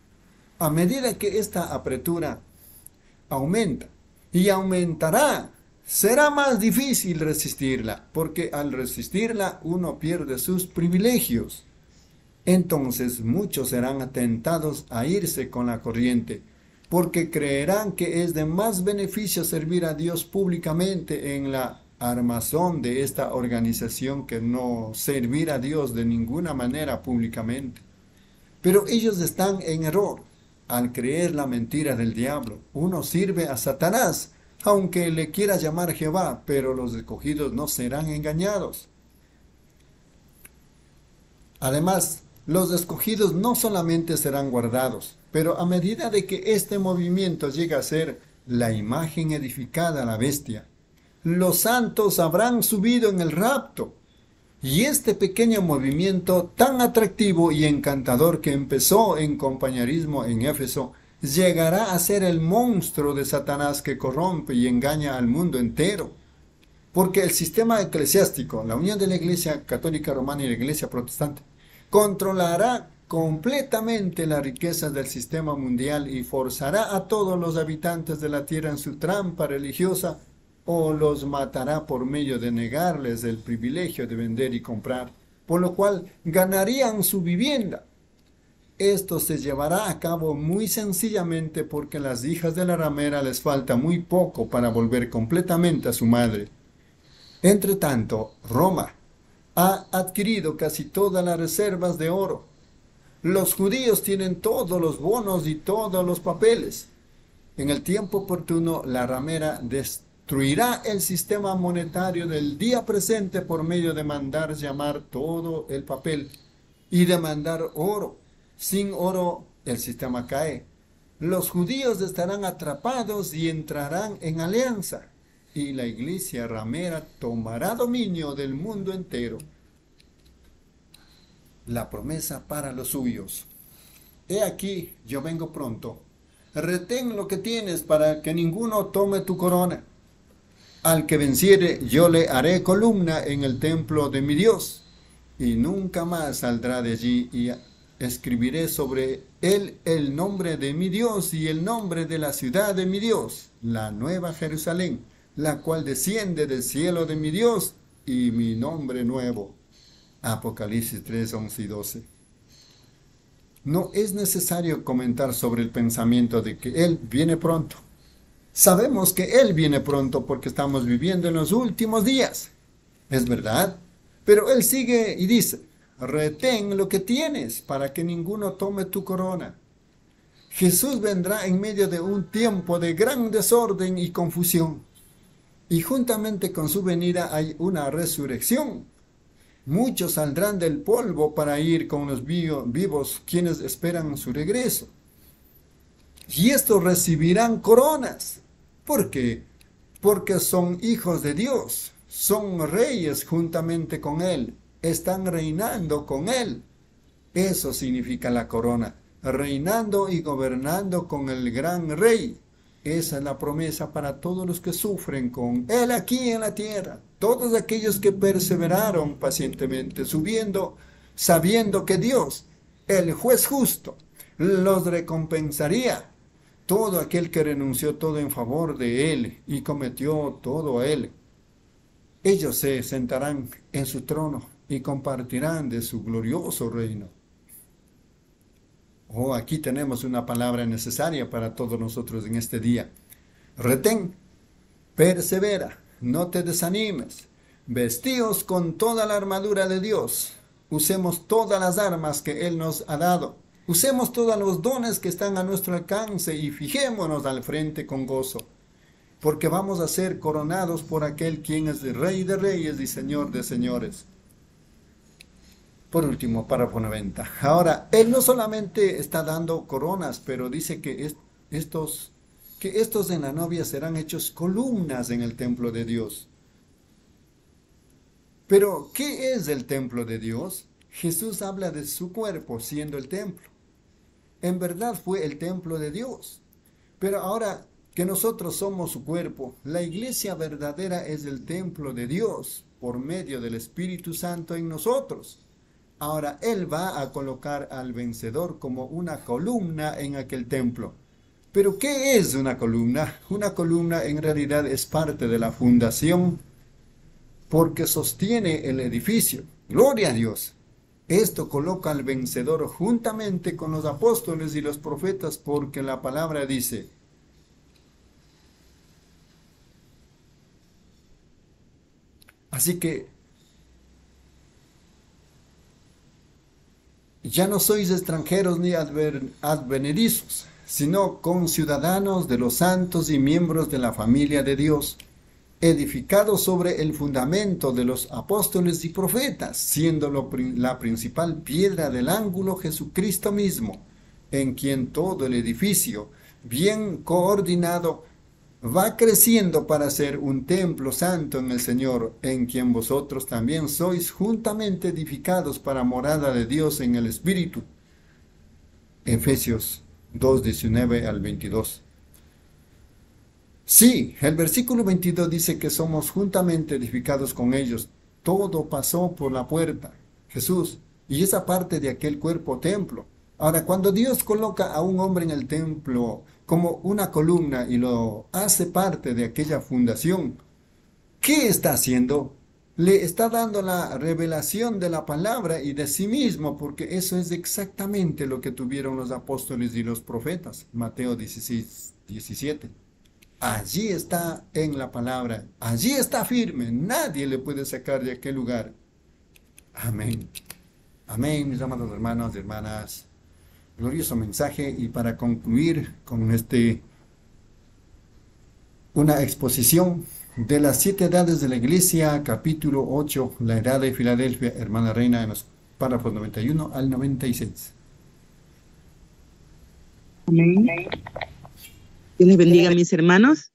A medida que esta apertura aumenta y aumentará, será más difícil resistirla, porque al resistirla uno pierde sus privilegios. Entonces muchos serán atentados a irse con la corriente, porque creerán que es de más beneficio servir a Dios públicamente en la armazón de esta organización que no servir a Dios de ninguna manera públicamente. Pero ellos están en error al creer la mentira del diablo. Uno sirve a Satanás, aunque le quiera llamar Jehová, pero los escogidos no serán engañados. Además, los escogidos no solamente serán guardados, pero a medida de que este movimiento llega a ser la imagen edificada a la bestia, los santos habrán subido en el rapto. Y este pequeño movimiento tan atractivo y encantador que empezó en compañerismo en Éfeso, llegará a ser el monstruo de Satanás que corrompe y engaña al mundo entero. Porque el sistema eclesiástico, la unión de la Iglesia Católica Romana y la Iglesia Protestante, controlará completamente las riquezas del sistema mundial y forzará a todos los habitantes de la tierra en su trampa religiosa, o los matará por medio de negarles el privilegio de vender y comprar, por lo cual ganarían su vivienda. Esto se llevará a cabo muy sencillamente porque a las hijas de la ramera les falta muy poco para volver completamente a su madre. Entre tanto, Roma ha adquirido casi todas las reservas de oro. Los judíos tienen todos los bonos y todos los papeles. En el tiempo oportuno, la ramera destruirá el sistema monetario del día presente por medio de mandar llamar todo el papel y de mandar oro. Sin oro el sistema cae. Los judíos estarán atrapados y entrarán en alianza, y la iglesia ramera tomará dominio del mundo entero. La promesa para los suyos. He aquí, yo vengo pronto. Retén lo que tienes para que ninguno tome tu corona. Al que venciere, yo le haré columna en el templo de mi Dios, y nunca más saldrá de allí, y escribiré sobre él el nombre de mi Dios y el nombre de la ciudad de mi Dios, la nueva Jerusalén, la cual desciende del cielo de mi Dios, y mi nombre nuevo. Apocalipsis tres, once y doce. No es necesario comentar sobre el pensamiento de que Él viene pronto. Sabemos que Él viene pronto porque estamos viviendo en los últimos días. Es verdad, pero Él sigue y dice, retén lo que tienes para que ninguno tome tu corona. Jesús vendrá en medio de un tiempo de gran desorden y confusión. Y juntamente con su venida hay una resurrección. Muchos saldrán del polvo para ir con los vivos quienes esperan su regreso. Y estos recibirán coronas. ¿Por qué? Porque son hijos de Dios, son reyes juntamente con Él, están reinando con Él. Eso significa la corona, reinando y gobernando con el gran rey. Esa es la promesa para todos los que sufren con Él aquí en la tierra. Todos aquellos que perseveraron pacientemente, subiendo, sabiendo que Dios, el juez justo, los recompensaría. Todo aquel que renunció todo en favor de Él y cometió todo a Él. Ellos se sentarán en su trono y compartirán de su glorioso reino. Oh, aquí tenemos una palabra necesaria para todos nosotros en este día. Retén, persevera, no te desanimes. Vestíos con toda la armadura de Dios. Usemos todas las armas que Él nos ha dado. Usemos todos los dones que están a nuestro alcance y fijémonos al frente con gozo. Porque vamos a ser coronados por aquel quien es el Rey de Reyes y Señor de Señores. Por último, párrafo noventa. Ahora, Él no solamente está dando coronas, pero dice que es, estos, que estos en la novia serán hechos columnas en el templo de Dios. Pero, ¿qué es el templo de Dios? Jesús habla de su cuerpo siendo el templo. En verdad fue el templo de Dios. Pero ahora que nosotros somos su cuerpo, la iglesia verdadera es el templo de Dios por medio del Espíritu Santo en nosotros. Ahora Él va a colocar al vencedor como una columna en aquel templo. ¿Pero qué es una columna? Una columna en realidad es parte de la fundación porque sostiene el edificio. ¡Gloria a Dios! Esto coloca al vencedor juntamente con los apóstoles y los profetas porque la palabra dice: así que ya no sois extranjeros ni advenedizos, sino conciudadanos de los santos y miembros de la familia de Dios, edificados sobre el fundamento de los apóstoles y profetas, siendo lo, la principal piedra del ángulo Jesucristo mismo, en quien todo el edificio, bien coordinado, va creciendo para ser un templo santo en el Señor, en quien vosotros también sois juntamente edificados para morada de Dios en el Espíritu. Efesios dos, diecinueve al veintidós. Sí, el versículo veintidós dice que somos juntamente edificados con ellos. Todo pasó por la puerta, Jesús, y esa parte de aquel cuerpo templo. Ahora, cuando Dios coloca a un hombre en el templo como una columna y lo hace parte de aquella fundación, ¿qué está haciendo? Le está dando la revelación de la palabra y de sí mismo, porque eso es exactamente lo que tuvieron los apóstoles y los profetas. Mateo dieciséis, diecisiete. Allí está en la palabra, allí está firme, nadie le puede sacar de aquel lugar. Amén. Amén, mis amados hermanos y hermanas. Glorioso mensaje, y para concluir con este, una exposición de las siete edades de la iglesia, capítulo ocho, la edad de Filadelfia, hermana reina, en los párrafos noventa y uno al noventa y seis. Amén. Dios les bendiga, mis hermanos.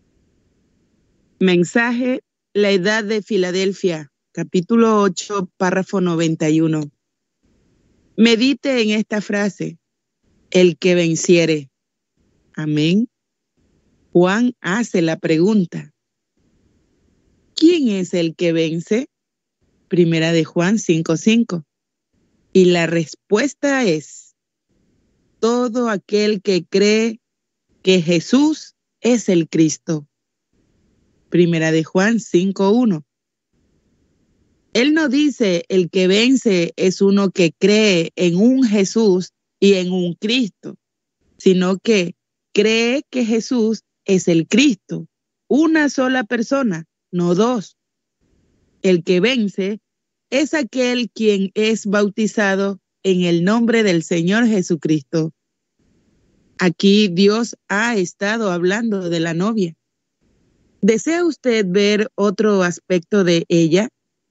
Mensaje, la edad de Filadelfia, capítulo ocho, párrafo noventa y uno. Medite en esta frase: el que venciere. Amén. Juan hace la pregunta: ¿quién es el que vence? Primera de Juan cinco cinco. Y la respuesta es: todo aquel que cree que Jesús es el Cristo. Primera de Juan cinco uno. Él no dice el que vence es uno que cree en un Jesús y en un Cristo, sino que cree que Jesús es el Cristo, una sola persona, no dos. El que vence es aquel quien es bautizado en el nombre del Señor Jesucristo. Aquí Dios ha estado hablando de la novia. ¿Desea usted ver otro aspecto de ella?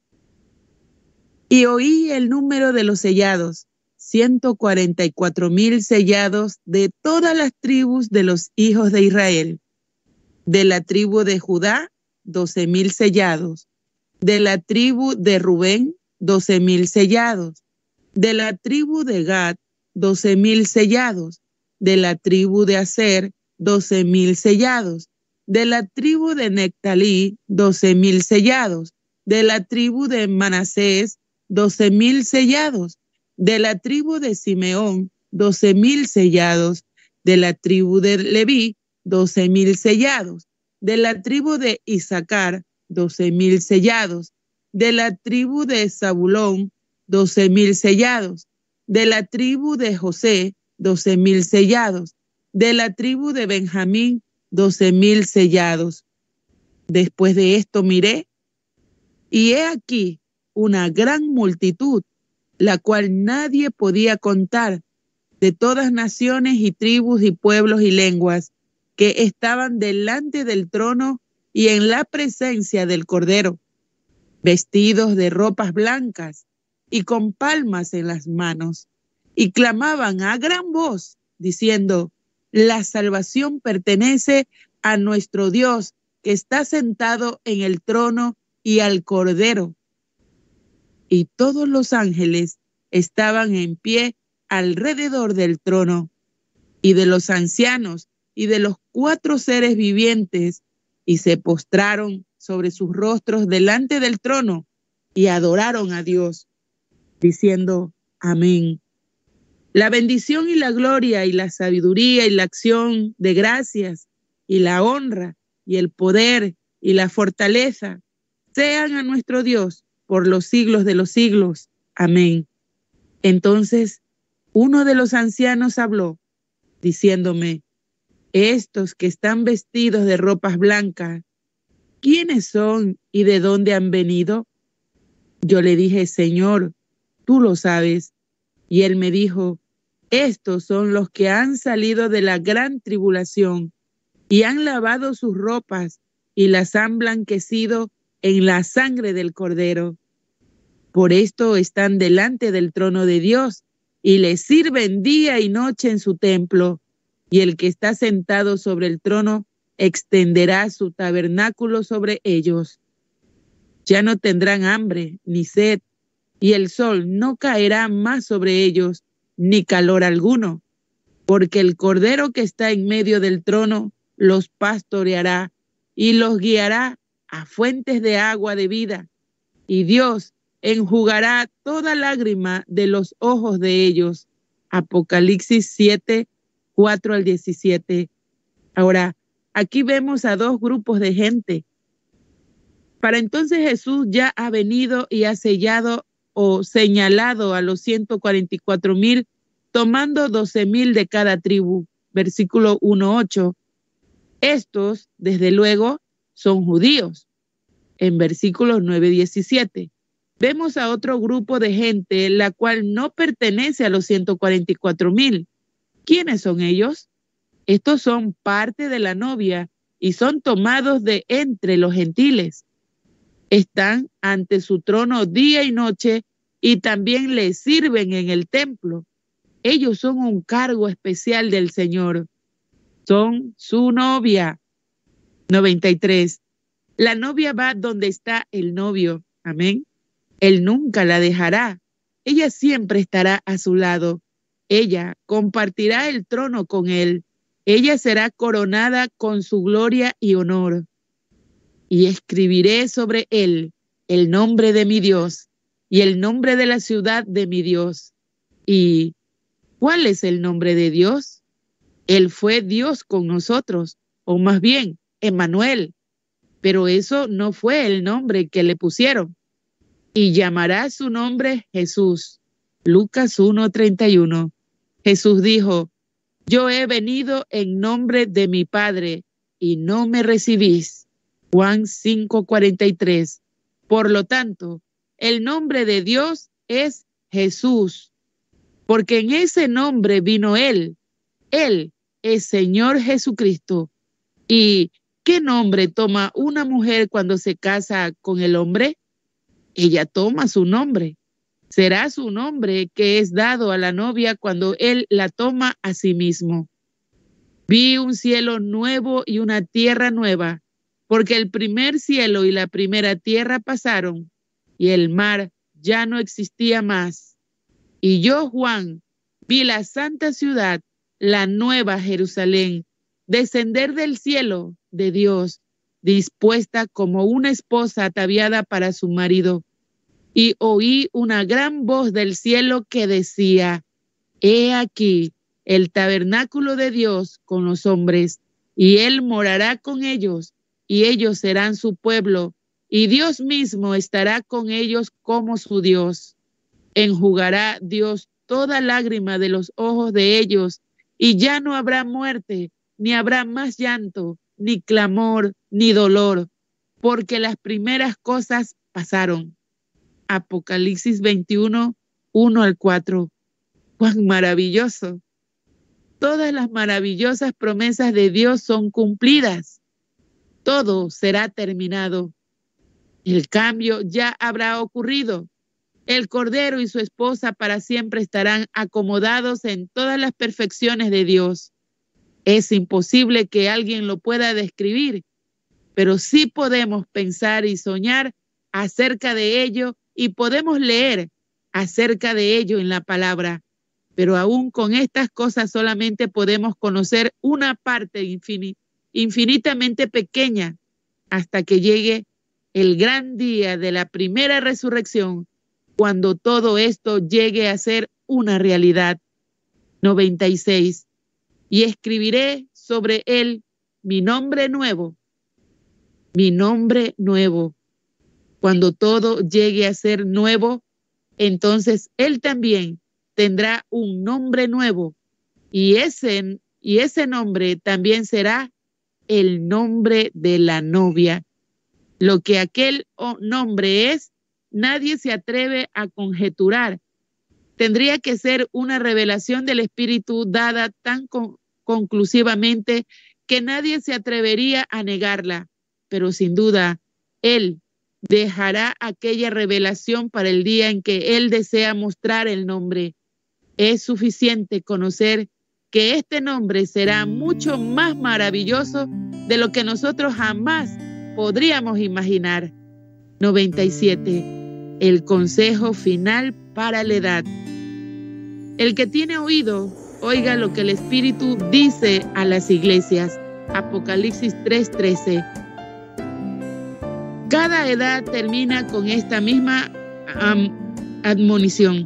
Y oí el número de los sellados, ciento cuarenta y cuatro mil sellados de todas las tribus de los hijos de Israel. De la tribu de Judá, doce mil sellados. De la tribu de Rubén, doce mil sellados. De la tribu de Gad, doce mil sellados. De la tribu de Aser, doce mil sellados. De la tribu de Nectalí, doce mil sellados. De la tribu de Manasés, doce mil sellados. De la tribu de Simeón, doce mil sellados. De la tribu de Leví, doce mil sellados. De la tribu de Isaacar, doce mil sellados. De la tribu de Zabulón, doce mil sellados. De la tribu de José, doce mil sellados. De la tribu de Benjamín, doce mil sellados. Después de esto miré, y he aquí una gran multitud, la cual nadie podía contar, de todas naciones y tribus y pueblos y lenguas, que estaban delante del trono y en la presencia del Cordero, vestidos de ropas blancas y con palmas en las manos, y clamaban a gran voz, diciendo: la salvación pertenece a nuestro Dios, que está sentado en el trono, y al Cordero. Y todos los ángeles estaban en pie alrededor del trono, y de los ancianos, y de los cuatro seres vivientes, y se postraron sobre sus rostros delante del trono, y adoraron a Dios, diciendo: amén. La bendición y la gloria y la sabiduría y la acción de gracias y la honra y el poder y la fortaleza sean a nuestro Dios por los siglos de los siglos. Amén. Entonces uno de los ancianos habló, diciéndome: estos que están vestidos de ropas blancas, ¿quiénes son y de dónde han venido? Yo le dije: Señor, tú lo sabes. Y él me dijo: estos son los que han salido de la gran tribulación y han lavado sus ropas y las han blanquecido en la sangre del Cordero. Por esto están delante del trono de Dios y le sirven día y noche en su templo. Y el que está sentado sobre el trono extenderá su tabernáculo sobre ellos. Ya no tendrán hambre ni sed, y el sol no caerá más sobre ellos, ni calor alguno, porque el Cordero que está en medio del trono los pastoreará y los guiará a fuentes de agua de vida, y Dios enjugará toda lágrima de los ojos de ellos. Apocalipsis siete, cuatro al diecisiete. Ahora, aquí vemos a dos grupos de gente. Para entonces Jesús ya ha venido y ha sellado o señalado a los ciento cuarenta y cuatro mil, tomando doce mil de cada tribu. Versículo uno, ocho. Estos, desde luego, son judíos. En versículos nueve, diecisiete. Vemos a otro grupo de gente, la cual no pertenece a los ciento cuarenta y cuatro mil. ¿Quiénes son ellos? Estos son parte de la novia y son tomados de entre los gentiles. Están ante su trono día y noche y también le sirven en el templo. Ellos son un cargo especial del Señor. Son su novia. noventa y tres. La novia va donde está el novio. Amén. Él nunca la dejará. Ella siempre estará a su lado. Ella compartirá el trono con él. Ella será coronada con su gloria y honor. Y escribiré sobre él el nombre de mi Dios y el nombre de la ciudad de mi Dios. ¿Y cuál es el nombre de Dios? Él fue Dios con nosotros, o más bien, Emmanuel. Pero eso no fue el nombre que le pusieron. Y llamará su nombre Jesús. Lucas uno treinta y uno. Jesús dijo: yo he venido en nombre de mi Padre y no me recibís. Juan cinco cuarenta y tres. Por lo tanto, el nombre de Dios es Jesús, porque en ese nombre vino Él. Él es Señor Jesucristo. ¿Y qué nombre toma una mujer cuando se casa con el hombre? Ella toma su nombre. Será su nombre que es dado a la novia cuando él la toma a sí mismo. Vi un cielo nuevo y una tierra nueva, porque el primer cielo y la primera tierra pasaron, y el mar ya no existía más. Y yo, Juan, vi la santa ciudad, la nueva Jerusalén, descender del cielo de Dios, dispuesta como una esposa ataviada para su marido. Y oí una gran voz del cielo que decía: he aquí el tabernáculo de Dios con los hombres, y él morará con ellos, y ellos serán su pueblo, y Dios mismo estará con ellos como su Dios. Enjugará Dios toda lágrima de los ojos de ellos, y ya no habrá muerte, ni habrá más llanto, ni clamor, ni dolor, porque las primeras cosas pasaron. Apocalipsis veintiuno, uno al cuatro. ¡Cuán maravilloso! Todas las maravillosas promesas de Dios son cumplidas. Todo será terminado. El cambio ya habrá ocurrido. El Cordero y su esposa para siempre estarán acomodados en todas las perfecciones de Dios. Es imposible que alguien lo pueda describir, pero sí podemos pensar y soñar acerca de ello, y podemos leer acerca de ello en la palabra. Pero aún con estas cosas solamente podemos conocer una parte infin- infinitamente pequeña hasta que llegue el gran día de la primera resurrección, cuando todo esto llegue a ser una realidad. noventa y seis. Y escribiré sobre él mi nombre nuevo, mi nombre nuevo. Cuando todo llegue a ser nuevo, entonces él también tendrá un nombre nuevo, y ese, y ese nombre también será el nombre de la novia. Lo que aquel nombre es, nadie se atreve a conjeturar. Tendría que ser una revelación del Espíritu dada tan con, conclusivamente que nadie se atrevería a negarla, pero sin duda, él dejará aquella revelación para el día en que él desea mostrar el nombre. Es suficiente conocer que este nombre será mucho más maravilloso de lo que nosotros jamás podríamos imaginar. noventa y siete. El consejo final para la edad. El que tiene oído, oiga lo que el Espíritu dice a las iglesias. Apocalipsis tres trece. Cada edad termina con esta misma um, admonición.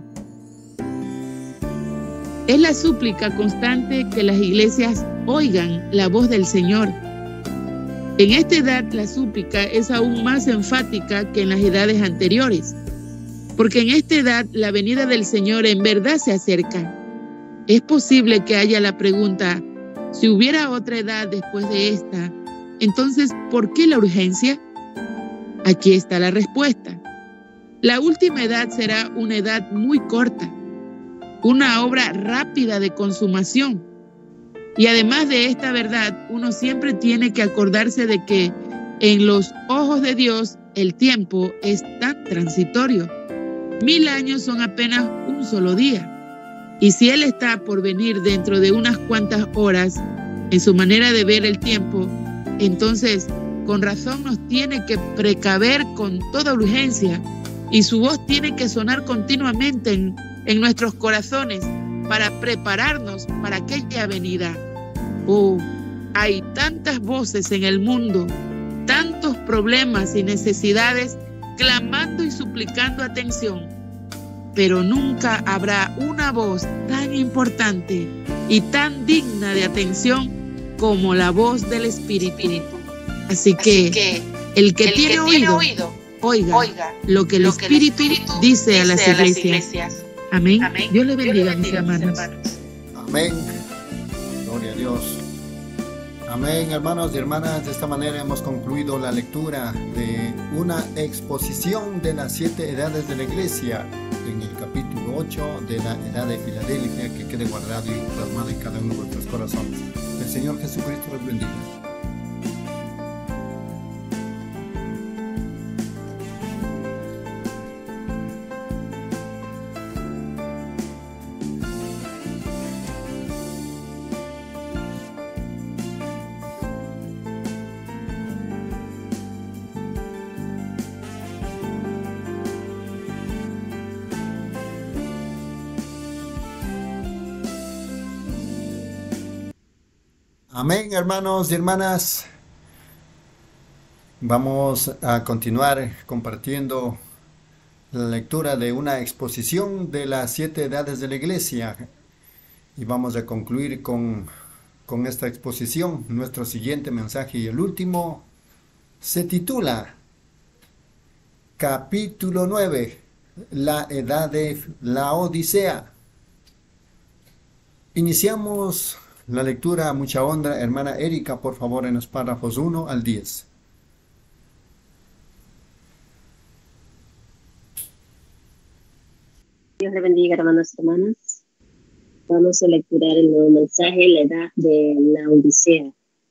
Es la súplica constante que las iglesias oigan la voz del Señor. En esta edad la súplica es aún más enfática que en las edades anteriores, porque en esta edad la venida del Señor en verdad se acerca. Es posible que haya la pregunta: si hubiera otra edad después de esta, entonces, ¿por qué la urgencia? Aquí está la respuesta. La última edad será una edad muy corta, una obra rápida de consumación. Y además de esta verdad, uno siempre tiene que acordarse de que en los ojos de Dios el tiempo es tan transitorio. Mil años son apenas un solo día. Y si Él está por venir dentro de unas cuantas horas, en su manera de ver el tiempo, entonces con razón nos tiene que precaver con toda urgencia, y su voz tiene que sonar continuamente en, en nuestros corazones para prepararnos para aquella venida. Oh, hay tantas voces en el mundo, tantos problemas y necesidades clamando y suplicando atención, pero nunca habrá una voz tan importante y tan digna de atención como la voz del Espíritu. Así que, Así que el que, el tiene, que oído, tiene oído, oiga, oiga lo que el, lo Espíritu, que el Espíritu dice, dice a las iglesias. A las iglesias. Amén. Amén. Dios le bendiga, Dios le bendiga, mis hermanos. hermanos. Amén. Gloria a Dios. Amén, hermanos y hermanas. De esta manera hemos concluido la lectura de una exposición de las siete edades de la iglesia en el capítulo ocho de la edad de Filadelfia, que quede guardado y plasmado en cada uno de nuestros corazones. El Señor Jesucristo los bendiga. Amén, hermanos y hermanas. Vamos a continuar compartiendo la lectura de una exposición de las siete edades de la iglesia. Y vamos a concluir con, con esta exposición. Nuestro siguiente mensaje y el último se titula Capítulo nueve, la edad de la Odisea. Iniciamos la lectura a mucha honra. Hermana Erika, por favor, en los párrafos uno al diez. Dios le bendiga, hermanos y hermanas. Vamos a lecturar el nuevo mensaje, la edad de la Odisea.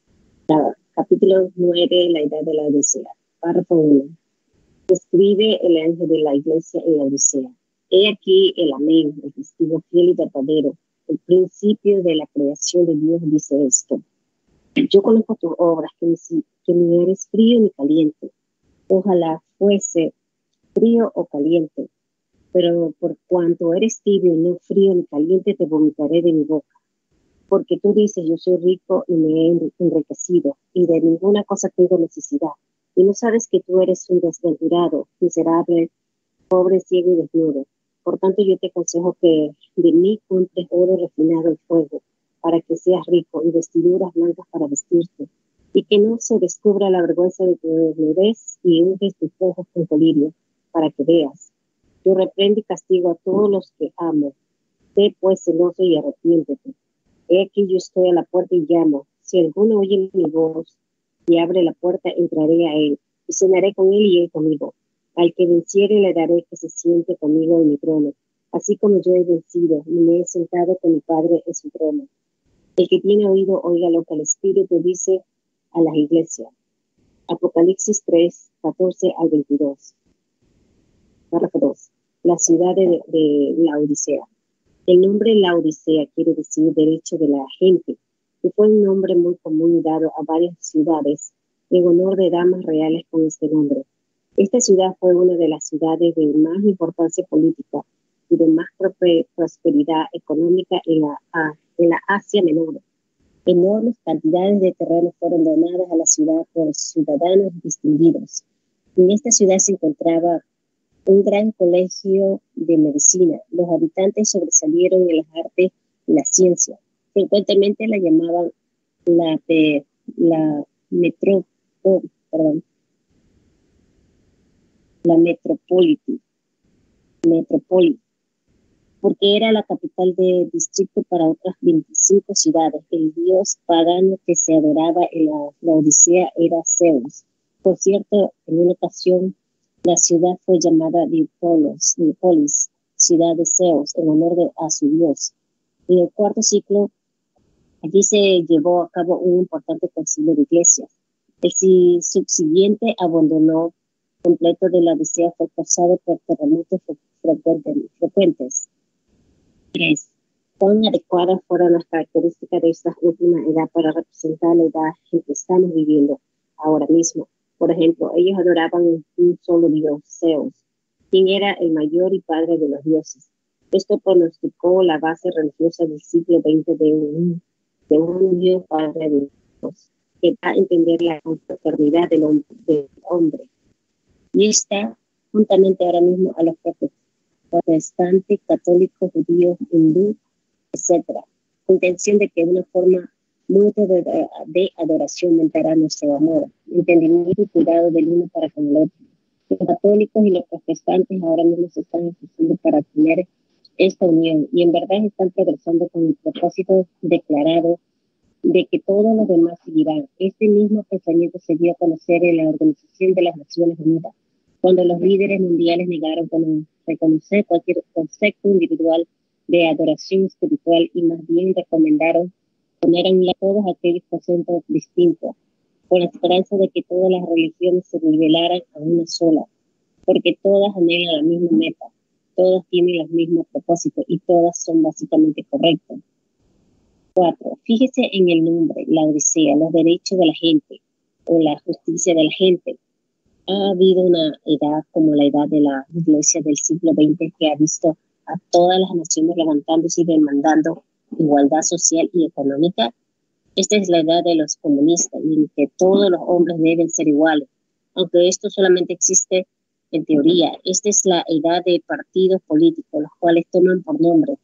Capítulo nueve, la edad de la Odisea. Párrafo uno. Escribe el ángel de la iglesia en la Odisea. He aquí el amén, el testigo fiel y verdadero, el principio de la creación de Dios dice esto: yo conozco tus obras, que ni, que ni eres frío ni caliente. Ojalá fuese frío o caliente, pero por cuanto eres tibio, no frío ni caliente, te vomitaré de mi boca. Porque tú dices, yo soy rico y me he enriquecido, y de ninguna cosa tengo necesidad. Y no sabes que tú eres un desventurado, miserable, pobre, ciego y desnudo. Por tanto, yo te aconsejo que de mí compres oro refinado en fuego, para que seas rico, y vestiduras blancas para vestirte, y que no se descubra la vergüenza de tu desnudez, y unges tus ojos con colirio, para que veas. Yo reprendo y castigo a todos los que amo. Sé pues celoso y arrepiéntete. He aquí yo estoy a la puerta y llamo. Si alguno oye mi voz y abre la puerta, entraré a él, y cenaré con él y él conmigo. Al que venciere le daré que se siente conmigo en mi trono, así como yo he vencido y me he sentado con mi Padre en su trono. El que tiene oído, oiga lo que el Espíritu dice a las iglesias. Apocalipsis tres, catorce al veintidós. Párrafo dos. La ciudad de, de la Odisea. El nombre La Odisea quiere decir derecho de la gente, que fue un nombre muy común y dado a varias ciudades en honor de damas reales con este nombre. Esta ciudad fue una de las ciudades de más importancia política y de más prosperidad económica en la, en la Asia Menor. Enormes cantidades de terrenos fueron donadas a la ciudad por ciudadanos distinguidos. En esta ciudad se encontraba un gran colegio de medicina. Los habitantes sobresalieron en las artes y la ciencia. Frecuentemente la llamaban la, de, la metro, oh, perdón, la metrópoli, metrópoli, porque era la capital de distrito para otras veinticinco ciudades. El dios pagano que se adoraba en la, la Odisea era Zeus. Por cierto, en una ocasión la ciudad fue llamada Dipolis, Dipolis, ciudad de Zeus, en honor de, a su dios. En el cuarto ciclo, allí se llevó a cabo un importante concilio de iglesias. El subsiguiente abandono completo de la Odisea fue causado por terremotos frecuentes. tres. ¿Cuán adecuadas fueron las características de esta última edad para representar la edad en que estamos viviendo ahora mismo? Por ejemplo, ellos adoraban un solo Dios, Zeus, quien era el mayor y padre de los dioses. Esto pronosticó la base religiosa del siglo veinte de un, de un Dios Padre de Dios, que da a entender la paternidad del hombre, del hombre. Y está juntamente ahora mismo a los protestantes, católicos, judíos, hindú, etcétera, con intención de que una forma mutua de, de adoración aumentará nuestro amor, entendimiento y cuidado del uno para con el otro. Los católicos y los protestantes ahora mismo se están esforzando para tener esta unión y en verdad están progresando con el propósito declarado de que todos los demás seguirán. Este mismo pensamiento se dio a conocer en la Organización de las Naciones Unidas, cuando los líderes mundiales negaron con reconocer cualquier concepto individual de adoración espiritual y más bien recomendaron poner en a todos aquellos conceptos distintos, con la esperanza de que todas las religiones se nivelaran a una sola, porque todas anhelan la misma meta, todas tienen los mismos propósitos y todas son básicamente correctas. Cuatro, fíjese en el nombre, la Odisea, los derechos de la gente o la justicia de la gente. Ha habido una edad como la edad de la iglesia del siglo veinte que ha visto a todas las naciones levantándose y demandando igualdad social y económica. Esta es la edad de los comunistas, en que todos los hombres deben ser iguales, aunque esto solamente existe en teoría. Esta es la edad de partidos políticos, los cuales toman por nombre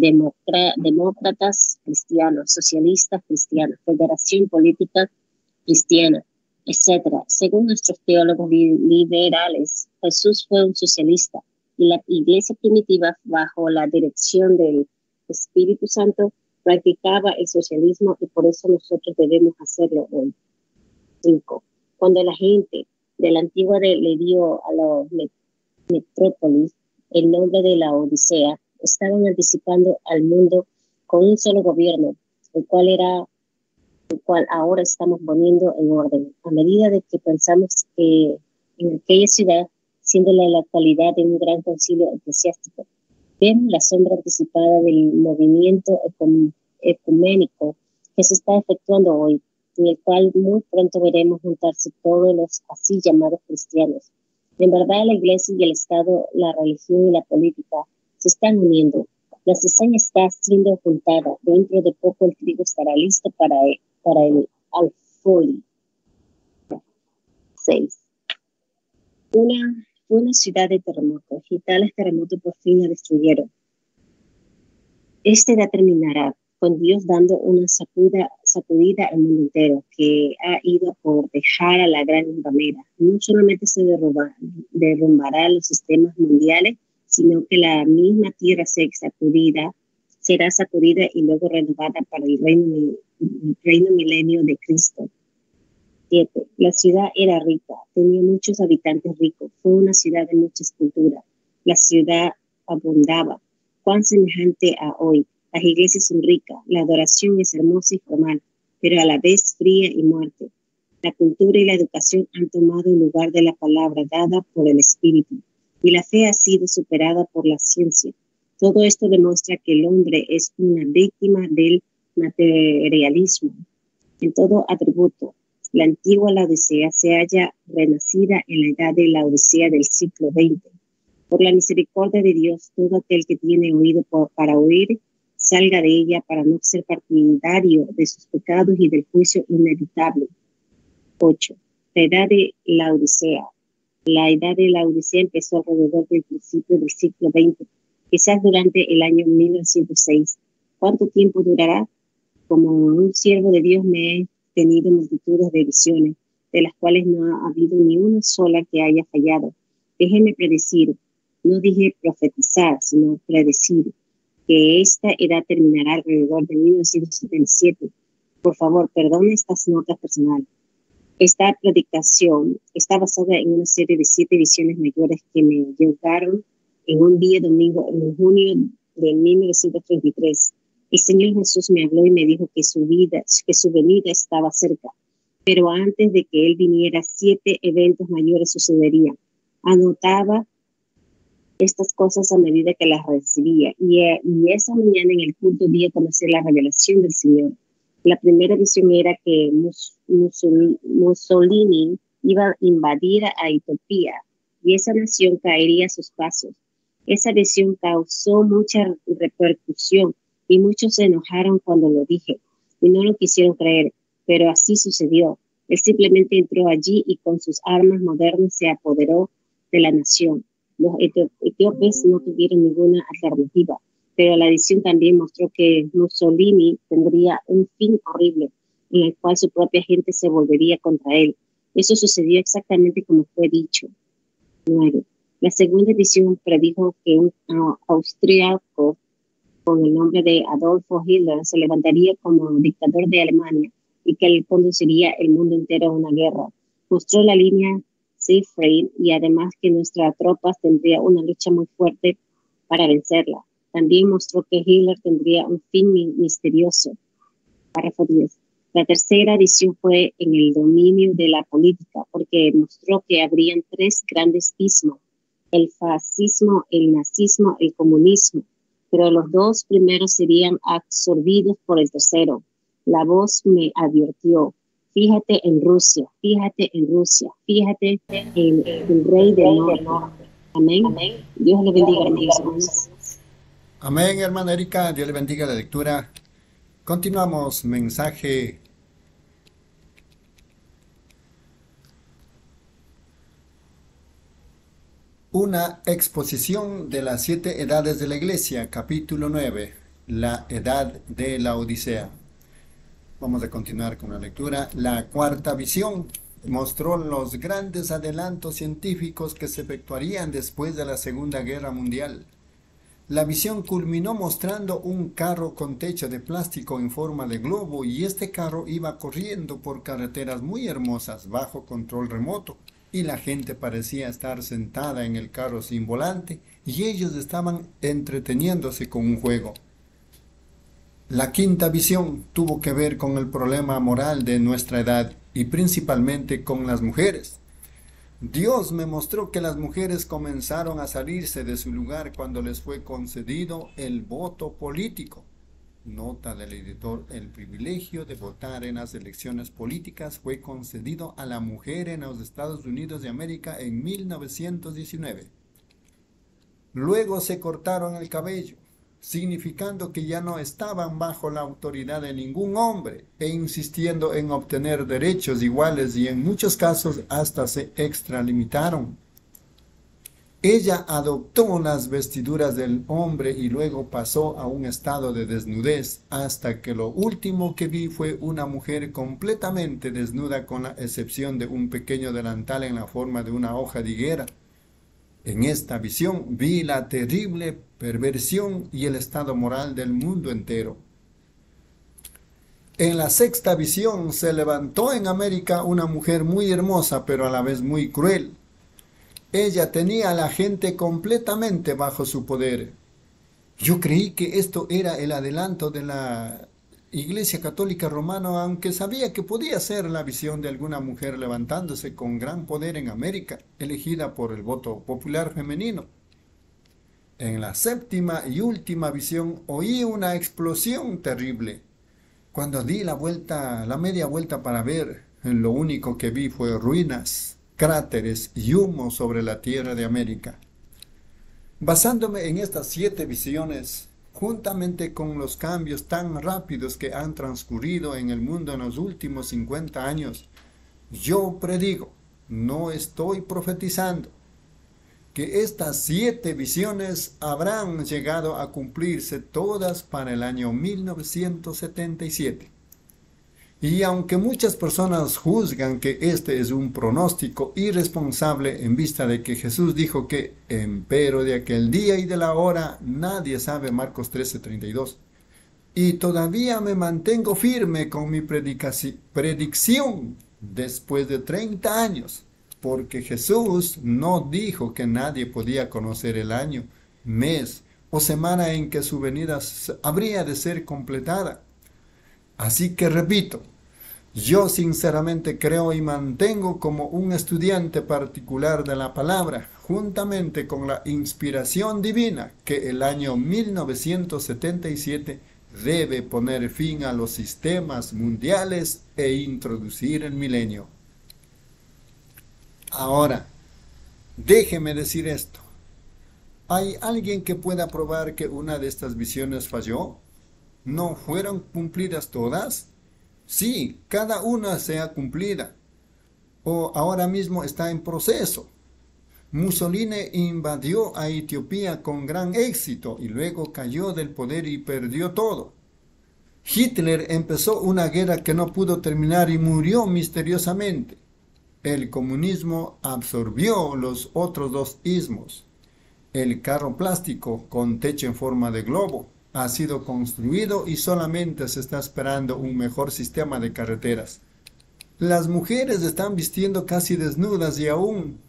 demócratas cristianos, socialistas cristianos, federación política cristiana, etcétera. Según nuestros teólogos liberales, Jesús fue un socialista y la iglesia primitiva, bajo la dirección del Espíritu Santo, practicaba el socialismo y por eso nosotros debemos hacerlo hoy. Cinco. Cuando la gente de la antigua de, le dio a la metrópolis el nombre de la Odisea, estaban anticipando al mundo con un solo gobierno, el cual era el cual ahora estamos poniendo en orden. A medida de que pensamos que en aquella ciudad, siendo la localidad de un gran concilio eclesiástico, vemos la sombra anticipada del movimiento ecuménico que se está efectuando hoy, en el cual muy pronto veremos juntarse todos los así llamados cristianos. En verdad, la iglesia y el Estado, la religión y la política se están uniendo. La cizaña está siendo juntada. Dentro de poco el trigo estará listo para el, para el alfolí. Seis. Una, una ciudad de terremotos, y tales terremotos por fin la destruyeron. Esta edad terminará con Dios dando una sacuda, sacudida al mundo entero, que ha ido por dejar a la gran ramera. No solamente se derrumba, derrumbará los sistemas mundiales, sino que la misma tierra se sacudida, será sacudida y luego renovada para el reino, el reino milenio de Cristo. Siete. La ciudad era rica, tenía muchos habitantes ricos, fue una ciudad de muchas culturas. La ciudad abundaba, cuán semejante a hoy. Las iglesias son ricas, la adoración es hermosa y formal, pero a la vez fría y muerte. La cultura y la educación han tomado el lugar de la palabra dada por el Espíritu, y la fe ha sido superada por la ciencia. Todo esto demuestra que el hombre es una víctima del materialismo en todo atributo. La antigua Laodicea se halla renacida en la edad de la Odisea del siglo veinte. Por la misericordia de Dios, todo aquel que tiene oído por, para oír, salga de ella para no ser partidario de sus pecados y del juicio inevitable. Ocho. La edad de la Odisea. La edad de la Odisea empezó alrededor del principio del siglo veinte, quizás durante el año mil novecientos seis. ¿Cuánto tiempo durará? Como un siervo de Dios me he tenido multitudes de visiones, de las cuales no ha habido ni una sola que haya fallado. Déjenme predecir, no dije profetizar, sino predecir, que esta edad terminará alrededor de mil novecientos setenta y siete. Por favor, perdone estas notas personales. Esta predicación está basada en una serie de siete visiones mayores que me llegaron en un día domingo en junio de mil novecientos treinta y tres. El Señor Jesús me habló y me dijo que su vida, que su venida estaba cerca. Pero antes de que Él viniera, siete eventos mayores sucederían. Anotaba estas cosas a medida que las recibía. Y, eh, y esa mañana en el culto di a conocer la revelación del Señor. La primera visión era que Mus Musul Mussolini iba a invadir a Etiopía y esa nación caería a sus pasos. Esa visión causó mucha repercusión y muchos se enojaron cuando lo dije y no lo quisieron creer, pero así sucedió. Él simplemente entró allí y con sus armas modernas se apoderó de la nación. Los etíopes no tuvieron ninguna alternativa, pero la visión también mostró que Mussolini tendría un fin horrible en el cual su propia gente se volvería contra él. Eso sucedió exactamente como fue dicho. nueve. La segunda visión predijo que un uh, austríaco con el nombre de Adolfo Hitler se levantaría como dictador de Alemania y que él conduciría el mundo entero a una guerra. Mostró la línea Siegfried y además que nuestras tropas tendrían una lucha muy fuerte para vencerla. También mostró que Hitler tendría un fin misterioso. Párrafo diez. La tercera visión fue en el dominio de la política, porque mostró que habrían tres grandes ismos, el fascismo, el nazismo, el comunismo, pero los dos primeros serían absorbidos por el tercero. La voz me advirtió, fíjate en Rusia, fíjate en Rusia, fíjate en el rey del norte. Amén. Amén. Dios le bendiga, hermanos. Amén, hermana Erika. Dios le bendiga la lectura. Continuamos. Mensaje. Una exposición de las siete edades de la Iglesia, capítulo nueve, la edad de la Odisea. Vamos a continuar con la lectura. La cuarta visión mostró los grandes adelantos científicos que se efectuarían después de la Segunda Guerra Mundial. La visión culminó mostrando un carro con techo de plástico en forma de globo y este carro iba corriendo por carreteras muy hermosas bajo control remoto y la gente parecía estar sentada en el carro sin volante y ellos estaban entreteniéndose con un juego. La quinta visión tuvo que ver con el problema moral de nuestra edad y principalmente con las mujeres. Dios me mostró que las mujeres comenzaron a salirse de su lugar cuando les fue concedido el voto político. Nota del editor: el privilegio de votar en las elecciones políticas fue concedido a la mujer en los Estados Unidos de América en mil novecientos diecinueve. Luego se cortaron el cabello, significando que ya no estaban bajo la autoridad de ningún hombre e insistiendo en obtener derechos iguales y en muchos casos hasta se extralimitaron. Ella adoptó las vestiduras del hombre y luego pasó a un estado de desnudez hasta que lo último que vi fue una mujer completamente desnuda con la excepción de un pequeño delantal en la forma de una hoja de higuera. En esta visión vi la terrible perversión y el estado moral del mundo entero. En la sexta visión se levantó en América una mujer muy hermosa pero a la vez muy cruel. Ella tenía a la gente completamente bajo su poder. Yo creí que esto era el adelanto de la Iglesia Católica Romana, aunque sabía que podía ser la visión de alguna mujer levantándose con gran poder en América, elegida por el voto popular femenino. En la séptima y última visión oí una explosión terrible. Cuando di la vuelta, la media vuelta para ver, lo único que vi fue ruinas, cráteres y humo sobre la tierra de América. Basándome en estas siete visiones, juntamente con los cambios tan rápidos que han transcurrido en el mundo en los últimos cincuenta años, yo predigo, no estoy profetizando, que estas siete visiones habrán llegado a cumplirse todas para el año mil novecientos setenta y siete. Y aunque muchas personas juzgan que este es un pronóstico irresponsable en vista de que Jesús dijo que, empero de aquel día y de la hora, nadie sabe, Marcos trece, treinta y dos. Y todavía me mantengo firme con mi predicción después de treinta años, porque Jesús no dijo que nadie podía conocer el año, mes o semana en que su venida habría de ser completada. Así que repito, Yo sinceramente creo y mantengo como un estudiante particular de la palabra, juntamente con la inspiración divina, que el año mil novecientos setenta y siete debe poner fin a los sistemas mundiales e introducir el milenio. Ahora, déjeme decir esto. ¿Hay alguien que pueda probar que una de estas visiones falló? ¿No fueron cumplidas todas? Sí, cada una sea cumplida. O ahora mismo está en proceso. Mussolini invadió a Etiopía con gran éxito y luego cayó del poder y perdió todo. Hitler empezó una guerra que no pudo terminar y murió misteriosamente. El comunismo absorbió los otros dos ismos. El carro plástico con techo en forma de globo ha sido construido y solamente se está esperando un mejor sistema de carreteras. Las mujeres están vistiendo casi desnudas y aún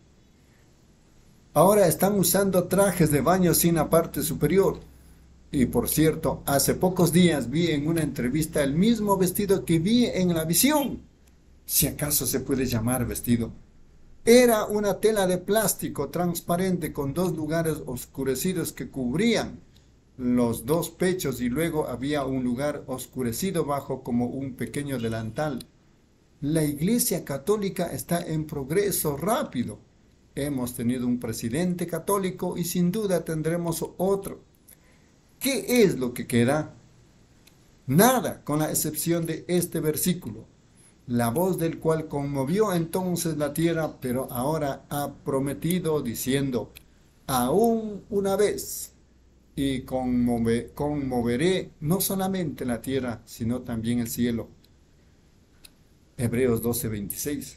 ahora están usando trajes de baño sin la parte superior. Y por cierto, hace pocos días vi en una entrevista el mismo vestido que vi en la visión. Si acaso se puede llamar vestido. Era una tela de plástico transparente con dos lugares oscurecidos que cubrían los dos pechos y luego había un lugar oscurecido bajo como un pequeño delantal. La Iglesia Católica está en progreso rápido. Hemos tenido un presidente católico y sin duda tendremos otro. ¿Qué es lo que queda? Nada, con la excepción de este versículo. La voz del cual conmovió entonces la tierra, pero ahora ha prometido diciendo, aún una vez, y conmove, conmoveré no solamente la tierra, sino también el cielo. Hebreos doce, veintiséis.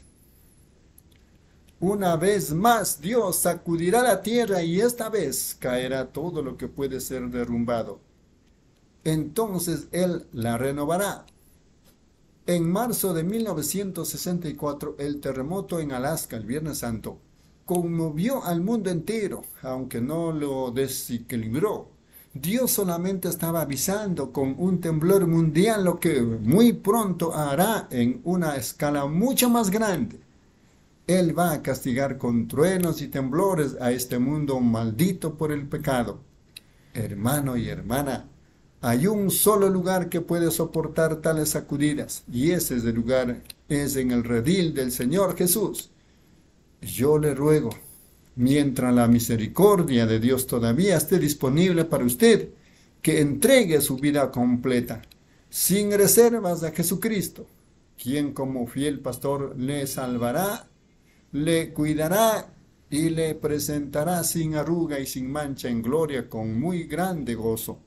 Una vez más Dios sacudirá la tierra y esta vez caerá todo lo que puede ser derrumbado. Entonces Él la renovará. En marzo de mil novecientos sesenta y cuatro, el terremoto en Alaska, el Viernes Santo, conmovió al mundo entero, aunque no lo desequilibró. Dios solamente estaba avisando con un temblor mundial lo que muy pronto hará en una escala mucho más grande. Él va a castigar con truenos y temblores a este mundo maldito por el pecado. Hermano y hermana, hay un solo lugar que puede soportar tales sacudidas, y ese lugar es en el redil del Señor Jesús. Yo le ruego, mientras la misericordia de Dios todavía esté disponible para usted, que entregue su vida completa, sin reservas a Jesucristo, quien como fiel pastor le salvará, le cuidará y le presentará sin arruga y sin mancha en gloria con muy grande gozo.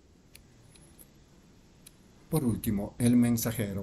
Por último, el mensajero.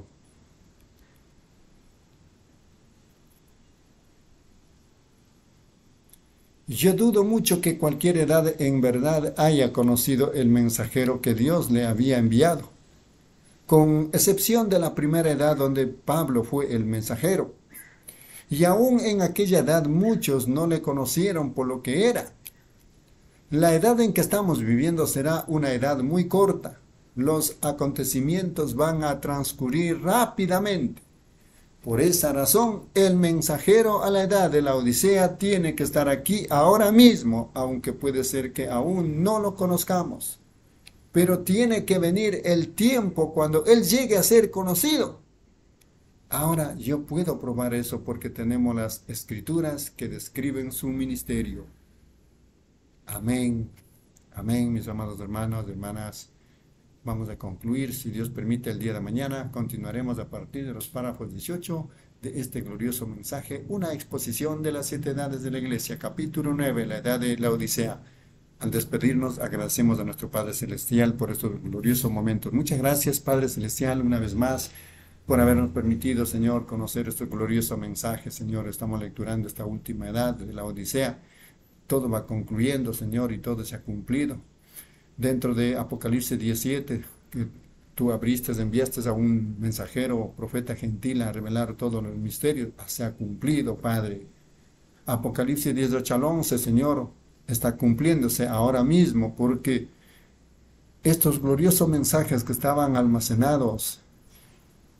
Yo dudo mucho que cualquier edad en verdad haya conocido el mensajero que Dios le había enviado, con excepción de la primera edad donde Pablo fue el mensajero. Y aún en aquella edad muchos no le conocieron por lo que era. La edad en que estamos viviendo será una edad muy corta. Los acontecimientos van a transcurrir rápidamente. Por esa razón, el mensajero a la edad de la Odisea tiene que estar aquí ahora mismo, aunque puede ser que aún no lo conozcamos. Pero tiene que venir el tiempo cuando él llegue a ser conocido. Ahora yo puedo probar eso porque tenemos las escrituras que describen su ministerio. Amén. Amén, mis amados hermanos, hermanas. Vamos a concluir, si Dios permite, el día de mañana. Continuaremos a partir de los párrafos dieciocho de este glorioso mensaje, una exposición de las siete edades de la iglesia, capítulo nueve, la edad de la Odisea. Al despedirnos, agradecemos a nuestro Padre Celestial por estos gloriosos momentos. Muchas gracias, Padre Celestial, una vez más, por habernos permitido, Señor, conocer este glorioso mensaje. Señor, estamos lecturando esta última edad de la Odisea. Todo va concluyendo, Señor, y todo se ha cumplido. Dentro de Apocalipsis diecisiete, que tú abriste, enviaste a un mensajero, profeta gentil, a revelar todos los misterios, se ha cumplido, Padre. Apocalipsis dieciocho al once, Señor, está cumpliéndose ahora mismo, porque estos gloriosos mensajes que estaban almacenados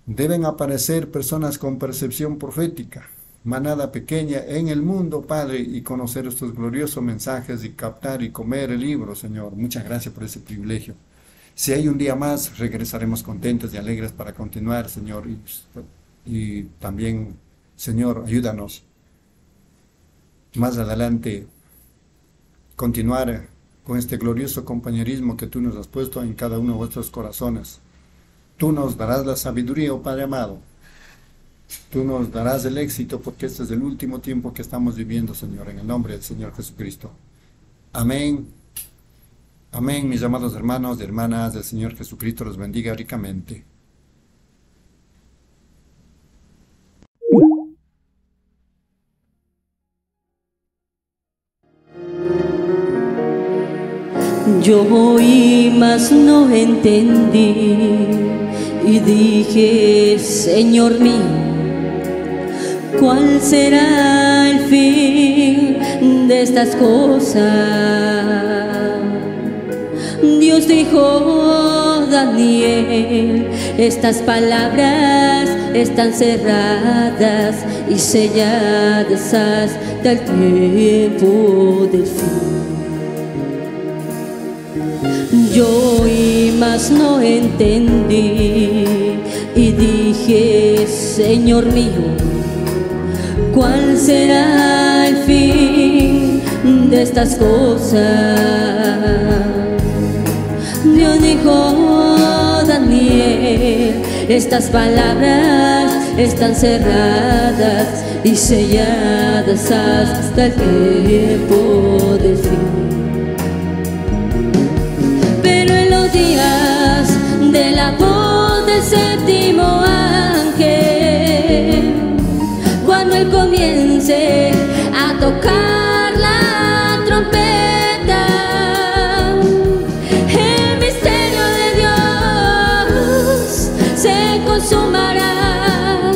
Deben aparecer personas con percepción profética, manada pequeña en el mundo, Padre, y conocer estos gloriosos mensajes y captar y comer el libro, Señor. Muchas gracias por ese privilegio. Si hay un día más, regresaremos contentos y alegres para continuar, Señor. Y, y también, Señor, ayúdanos más adelante continuar con este glorioso compañerismo que tú nos has puesto en cada uno de vuestros corazones. Tú nos darás la sabiduría, oh Padre amado. Tú nos darás el éxito, porque este es el último tiempo que estamos viviendo, Señor, en el nombre del Señor Jesucristo. Amén. Amén, mis amados hermanos y hermanas. El Señor Jesucristo los bendiga ricamente. Yo oí, mas no entendí, y dije, Señor mío, ¿cuál será el fin de estas cosas? Dios dijo, Daniel, estas palabras están cerradas y selladas hasta el tiempo del fin. Yo oí, mas no entendí, y dije, Señor mío, ¿cuál será el fin de estas cosas? Dios dijo, Daniel, estas palabras están cerradas y selladas hasta el tiempo del fin. De la voz del séptimo ángel, cuando él comience a tocar la trompeta, el misterio de Dios se consumará,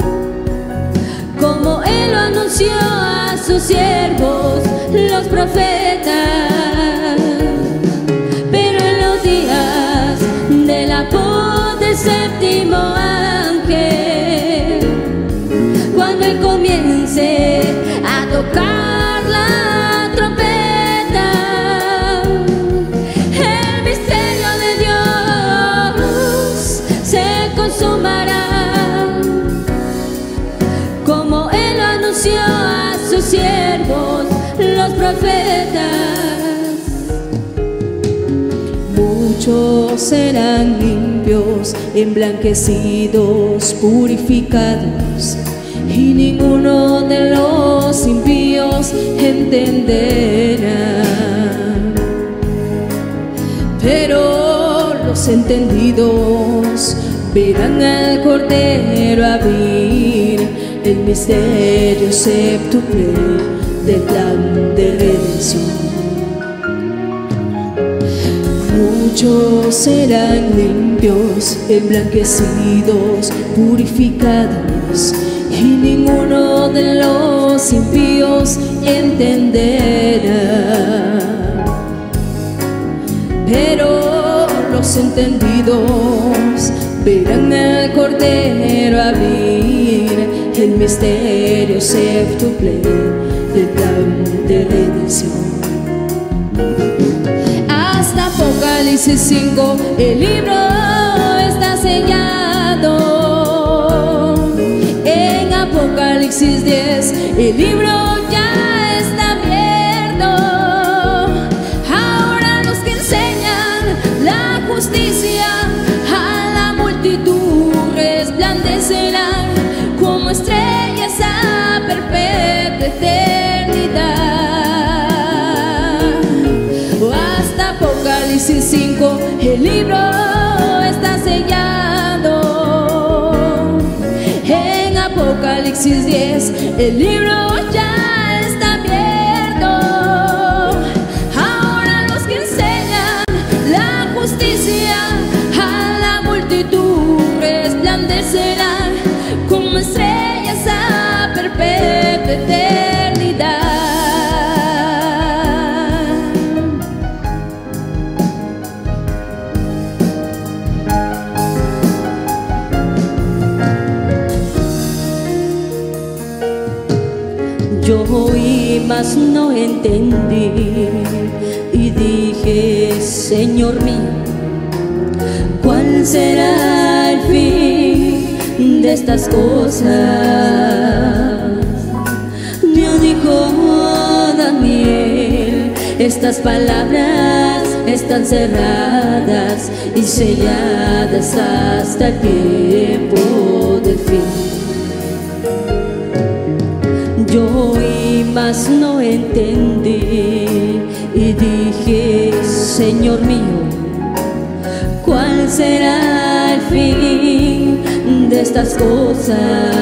como él lo anunció a sus siervos, los profetas. De la voz del séptimo ángel, cuando él comience a tocar la trompeta, el misterio de Dios se consumará, como él lo anunció a sus siervos, los profetas. Muchos serán limpios, emblanquecidos, purificados, y ninguno de los impíos entenderá. Pero los entendidos verán al Cordero abrir el misterio séptuple del plan de redención. Muchos serán limpios, emblanquecidos, purificados, y ninguno de los impíos entenderá. Pero los entendidos verán al Cordero abrir el misterio séptuple del plan de redención. Apocalipsis cinco, el libro está sellado. En Apocalipsis diez, el libro ya está abierto. Ahora los que enseñan la justicia a la multitud resplandecerán como estrellas a perpetua eternidad. Apocalipsis cinco, el libro está sellado. En Apocalipsis diez, el libro ya está abierto. Ahora los que enseñan la justicia a la multitud resplandecerán como estrellas a perpetua eternidad. Yo oí, mas no entendí, y dije, Señor mío, ¿cuál será el fin de estas cosas? Dios dijo, Daniel, estas palabras están cerradas y selladas hasta el tiempo del fin. Yo oí, mas no entendí, y dije, Señor mío, ¿cuál será el fin de estas cosas?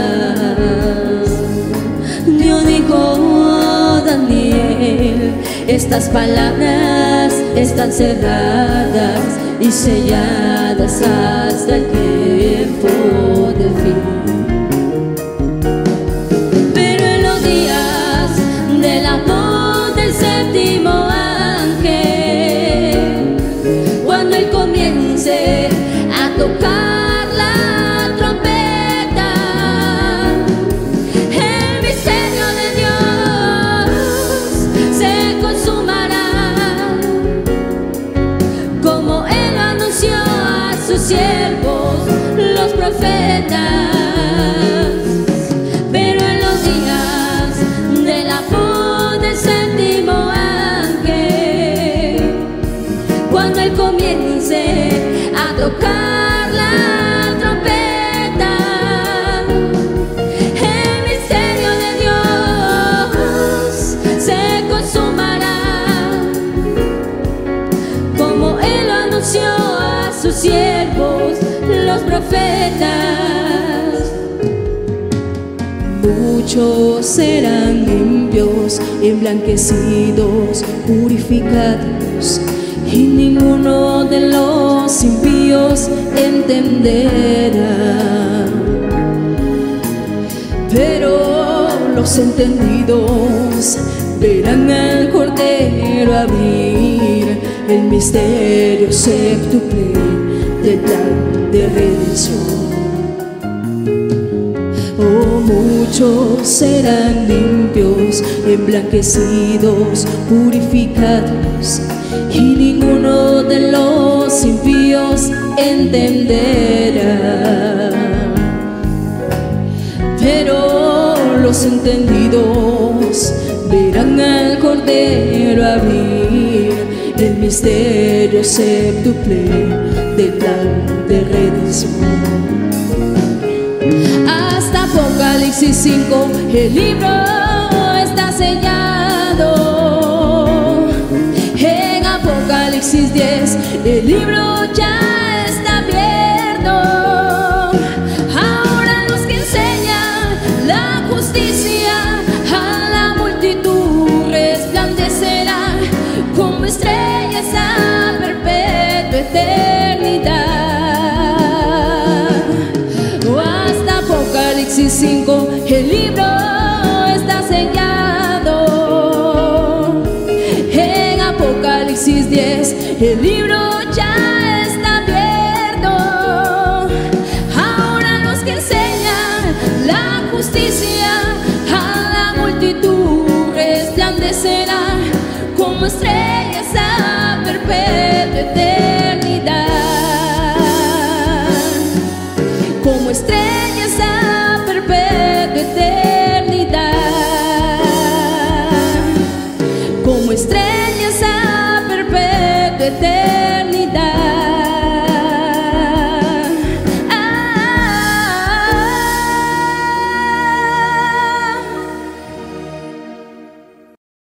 Dios dijo, Daniel, estas palabras están cerradas y selladas hasta el tiempo del fin. A tocar la trompeta, el misterio de Dios se consumará, como Él anunció a sus siervos, los profetas. Pero en los días de la voz del séptimo ángel, cuando Él comience a tocar la trompeta, el misterio de Dios se consumará, como Él lo anunció a sus siervos, los profetas. Muchos serán limpios, emblanquecidos, purificados, y ninguno de los impíos entenderá. Pero los entendidos verán al Cordero abrir el misterio séptuple del plan de redención. Oh, muchos serán limpios, emblanquecidos, purificados, y ninguno de los impíos entenderá. Pero los entendidos verán al Cordero abrir el misterio séptuple del plan de redención. Hasta Apocalipsis cinco el libro está sellado. En Apocalipsis diez el libro ya está abierto. Ahora los que enseñan la justicia a la multitud resplandecerán como estrellas a perpetua eternidad. Hasta Apocalipsis cinco el libro está sellado. En Apocalipsis diez el libro